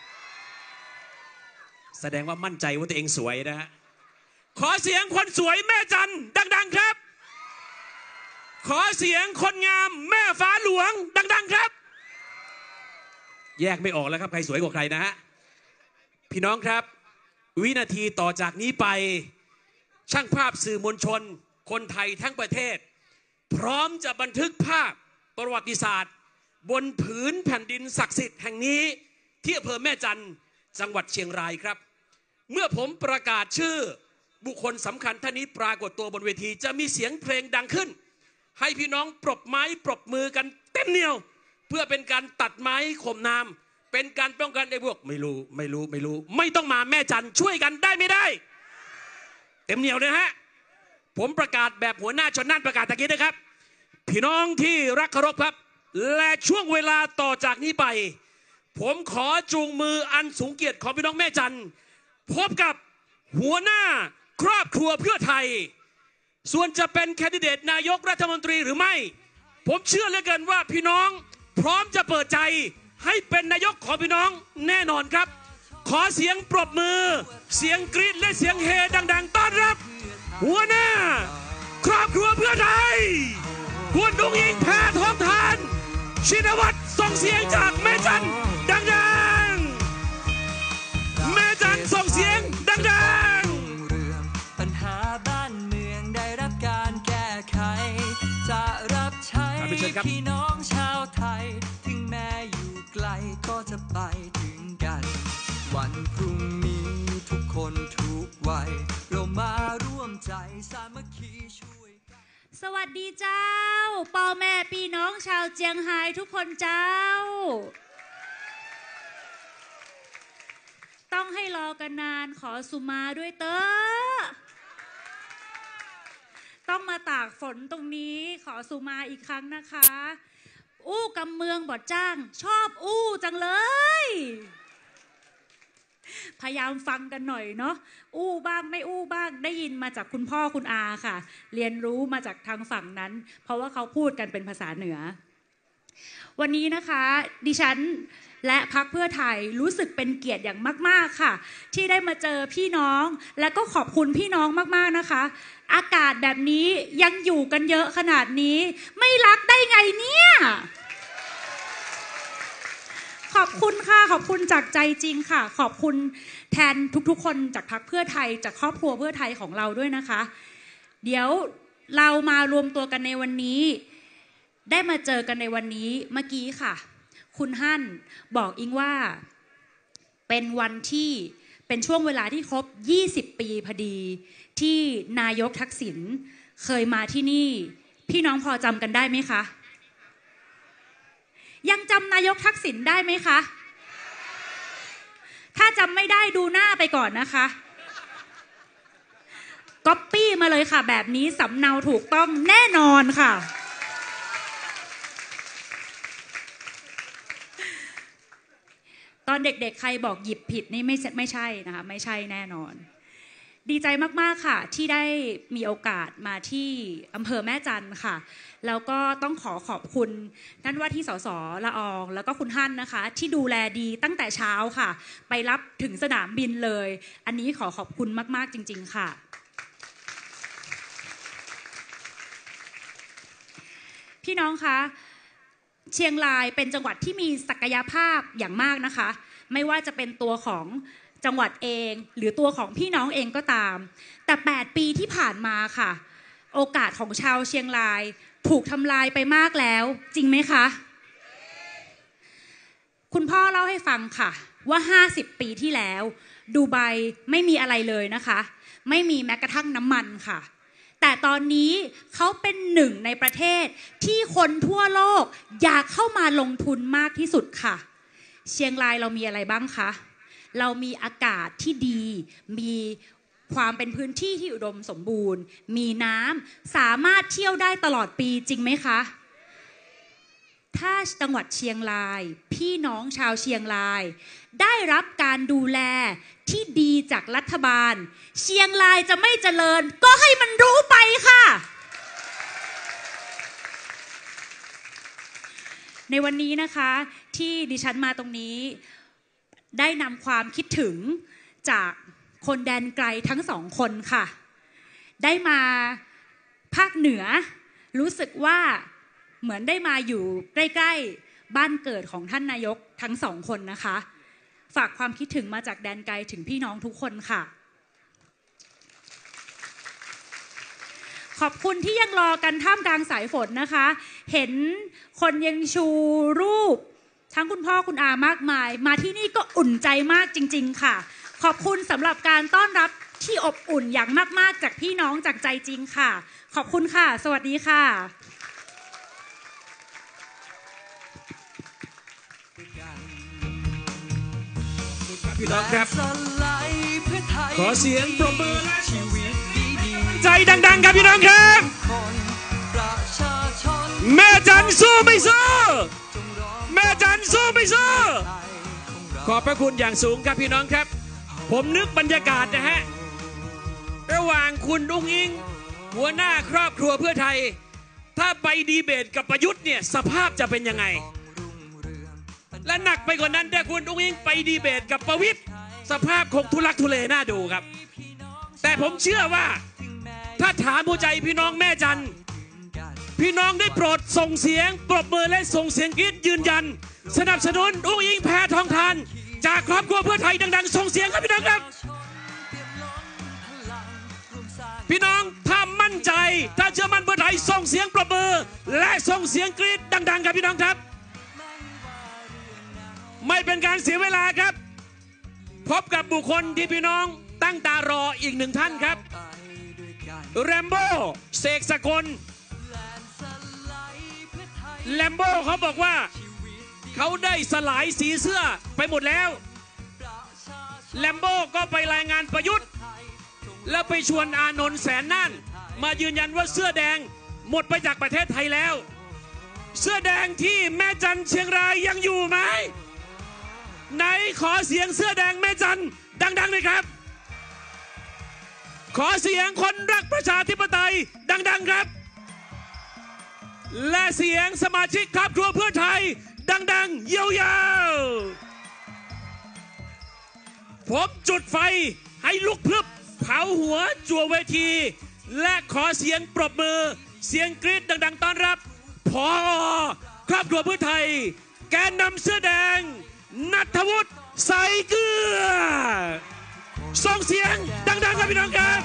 แสดงว่ามั่นใจว่าตัวเองสวยนะฮะขอเสียงคนสวยแม่จันดังๆครับขอเสียงคนงามแม่ฟ้าหลวงดังๆครับแยกไม่ออกแล้วครับใครสวยกว่าใครนะฮะพี่น้องครับวินาทีต่อจากนี้ไปช่างภาพสื่อมวลชนคนไทยทั้งประเทศพร้อมจะบันทึกภาพประวัติศาสตร์บนผืนแผ่นดินศักดิ์สิทธิ์แห่งนี้ที่อำเภอแม่จันทร์จังหวัดเชียงรายครับเมื่อผมประกาศชื่อบุคคลสำคัญท่านนี้ปรากฏตัวบนเวทีจะมีเสียงเพลงดังขึ้นให้พี่น้องปรบไม้ปรบมือกันเต็มเหนียวเพื่อเป็นการตัดไม้ข่มน้ำเป็นการป้องกันไอ้พวกไม่รู้ไม่รู้ไม่รู้ไม่ต้องมาแม่จันทร์ช่วยกันได้ไม่ได้เต็มเหนียวนะฮะผมประกาศแบบหัวหน้าชนน่านประกาศตะกี้นะครับพี่น้องที่รักเคารพครับและช่วงเวลาต่อจากนี้ไปผมขอจูงมืออันสูงเกียรติของพี่น้องแม่จันทร์พบกับหัวหน้าครอบครัวเพื่อไทยส่วนจะเป็นแคนดิเดตนายกรัฐมนตรีหรือไม่ผมเชื่อเหลือเกินว่าพี่น้องพร้อมจะเปิดใจให้เป็นนายกของพี่น้องแน่นอนครับขอเสียงปรบมือเสียงกรี๊ดและเสียงเฮดังๆต้อนรับหัวหน้าครอบครัวเพื่อไทยคุณดุงอิงแพทองทานชินวัตรส่งเสียงจากแม่จันดังๆแม่จันส่งเสียงดังๆปัญหาบ้านเมืองได้รับการแก้ไขจะรับใช้พี่น้องชาวไทยถึงแม้อยู่ไกลก็จะไปถึงกันวันพรุ่งนี้ทุกคนทุกวัยเรามาร่วมใจสามัคคีช่วยสวัสดีเจ้าพ่อแม่พี่น้องชาวเจียงไฮ้ทุกคนเจ้าต้องให้รอกันนานขอสุมาด้วยเตอต้องมาตากฝนตรงนี้ขอสุมาอีกครั้งนะคะอู้กำเมืองบอดจ้างชอบอู้จังเลยพยายามฟังกันหน่อยเนาะอู้บ้างไม่อู้บ้างได้ยินมาจากคุณพ่อคุณอาค่ะเรียนรู้มาจากทางฝั่งนั้นเพราะว่าเขาพูดกันเป็นภาษาเหนือวันนี้นะคะดิฉันและพรรคเพื่อไทยรู้สึกเป็นเกียรติอย่างมากๆค่ะที่ได้มาเจอพี่น้องและก็ขอบคุณพี่น้องมากๆนะคะอากาศแบบนี้ยังอยู่กันเยอะขนาดนี้ไม่รักได้ไงเนี่ยอบคุณค่ะขอบคุณจากใจจริงค่ะขอบคุณแทนทุกๆคนจากพรรคเพื่อไทยจากครอบครัวเพื่อไทยของเราด้วยนะคะเดี๋ยวเรามารวมตัวกันในวันนี้ได้มาเจอกันในวันนี้เมื่อกี้ค่ะคุณฮั่นบอกอิงว่าเป็นวันที่เป็นช่วงเวลาที่ครบยี่สิบปีพอดีที่นายกทักษิณเคยมาที่นี่พี่น้องพอจำกันได้ไหมคะยังจำนายกทักษิณได้ไหมคะถ้าจำไม่ได้ดูหน้าไปก่อนนะคะก๊อปปี้มาเลยค่ะแบบนี้สำเนาถูกต้องแน่นอนค่ะตอนเด็กๆใครบอกหยิบผิดนี่ไม่ไม่ใช่นะคะไม่ใช่แน่นอนดีใจมากๆค่ะที่ได้มีโอกาสมาที่อำเภอแม่จันทร์ค่ะแล้วก็ต้องขอขอบคุณท่านว่าที่สสละอองแล้วก็คุณฮั่นนะคะที่ดูแลดีตั้งแต่เช้าค่ะไปรับถึงสนามบินเลยอันนี้ขอขอบคุณมากๆจริงๆค่ะพี่น้องคะเชียงรายเป็นจังหวัดที่มีศักยภาพอย่างมากนะคะไม่ว่าจะเป็นตัวของจังหวัดเองหรือตัวของพี่น้องเองก็ตามแต่แปดปีที่ผ่านมาค่ะโอกาสของชาวเชียงรายถูกทำลายไปมากแล้วจริงไหมคะคุณพ่อเล่าให้ฟังค่ะว่าห้าสิบปีที่แล้วดูไบไม่มีอะไรเลยนะคะไม่มีแม้กระทั่งน้ำมันค่ะแต่ตอนนี้เขาเป็นหนึ่งในประเทศที่คนทั่วโลกอยากเข้ามาลงทุนมากที่สุดค่ะเชียงรายเรามีอะไรบ้างคะเรามีอากาศที่ดีมีความเป็นพื้นที่ที่อุดมสมบูรณ์มีน้ำสามารถเที่ยวได้ตลอดปีจริงไหมคะถ้าจังหวัดเชียงรายพี่น้องชาวเชียงรายได้รับการดูแลที่ดีจากรัฐบาลเชียงรายจะไม่เจริญก็ให้มันรู้ไปค่ะในวันนี้นะคะที่ดิฉันมาตรงนี้ได้นำความคิดถึงจากคนแดนไกลทั้งสองคนค่ะได้มาภาคเหนือรู้สึกว่าเหมือนได้มาอยู่ใกล้ๆบ้านเกิดของท่านนายกทั้งสองคนนะคะฝากความคิดถึงมาจากแดนไกลถึงพี่น้องทุกคนค่ะขอบคุณที่ยังรอกันท่ามกลางสายฝนนะคะเห็นคนยังชูรูปทั้งคุณพ่อคุณอามากมายมาที่นี่ก็อุ่นใจมากจริงๆค่ะขอบคุณสำหรับการต้อนรับที่อบอุ่นอย่างมากๆจากพี่น้องจากใจจริงค่ะขอบคุณค่ะสวัสดีค่ะพี่น้องครับขอเสียงปรบมือและใจดังๆครับพี่น้องครับแม่จันสู้ไม่สู้แม่จันสู้ไม่สู้ขอบพระคุณอย่างสูงครับพี่น้องครับผมนึกบรรยากาศนะฮะระหว่างคุณอุ้งอิงหัวหน้าครอบครัวเพื่อไทยถ้าไปดีเบตกับประยุทธ์เนี่ยสภาพจะเป็นยังไงและหนักไปกว่านั้นถ้าคุณอุ้งอิงไปดีเบตกับประวิตรสภาพคงทุลักทุเลน่าดูครับแต่ผมเชื่อว่าถ้าถามหัวใจพี่น้องแม่จันพี่น้องได้โปรดส่งเสียงปรบมือและส่งเสียงกรี๊ดยืนยันสนับสนุนอุ้งอิงแพทองธารจากครอบครัวเพื่อไทยดังๆส่งเสียงครับพี่น้องครับพี่น้องถ้ามั่นใจถ้าเชื่อมั่นเพื่อไทยส่งเสียงปรบมือและส่งเสียงกรี๊ดดังๆครับพี่น้องครับไม่เป็นการเสียเวลาครับพบกับบุคคลที่พี่น้องตั้งตารออีกหนึ่งท่านครับแรมโบ้เสกสกลแรมโบ้เขาบอกว่าเขาได้สลายสีเสื้อไปหมดแล้วแรมโบ้ก็ไปรายงานประยุทธ์แล้วไปชวนอานนท์แสนน่านมายืนยันว่าเสื้อแดงหมดไปจากประเทศไทยแล้วเสื้อแดงที่แม่จันเชียงรายยังอยู่ไหมไหนขอเสียงเสื้อแดงแม่จันดังๆเลยครับขอเสียงคนรักประชาธิปไตยดังๆครับและเสียงสมาชิกครอบครัวเพื่อไทยดังๆยาวๆผมจุดไฟให้ลุกพลึบเผาหัวจั่วเวทีและขอเสียงปรบมือเสียงกรี๊ดดังๆต้อนรับผอ.ครอบครัวเพื่อไทยแกนนำเสื้อแดงณัฐวุฒิใสเกลือส่งเสียงดังๆครับพี่น้องครับ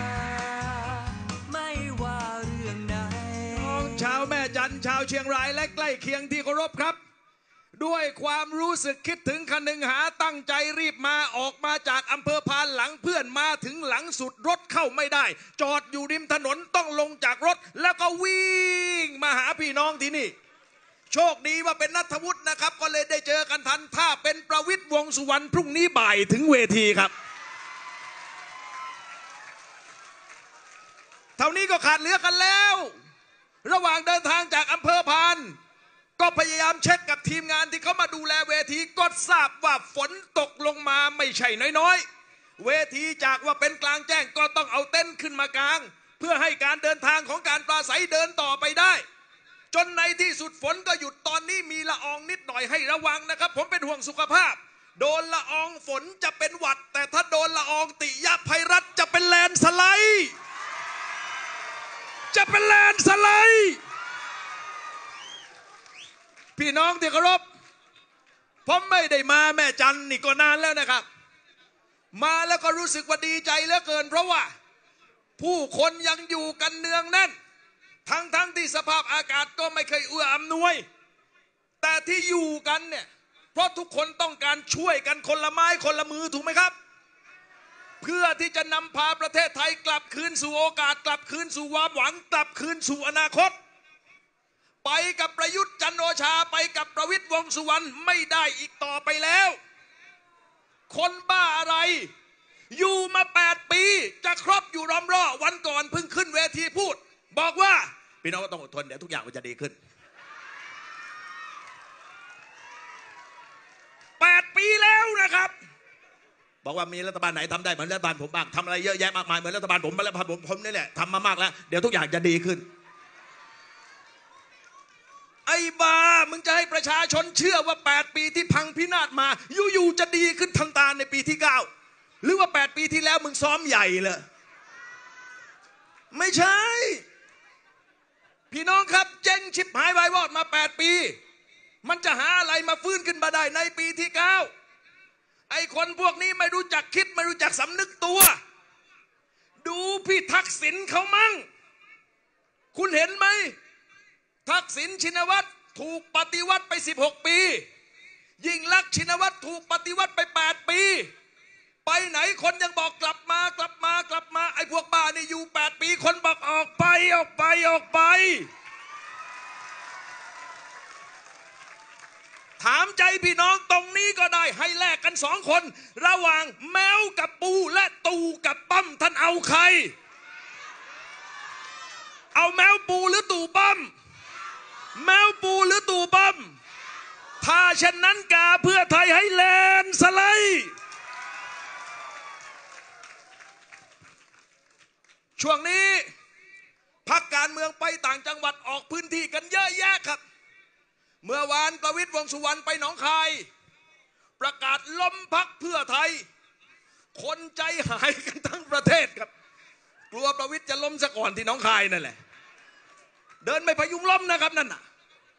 ชาวแม่จันทร์ชาวเชียงรายและใกล้เคียงที่เคารพครับด้วยความรู้สึกคิดถึงคนึงหาตั้งใจรีบมาออกมาจากอำเภอพานหลังเพื่อนมาถึงหลังสุดรถเข้าไม่ได้จอดอยู่ริมถนนต้องลงจากรถแล้วก็วิ่งมาหาพี่น้องที่นี่โชคดีว่าเป็นณัฐวุฒินะครับก็เลยได้เจอกันทันถ้าเป็นประวิตรวงษ์สุวรรณพรุ่งนี้บ่ายถึงเวทีครับเท่านี้ก็ขาดเหลือกันแล้วระหว่างเดินทางจากอำเภอพานก็พยายามเช็คกับทีมงานที่เขามาดูแลเวทีก็ทราบว่าฝนตกลงมาไม่ใช่น้อยๆเวทีจากว่าเป็นกลางแจ้งก็ต้องเอาเต็นท์ขึ้นมากลางเพื่อให้การเดินทางของการปราศัยเดินต่อไปได้จนในที่สุดฝนก็หยุดตอนนี้มีละอองนิดหน่อยให้ระวังนะครับผมเป็นห่วงสุขภาพโดนละอองฝนจะเป็นหวัดแต่ถ้าโดนละอองติยภัยรัฐจะเป็นแลนสไลด์จะเป็นแลนสไลด์พี่น้องที่เคารพผมไม่ได้มาแม่จันนี่ก็นานแล้วนะครับมาแล้วก็รู้สึกว่าดีใจเหลือเกินเพราะว่าผู้คนยังอยู่กันเนืองแน่นทั้งทั้งที่สภาพอากาศก็ไม่เคยเอื้ออำนวยแต่ที่อยู่กันเนี่ยเพราะทุกคนต้องการช่วยกันคนละไม้คนละมือถูกไหมครับเพื่อที่จะนำพาประเทศไทยกลับคืนสู่โอกาสกลับคืนสู่ความหวังกลับคืนสู่อนาคตไปกับประยุทธ์จันทร์โอชาไปกับประวิตรวงษ์สุวรรณไม่ได้อีกต่อไปแล้วคนบ้าอะไรอยู่มาแปดปีจะครบอยู่ล้อมรอบวันก่อนเพิ่งขึ้นเวทีพูดบอกว่าพี่น้องก็ต้องอดทนเดี๋ยวทุกอย่างมันจะดีขึ้นแปดปีแล้วนะครับบอกว่ามีรัฐบาลไหนทำได้เหมือนรัฐบาลผมบ้างทำอะไรเยอะแยะมากมายเหมือนรัฐบาลผมรัฐบาลผมผมนี่แหละทำมามากแล้วเดี๋ยวทุกอย่างจะดีขึ้นไอ้บ้ามึงจะให้ประชาชนเชื่อว่าแปดปีที่พังพินาศมาอยู่ๆจะดีขึ้นทันตาในปีที่เก้าหรือว่าแปดปีที่แล้วมึงซ้อมใหญ่เลยไม่ใช่พี่น้องครับเจ๊งชิบหายวายวอดมาแปดปีมันจะหาอะไรมาฟื้นขึ้นมาได้ในปีที่เก้าไอ้คนพวกนี้ไม่รู้จักคิดไม่รู้จักสำนึกตัวดูพี่ทักษิณเขามั่งคุณเห็นไหมทักษิณชินวัตรถูกปฏิวัติไปสิบหกปียิ่งลักษณ์ชินวัตรถูกปฏิวัติไปแปดปีไปไหนคนยังบอกกลับมากลับมากลับมาไอ้พวกบ้านี่อยู่แปดปีคนบอกออกไปออกไปออกไปถามใจพี่น้องตรงนี้ก็ได้ให้แลกกันสองคนระหว่างแมวกับปูและตูกับปั้มท่านเอาใครเอาแมวปูหรือตูปั้มแมวปูหรือตูปั้มถ้าเช่นนั้นกาเพื่อไทยให้แลนสไลด์ช่วงนี้พรรคการเมืองไปต่างจังหวัดออกพื้นที่กันเยอะแยะครับเมื่อวานประวิตรวงษ์สุวรรณไปหนองคายประกาศล้มพรรคเพื่อไทยคนใจหายกันทั้งประเทศครับกลัวประวิตรจะล้มซะก่อนที่หนองคายนั่นแหละเดินไม่พยุงล้มนะครับนั่นน่ะ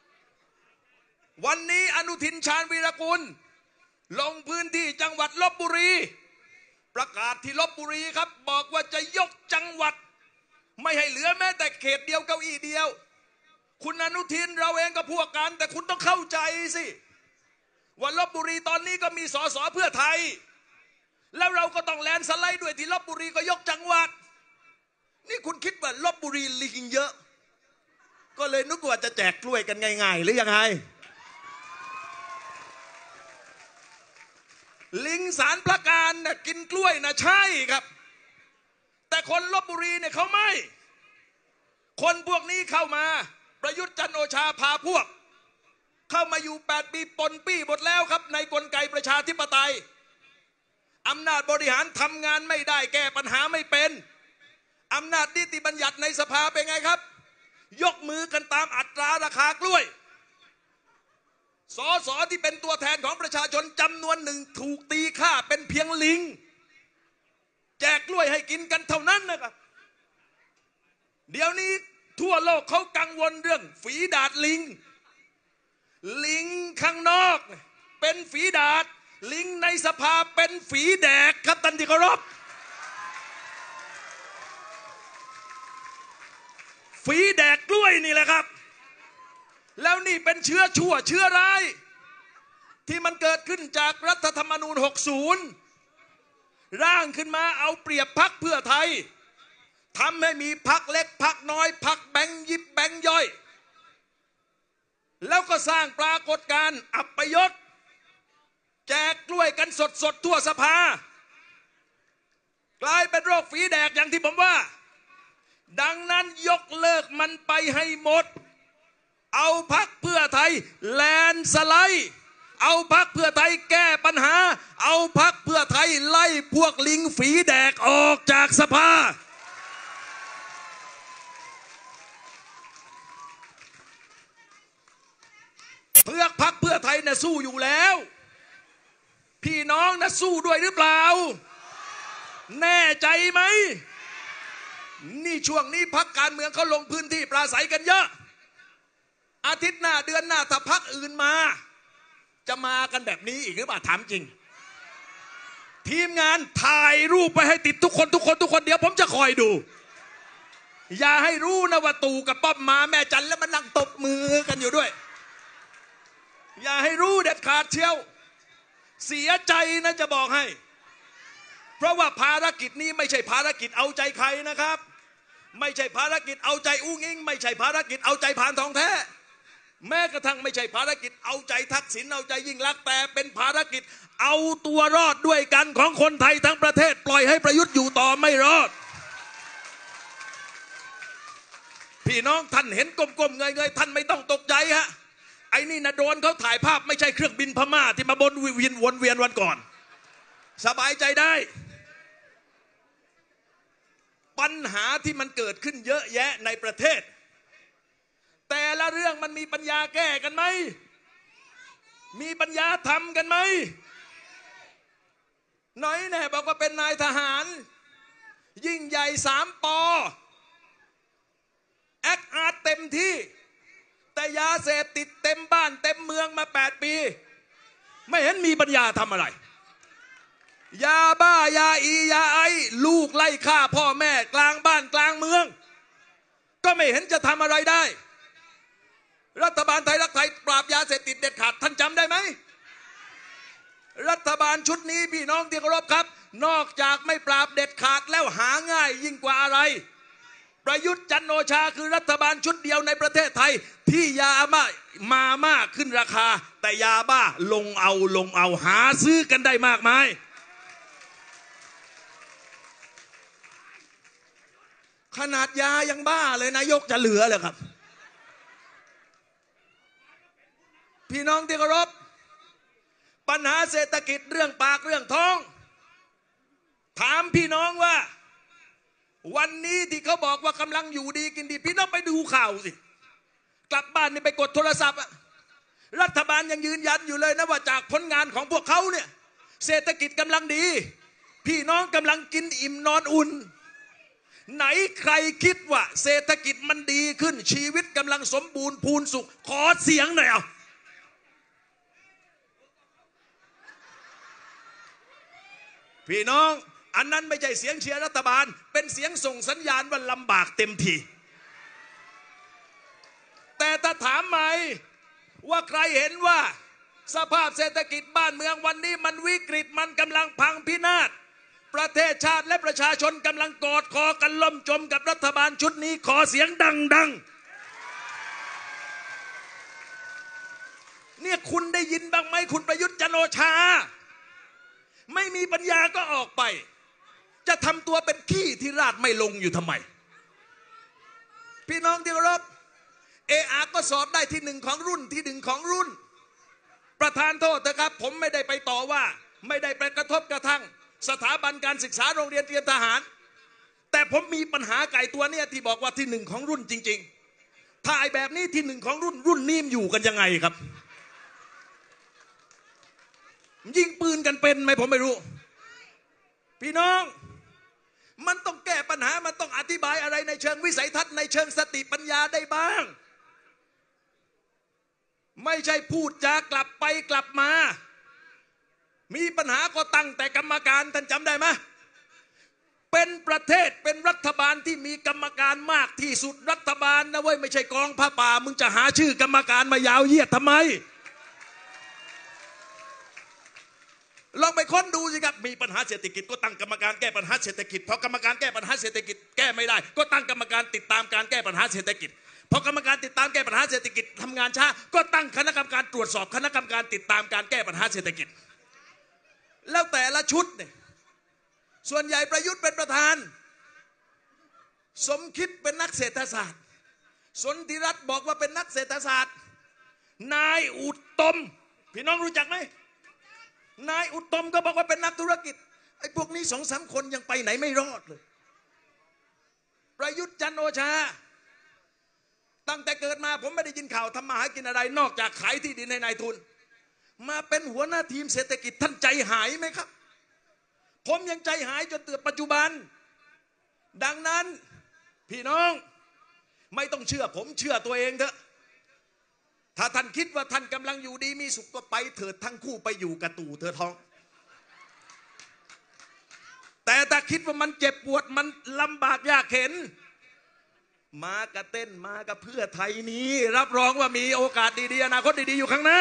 วันนี้อนุทินชาญวีรกุลลงพื้นที่จังหวัดลพบุรีประกาศที่ลพบุรีครับบอกว่าจะยกจังหวัดไม่ให้เหลือแม้แต่เขตเดียวเก้าอี้เดียวคุณอนุทินเราเองก็พวกกันแต่คุณต้องเข้าใจสิว่าลพบุรีตอนนี้ก็มีสสเพื่อไทยแล้วเราก็ต้องแลนสไลด์ด้วยที่ลพบุรีก็ยกจังหวัดนี่คุณคิดว่าลพบุรีลิงเยอะก็เลยนึกว่าจะแจกกล้วยกันง่ายๆหรือยังไงลิงสารพระการน่ะกินกล้วยนะใช่ครับแต่คนลพบุรีเนี่ยเขาไม่คนพวกนี้เข้ามาประยุทธ์จันทร์โอชาพาพวกเข้ามาอยู่แปดปีปนปี้หมดแล้วครับในกลไกประชาธิปไตยอำนาจบริหารทำงานไม่ได้แก้ปัญหาไม่เป็นอำนาจนิติบัญญัติในสภาเป็นไงครับยกมือกันตามอัตราราคากล้วยสสที่เป็นตัวแทนของประชาชนจำนวนหนึ่งถูกตีค่าเป็นเพียงลิงแจกกล้วยให้กินกันเท่านั้นนะครับเดี๋ยวนี้ทั่วโลกเขากังวลเรื่องฝีดาษลิงลิงข้างนอกเป็นฝีดาษลิงในสภาเป็นฝีแดกครับท่านที่เคารพฝีแดกกล้วยนี่แหละครับแล้วนี่เป็นเชื้อชั่วเชื้อร้ายที่มันเกิดขึ้นจากรัฐธรรมนูญหกสิบร่างขึ้นมาเอาเปรียบพรรคเพื่อไทยทำให้มีพรรคเล็กพรรคน้อยพรรคแบงค์ยิบแบงค์ย่อยแล้วก็สร้างปรากฏการณ์อัปยศแจกกล้วยกันสดๆทั่วสภากลายเป็นโรคฝีแดกอย่างที่ผมว่าดังนั้นยกเลิกมันไปให้หมดเอาพรรคเพื่อไทยแลนสไลด์เอาพรรคเพื่อไทยแก้ปัญหาเอาพรรคเพื่อไทยไล่พวกลิงฝีแดกออกจากสภาเพื่อพรรคเพื่อไทยน่ะสู้อยู่แล้วพี่น้องน่ะสู้ด้วยหรือเปล่าแน่ใจไหมนี่ช่วงนี้พรรคการเมืองเขาลงพื้นที่ปราศัยกันเยอะอาทิตย์หน้าเดือนหน้าถ้าพรรคอื่นมาจะมากันแบบนี้อีกหรือเปล่าถามจริงทีมงานถ่ายรูปไปให้ติดทุกคนทุกคนทุกคนเดี๋ยวผมจะคอยดูอย่าให้รู้นะว่าตู่กับป้อมมาแม่จันแล้วมันนั่งตบมือกันอยู่ด้วยอย่าให้รู้เด็ดขาดเชียวเสียใจนะจะบอกให้เพราะว่าภารกิจนี้ไม่ใช่ภารกิจเอาใจใครนะครับไม่ใช่ภารกิจเอาใจอุ้งอิงไม่ใช่ภารกิจเอาใจพานทองแท้แม้กระทั่งไม่ใช่ภารกิจเอาใจทักษิณเอาใจยิ่งลักษณ์แต่เป็นภารกิจเอาตัวรอดด้วยกันของคนไทยทั้งประเทศปล่อยให้ประยุทธ์อยู่ต่อไม่รอดพี่น้องท่านเห็นกลมๆเงยๆท่านไม่ต้องตกใจฮะไอ้นี่นะโดนเขาถ่ายภาพไม่ใช่เครื่องบินพม่าที่มาบนเวียนวนเวียนวันก่อนสบายใจได้ปัญหาที่มันเกิดขึ้นเยอะแยะในประเทศแต่ละเรื่องมันมีปัญญาแก้กันไหมมีปัญญาทำกันไหมน้อยแน่บอกว่าเป็นนายทหารยิ่งใหญ่สามปอแอคอาร์ตเต็มที่แต่ยาเสพติดเต็มบ้านเต็มเมืองมาแปดปีไม่เห็นมีปัญญาทำอะไรยาบ้ายาอียาไอลูกไล่ฆ่าพ่อแม่กลางบ้านกลางเมืองก็ไม่เห็นจะทำอะไรได้รัฐบาลไทยรักไทยปราบยาเสพติดเด็ดขาดท่านจำได้ไหมรัฐบาลชุดนี้พี่น้องที่เคารพครับนอกจากไม่ปราบเด็ดขาดแล้วหาง่ายยิ่งกว่าอะไรประยุทธ์จันทร์โอชาคือรัฐบาลชุดเดียวในประเทศไทยที่ยาบ้ามามากขึ้นราคาแต่ยาบ้าลงเอาลงเอาหาซื้อกันได้มากมายขนาดยายังบ้าเลยนายกจะเหลือเลยครับพี่น้องที่เคารพปัญหาเศรษฐกิจเรื่องปากเรื่องท้องถามพี่น้องว่าวันนี้ที่เขาบอกว่ากำลังอยู่ดีกินดีพี่น้องไปดูข่าวสิกลับบ้านนี่ไปกดโทรศัพท์อะรัฐบาลยังยืนยันอยู่เลยนะว่าจากผลงานของพวกเขาเนี่ยเศรษฐกิจกำลังดีพี่น้องกำลังกินอิ่มนอนอุ่นไหนใครคิดว่าเศรษฐกิจมันดีขึ้นชีวิตกำลังสมบูรณ์พูนสุขขอเสียงหน่อยเอาพี่น้องอันนั้นไม่ใช่เสียงเชียร์รัฐบาลเป็นเสียงส่งสัญญาณว่าลำบากเต็มทีแต่ถ้าถามไหมว่าใครเห็นว่าสภาพเศรษฐกิจบ้านเมืองวันนี้มันวิกฤตมันกำลังพังพินาศประเทศชาติและประชาชนกำลังกอดคอกันล่มจมกับรัฐบาลชุดนี้ขอเสียงดังๆเนี่ยคุณได้ยินบ้างไหมคุณประยุทธ์จันทร์โอชาไม่มีปัญญาก็ออกไปจะทำตัวเป็นขี้ที่ราดไม่ลงอยู่ทำไมพี่น้องที่เคารพเออาก็สอบได้ที่หนึ่งของรุ่นที่หนึ่งของรุ่นประธานโทษนะครับผมไม่ได้ไปต่อว่าไม่ได้ไปกระทบกระทั่งสถาบันการศึกษาโรงเรียนเตรียมทหารแต่ผมมีปัญหาไก่ตัวเนี้ยที่บอกว่าที่หนึ่งของรุ่นจริงๆถ้าไอ้แบบนี้ที่หนึ่งของรุ่นรุ่นนี้อยู่กันยังไงครับยิงปืนกันเป็นไหมผมไม่รู้พี่น้องมันต้องแก้ปัญหามันต้องอธิบายอะไรในเชิงวิสัยทัศน์ในเชิงสติปัญญาได้บ้างไม่ใช่พูดจากลับไปกลับมามีปัญหาก็ตั้งแต่กรรมการท่านจำได้ไหมเป็นประเทศเป็นรัฐบาลที่มีกรรมการมากที่สุดรัฐบาลนะเว้ยไม่ใช่กองผ้าป่ามึงจะหาชื่อกรรมการมายาวเหยียดทำไมลองไปค้นดูสิครับมีปัญหาเศรษฐกิจก็ตั้งกรรมการแก้ปัญหาเศรษฐกิจพอกรรมการแก้ปัญหาเศรษฐกิจแก้ไม่ได้ก็ตั้งกรรมการติดตามการแก้ปัญหาเศรษฐกิจพอกรรมการติดตามแก้ปัญหาเศรษฐกิจทำงานช้าก็ตั้งคณะกรรมการตรวจสอบคณะกรรมการติดตามการแก้ปัญหาเศรษฐกิจแล้วแต่ละชุดเนี่ยส่วนใหญ่ประยุทธ์เป็นประธานสมคิดเป็นนักเศรษฐศาสตร์สนธิรัตน์บอกว่าเป็นนักเศรษฐศาสตร์นายอุตมพี่น้องรู้จักไหมนายอุตมก็บอกว่าเป็นนักธุรกิจไอ้พวกนี้สองสามคนยังไปไหนไม่รอดเลยประยุทธ์จันทร์โอชาตั้งแต่เกิดมาผมไม่ได้ยินข่าวทำมาหากินอะไรนอกจากขายที่ดินให้นายทุนมาเป็นหัวหน้าทีมเศรษฐกิจท่านใจหายไหมครับผมยังใจหายจนเตือนปัจจุบันดังนั้นพี่น้องไม่ต้องเชื่อผมเชื่อตัวเองเถอะถ้าท่านคิดว่าท่านกำลังอยู่ดีมีสุขก็ไปเถิดทั้งคู่ไปอยู่กับตู่เธอท้องแต่ถ้าคิดว่ามันเจ็บปวดมันลำบากยากเข็นมากระเต้นมากับเพื่อไทยนี้รับรองว่ามีโอกาสดีๆอนาคตดีๆอยู่ข้างหน้า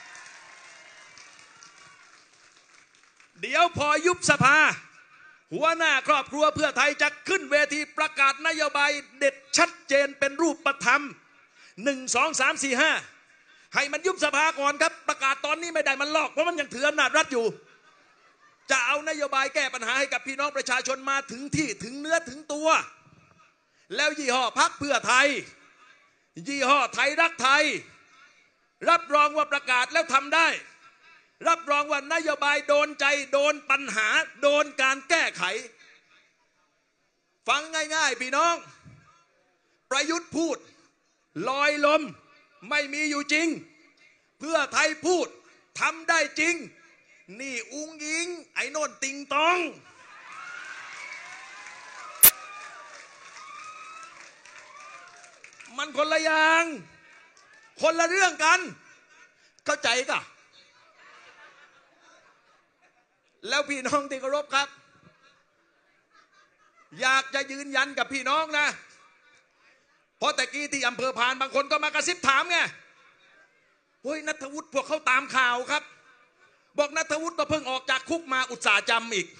เดี๋ยวพอยุบสภาหัวหน้าครอบครัวเพื่อไทยจะขึ้นเวทีประกาศนโยบายเด็ดชัดเจนเป็นรูปธรรมหนึ่งสองสามสี่ห้าให้มันยุบสภาก่อนครับประกาศตอนนี้ไม่ได้มันลอกเพราะมันยังถืออำนาจรัฐอยู่จะเอานโยบายแก้ปัญหาให้กับพี่น้องประชาชนมาถึงที่ถึงเนื้อถึงตัวแล้วยี่ห้อพรรคเพื่อไทยยี่ห้อไทยรักไทยรับรองว่าประกาศแล้วทำได้รับรองว่านโยบายโดนใจโดนปัญหาโดนการแก้ไขฟังง่ายๆพี่น้องประยุทธ์พูดลอยลมไม่มีอยู่จริงเพื่อไทยพูดทำได้จริงนี่อุ้งอิงไอ้โน่นติงตองมันคนละอย่างคนละเรื่องกันเข้าใจกะแล้วพี่น้องที่เคารพครับอยากจะยืนยันกับพี่น้องนะเพราะแต่กี้ที่อำเภอพานบางคนก็มากระซิบถามไงเฮ้ยณัฐวุฒิพวกเขาตามข่าวครับบอกณัฐวุฒิก็เพิ่งออกจากคุกมาอุตส่าห์จำอีก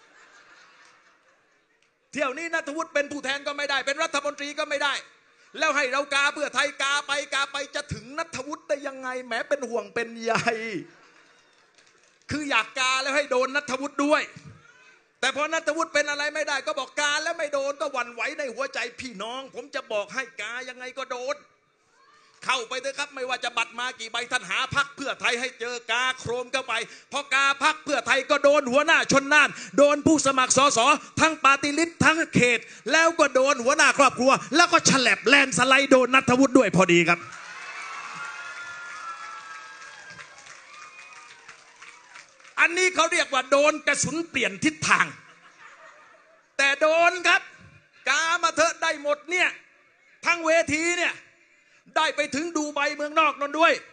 เที่ยวนี้ณัฐวุฒิเป็นผู้แทนก็ไม่ได้เป็นรัฐมนตรีก็ไม่ได้แล้วให้เรากาเพื่อไทยกาไปกาไปจะถึงณัฐวุฒิได้ยังไงแหมเป็นห่วงเป็นใยคืออยากกาแล้วให้โดนณัฐวุฒิด้วยแต่พอณัฐวุฒิเป็นอะไรไม่ได้ก็บอกกาแล้วไม่โดนก็หวั่นไหวในหัวใจพี่น้องผมจะบอกให้กายังไงก็โดนเข้าไปเถอะครับไม่ว่าจะบัตรมากี่ใบท่านหาพรรคเพื่อไทยให้เจอกาโครมเข้าไปพอกาพรรคเพื่อไทยก็โดนหัวหน้าชนน่านโดนผู้สมัครสสทั้งปาร์ตี้ลิสต์ทั้งเขตแล้วก็โดนหัวหน้าครอบครัวแล้วก็ฉลับแลนสไลด์โดนณัฐวุฒิด้วยพอดีครับอันนี้เขาเรียกว่าโดนกระสุนเปลี่ยนทิศทางแต่โดนครับกามาเถอะได้หมดเนี่ยทั้งเวทีเนี่ยได้ไปถึงดูไบเมืองนอกนั่นด้วย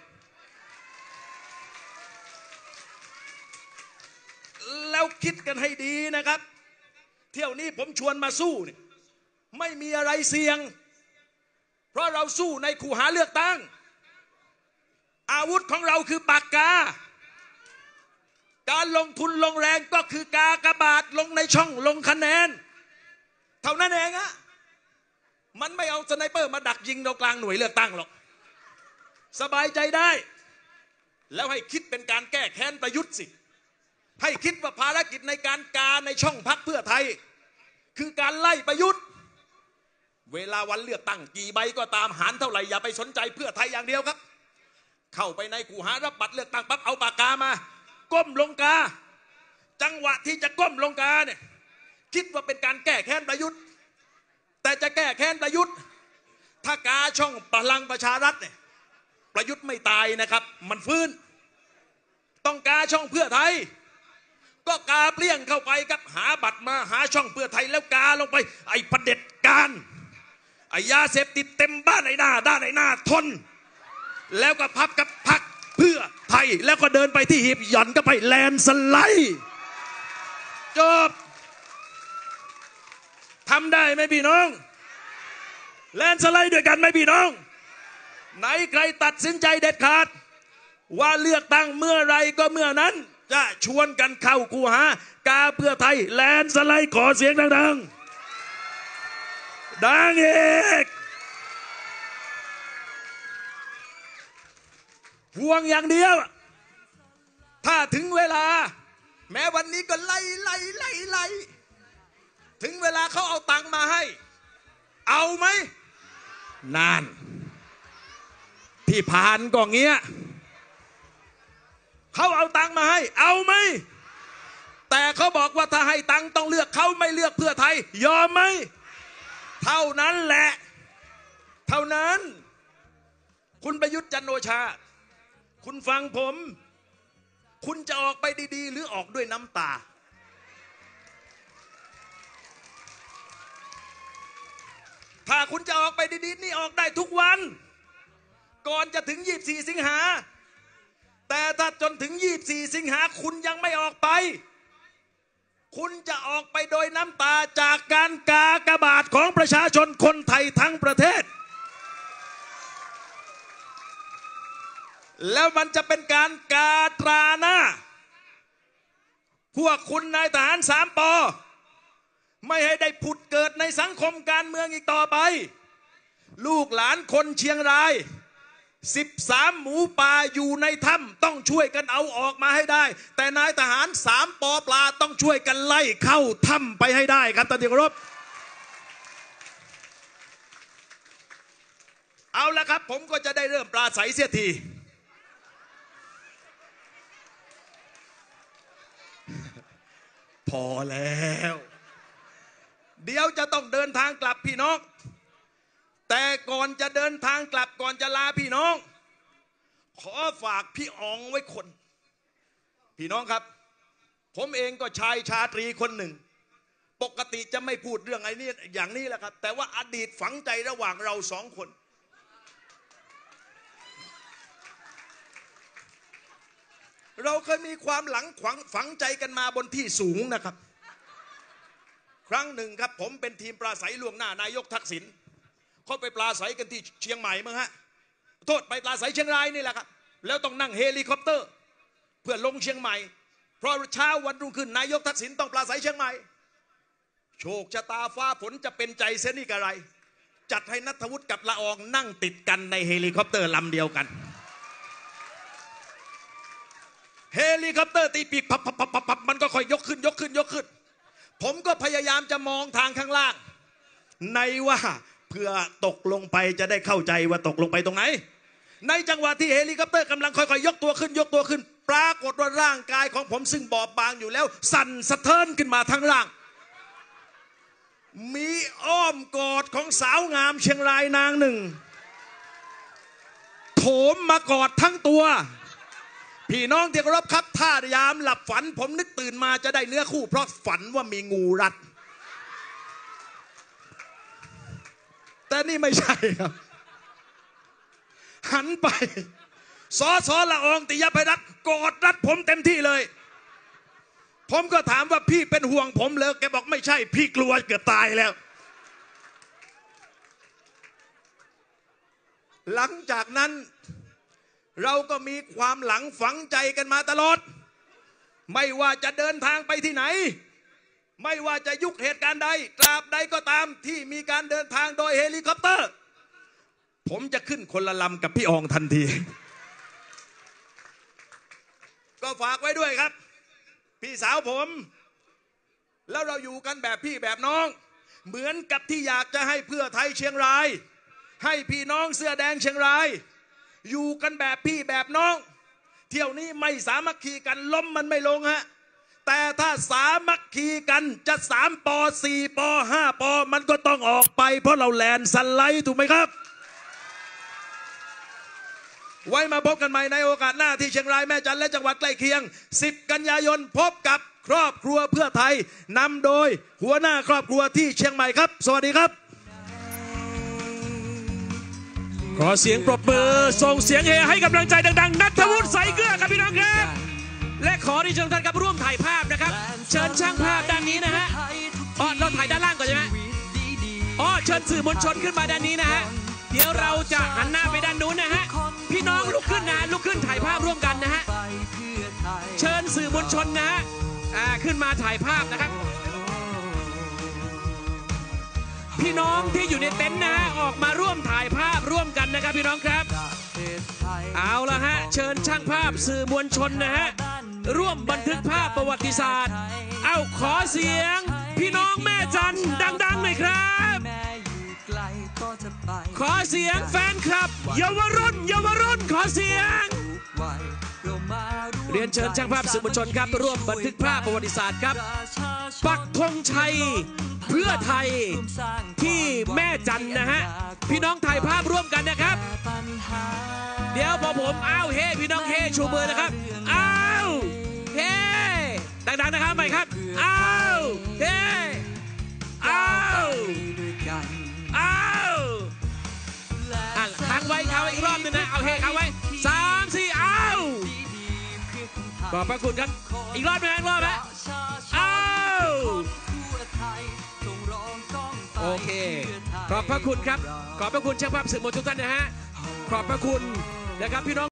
แล้วคิดกันให้ดีนะครับเที่ยวนี้ผมชวนมาสู้เนี่ยไม่มีอะไรเสี่ยงเพราะเราสู้ในคูหาเลือกตั้งอาวุธของเราคือปากกาการลงทุนลงแรงก็คือกากบาทลงในช่องลงคะแนนเท่านั้นเองอะมันไม่เอาสไนเปอร์มาดักยิงเรากลางหน่วยเลือกตั้งหรอกสบายใจได้แล้วให้คิดเป็นการแก้แค้นประยุทธ์สิให้คิดว่าภารกิจในการกาในช่องพรรคเพื่อไทยคือการไล่ประยุทธ์เวลาวันเลือกตั้งกี่ใบก็ตามหารเท่าไหร่อย่าไปสนใจเพื่อไทยอย่างเดียวครับเข้าไปในคูหารับบัตรเลือกตั้งปั๊บเอาปากกามาก้มลงกาจังหวะที่จะก้มลงกาเนี่ยคิดว่าเป็นการแก้แค้นประยุทธ์แต่จะแก้แค้นประยุทธ์ถ้ากาช่องพลังประชารัฐเนี่ยประยุทธ์ไม่ตายนะครับมันฟื้นต้องกาช่องเพื่อไทยก็กาเปลี่ยนเข้าไปครับหาบัตรมาหาช่องเพื่อไทยแล้วกาลงไปไอ้เผด็จการไอ้ยาเสพติดเต็มบ้านไอ้หน้าด้านไอ้หน้าทนแล้วก็พับกับพักเพื่อไทยแล้วก็เดินไปที่หีบหย่อนก็ไปแลนสไลด์จบทำได้ไหมพี่น้องแลนสไลด์ด้วยกันไหมพี่น้องไหนใครตัดสินใจเด็ดขาดว่าเลือกตั้งเมื่อไรก็เมื่อนั้นจะชวนกันเข้าคูหากาเพื่อไทยแลนสไลด์ขอเสียงดังๆดังอีกห่วงอย่างเดียวถ้าถึงเวลาแม้วันนี้ก็ไล่ไล่ไล่ไล่ถึงเวลาเขาเอาตังค์มาให้เอาไหมนานที่ผ่านก็เงี้ยเขาเอาตังค์มาให้เอาไหมแต่เขาบอกว่าถ้าให้ตังค์ต้องเลือกเขาไม่เลือกเพื่อไทยยอมไหมเท่านั้นแหละเท่านั้นคุณประยุทธ์จันทร์โอชาคุณฟังผมคุณจะออกไปดีๆหรือออกด้วยน้ำตาถ้าคุณจะออกไปดีๆนี่ออกได้ทุกวันก่อนจะถึงยี่สิบสี่สิงหาแต่ถ้าจนถึงยี่สิบสี่สิงหาคุณยังไม่ออกไปคุณจะออกไปโดยน้ำตาจากการกากบาทของประชาชนคนไทยทั้งประเทศแล้วมันจะเป็นการกาตราหน้าพวกคุณนายทหารสามปอไม่ให้ได้ผุดเกิดในสังคมการเมืองอีกต่อไปลูกหลานคนเชียงรายสิบสามหมูป่าอยู่ในถ้ำต้องช่วยกันเอาออกมาให้ได้แต่นายทหารสามปอปลาต้องช่วยกันไล่เข้าถ้ำไปให้ได้ครับท่านที่เคารพเอาละครับผมก็จะได้เริ่มปราศัยเสียทีพอแล้วเดี๋ยวจะต้องเดินทางกลับพี่น้องแต่ก่อนจะเดินทางกลับก่อนจะลาพี่น้องขอฝากพี่อ๋องไว้คนพี่น้องครับผมเองก็ชายชาตรีคนหนึ่งปกติจะไม่พูดเรื่องไอ้นี่อย่างนี้แหละครับแต่ว่าอดีตฝังใจระหว่างเราสองคนเราเคยมีความหลังฝังใจกันมาบนที่สูงนะครับครั้งหนึ่งครับผมเป็นทีมปราศัยล่วงหน้านายกทักษิณเขาไปปราศัยกันที่เชียงใหม่มั้งฮะโทษไปปราศัยเชียงรายนี่แหละครับแล้วต้องนั่งเฮลิคอปเตอร์เพื่อลงเชียงใหม่เพราะเช้าวันรุ่งขึ้นนายกทักษิณต้องปราศัยเชียงใหม่โชคชะตาฟ้าฝนจะเป็นใจเส้นนี่กะไรจัดให้ณัฐวุฒิกับละอองนั่งติดกันในเฮลิคอปเตอร์ลำเดียวกันเฮลิคอปเตอร์ตีปีกพับพับพับพับมันก็ค่อยยกขึ้นยกขึ้นยกขึ้นผมก็พยายามจะมองทางข้างล่างในว่าเพื่อตกลงไปจะได้เข้าใจว่าตกลงไปตรงไหนในจังหวะที่เฮลิคอปเตอร์กำลังค่อยๆยกตัวขึ้นยกตัวขึ้นปรากฏว่าร่างกายของผมซึ่งบอบบางอยู่แล้วสั่นสะเทินขึ้นมาทั้งร่างมีอ้อมกอดของสาวงามเชียงรายนางหนึ่งโถมมากอดทั้งตัวพี่น้องที่เคารพครับถ้ายามหลับฝันผมนึกตื่นมาจะได้เนื้อคู่เพราะฝันว่ามีงูรัดแต่นี่ไม่ใช่ครับหันไปสอสอละอองติยภัยรัตน์กอดรัดผมเต็มที่เลยผมก็ถามว่าพี่เป็นห่วงผมเลยแกบอกไม่ใช่พี่กลัวเกือบตายแล้วหลังจากนั้นเราก็มีความหลังฝังใจกันมาตลอดไม่ว่าจะเดินทางไปที่ไหนไม่ว่าจะยุคเหตุการณ์ใดตราบใดก็ตามที่มีการเดินทางโดยเฮลิคอปเตอร์ผมจะขึ้นคนละลำกับพี่อองทันทีก็ฝากไว้ด้วยครับพี่สาวผมแล้วเราอยู่กันแบบพี่แบบน้องเหมือนกับที่อยากจะให้เพื่อไทยเชียงรายให้พี่น้องเสื้อแดงเชียงรายอยู่กันแบบพี่แบบน้องเที่ยวนี้ไม่สามัคคีกันล้มมันไม่ลงฮะแต่ถ้าสามัคคีกันจะสามปอสี่ปอห้าปอมันก็ต้องออกไปเพราะเราแลนสไลด์ถูกไหมครับไว้มาพบกันใหม่ในโอกาสหน้าที่เชียงรายแม่จันและจังหวัดใกล้เคียงสิบกันยายนพบกับครอบครัวเพื่อไทยนำโดยหัวหน้าครอบครัวที่เชียงใหม่ครับสวัสดีครับขอเสียงปรบมือส่งเสียงเฮให้กำลังใจดังๆณัฐวุฒิใสเกลือครับพี่น้องครับและขอที่เชิญท่านครับร่วมถ่ายภาพนะครับเชิญช่างภาพด้านนี้นะฮะอ๋อเราถ่ายด้านล่างก่อนใช่ไหมอ๋อเชิญสื่อมวลชนขึ้นมาด้านนี้นะฮะเดี๋ยวเราจะหันหน้าไปด้านนู้นนะฮะพี่น้องลุกขึ้นนะลุกขึ้นถ่ายภาพร่วมกันนะฮะเชิญสื่อมวลชนนะฮะขึ้นมาถ่ายภาพนะครับพี่น้องที่อยู่ในเต็นท์นะฮะออกมาร่วมถ่ายภาพร่วมกันนะครับพี่น้องครับเอาละฮะเชิญช่างภาพสื่อมวลชนนะฮะร่วมบันทึกภาพประวัติศาสตร์เอาขอเสียงพี่น้องแม่จันดังๆหน่อยครับขอเสียงแฟนคลับเยาวรุ่นเยาวรุ่นขอเสียงเรียนเชิญช่างภาพสื่อมวลชนครับร่วมบันทึกภาพประวัติศาสตร์ครับปักธงชัยเพื่อไทยที่แม่จันนะฮะพี่น้องถ่ายภาพร่วมกันนะครับเดี๋ยวพอผมอ้าวเฮ้พี่น้องเฮ้ชูมือนะครับอ้าวเฮ้ดังๆนะครับใหม่ครับอ้าวเฮ้อ้าวอ้าวอ่ะค้างไว้ค้างไว้อีกรอบนึงนะเอาเฮ้ค้างไว้สามสี่อ้าวขอบพระคุณครับอีกรอบนึงอีกรอบนะอ้าวโอเคขอบพระคุณครับขอบพระคุณช่างภาพสื่อมวลชนทุกท่านนะฮะขอบพระคุณนะครับพี่น้อง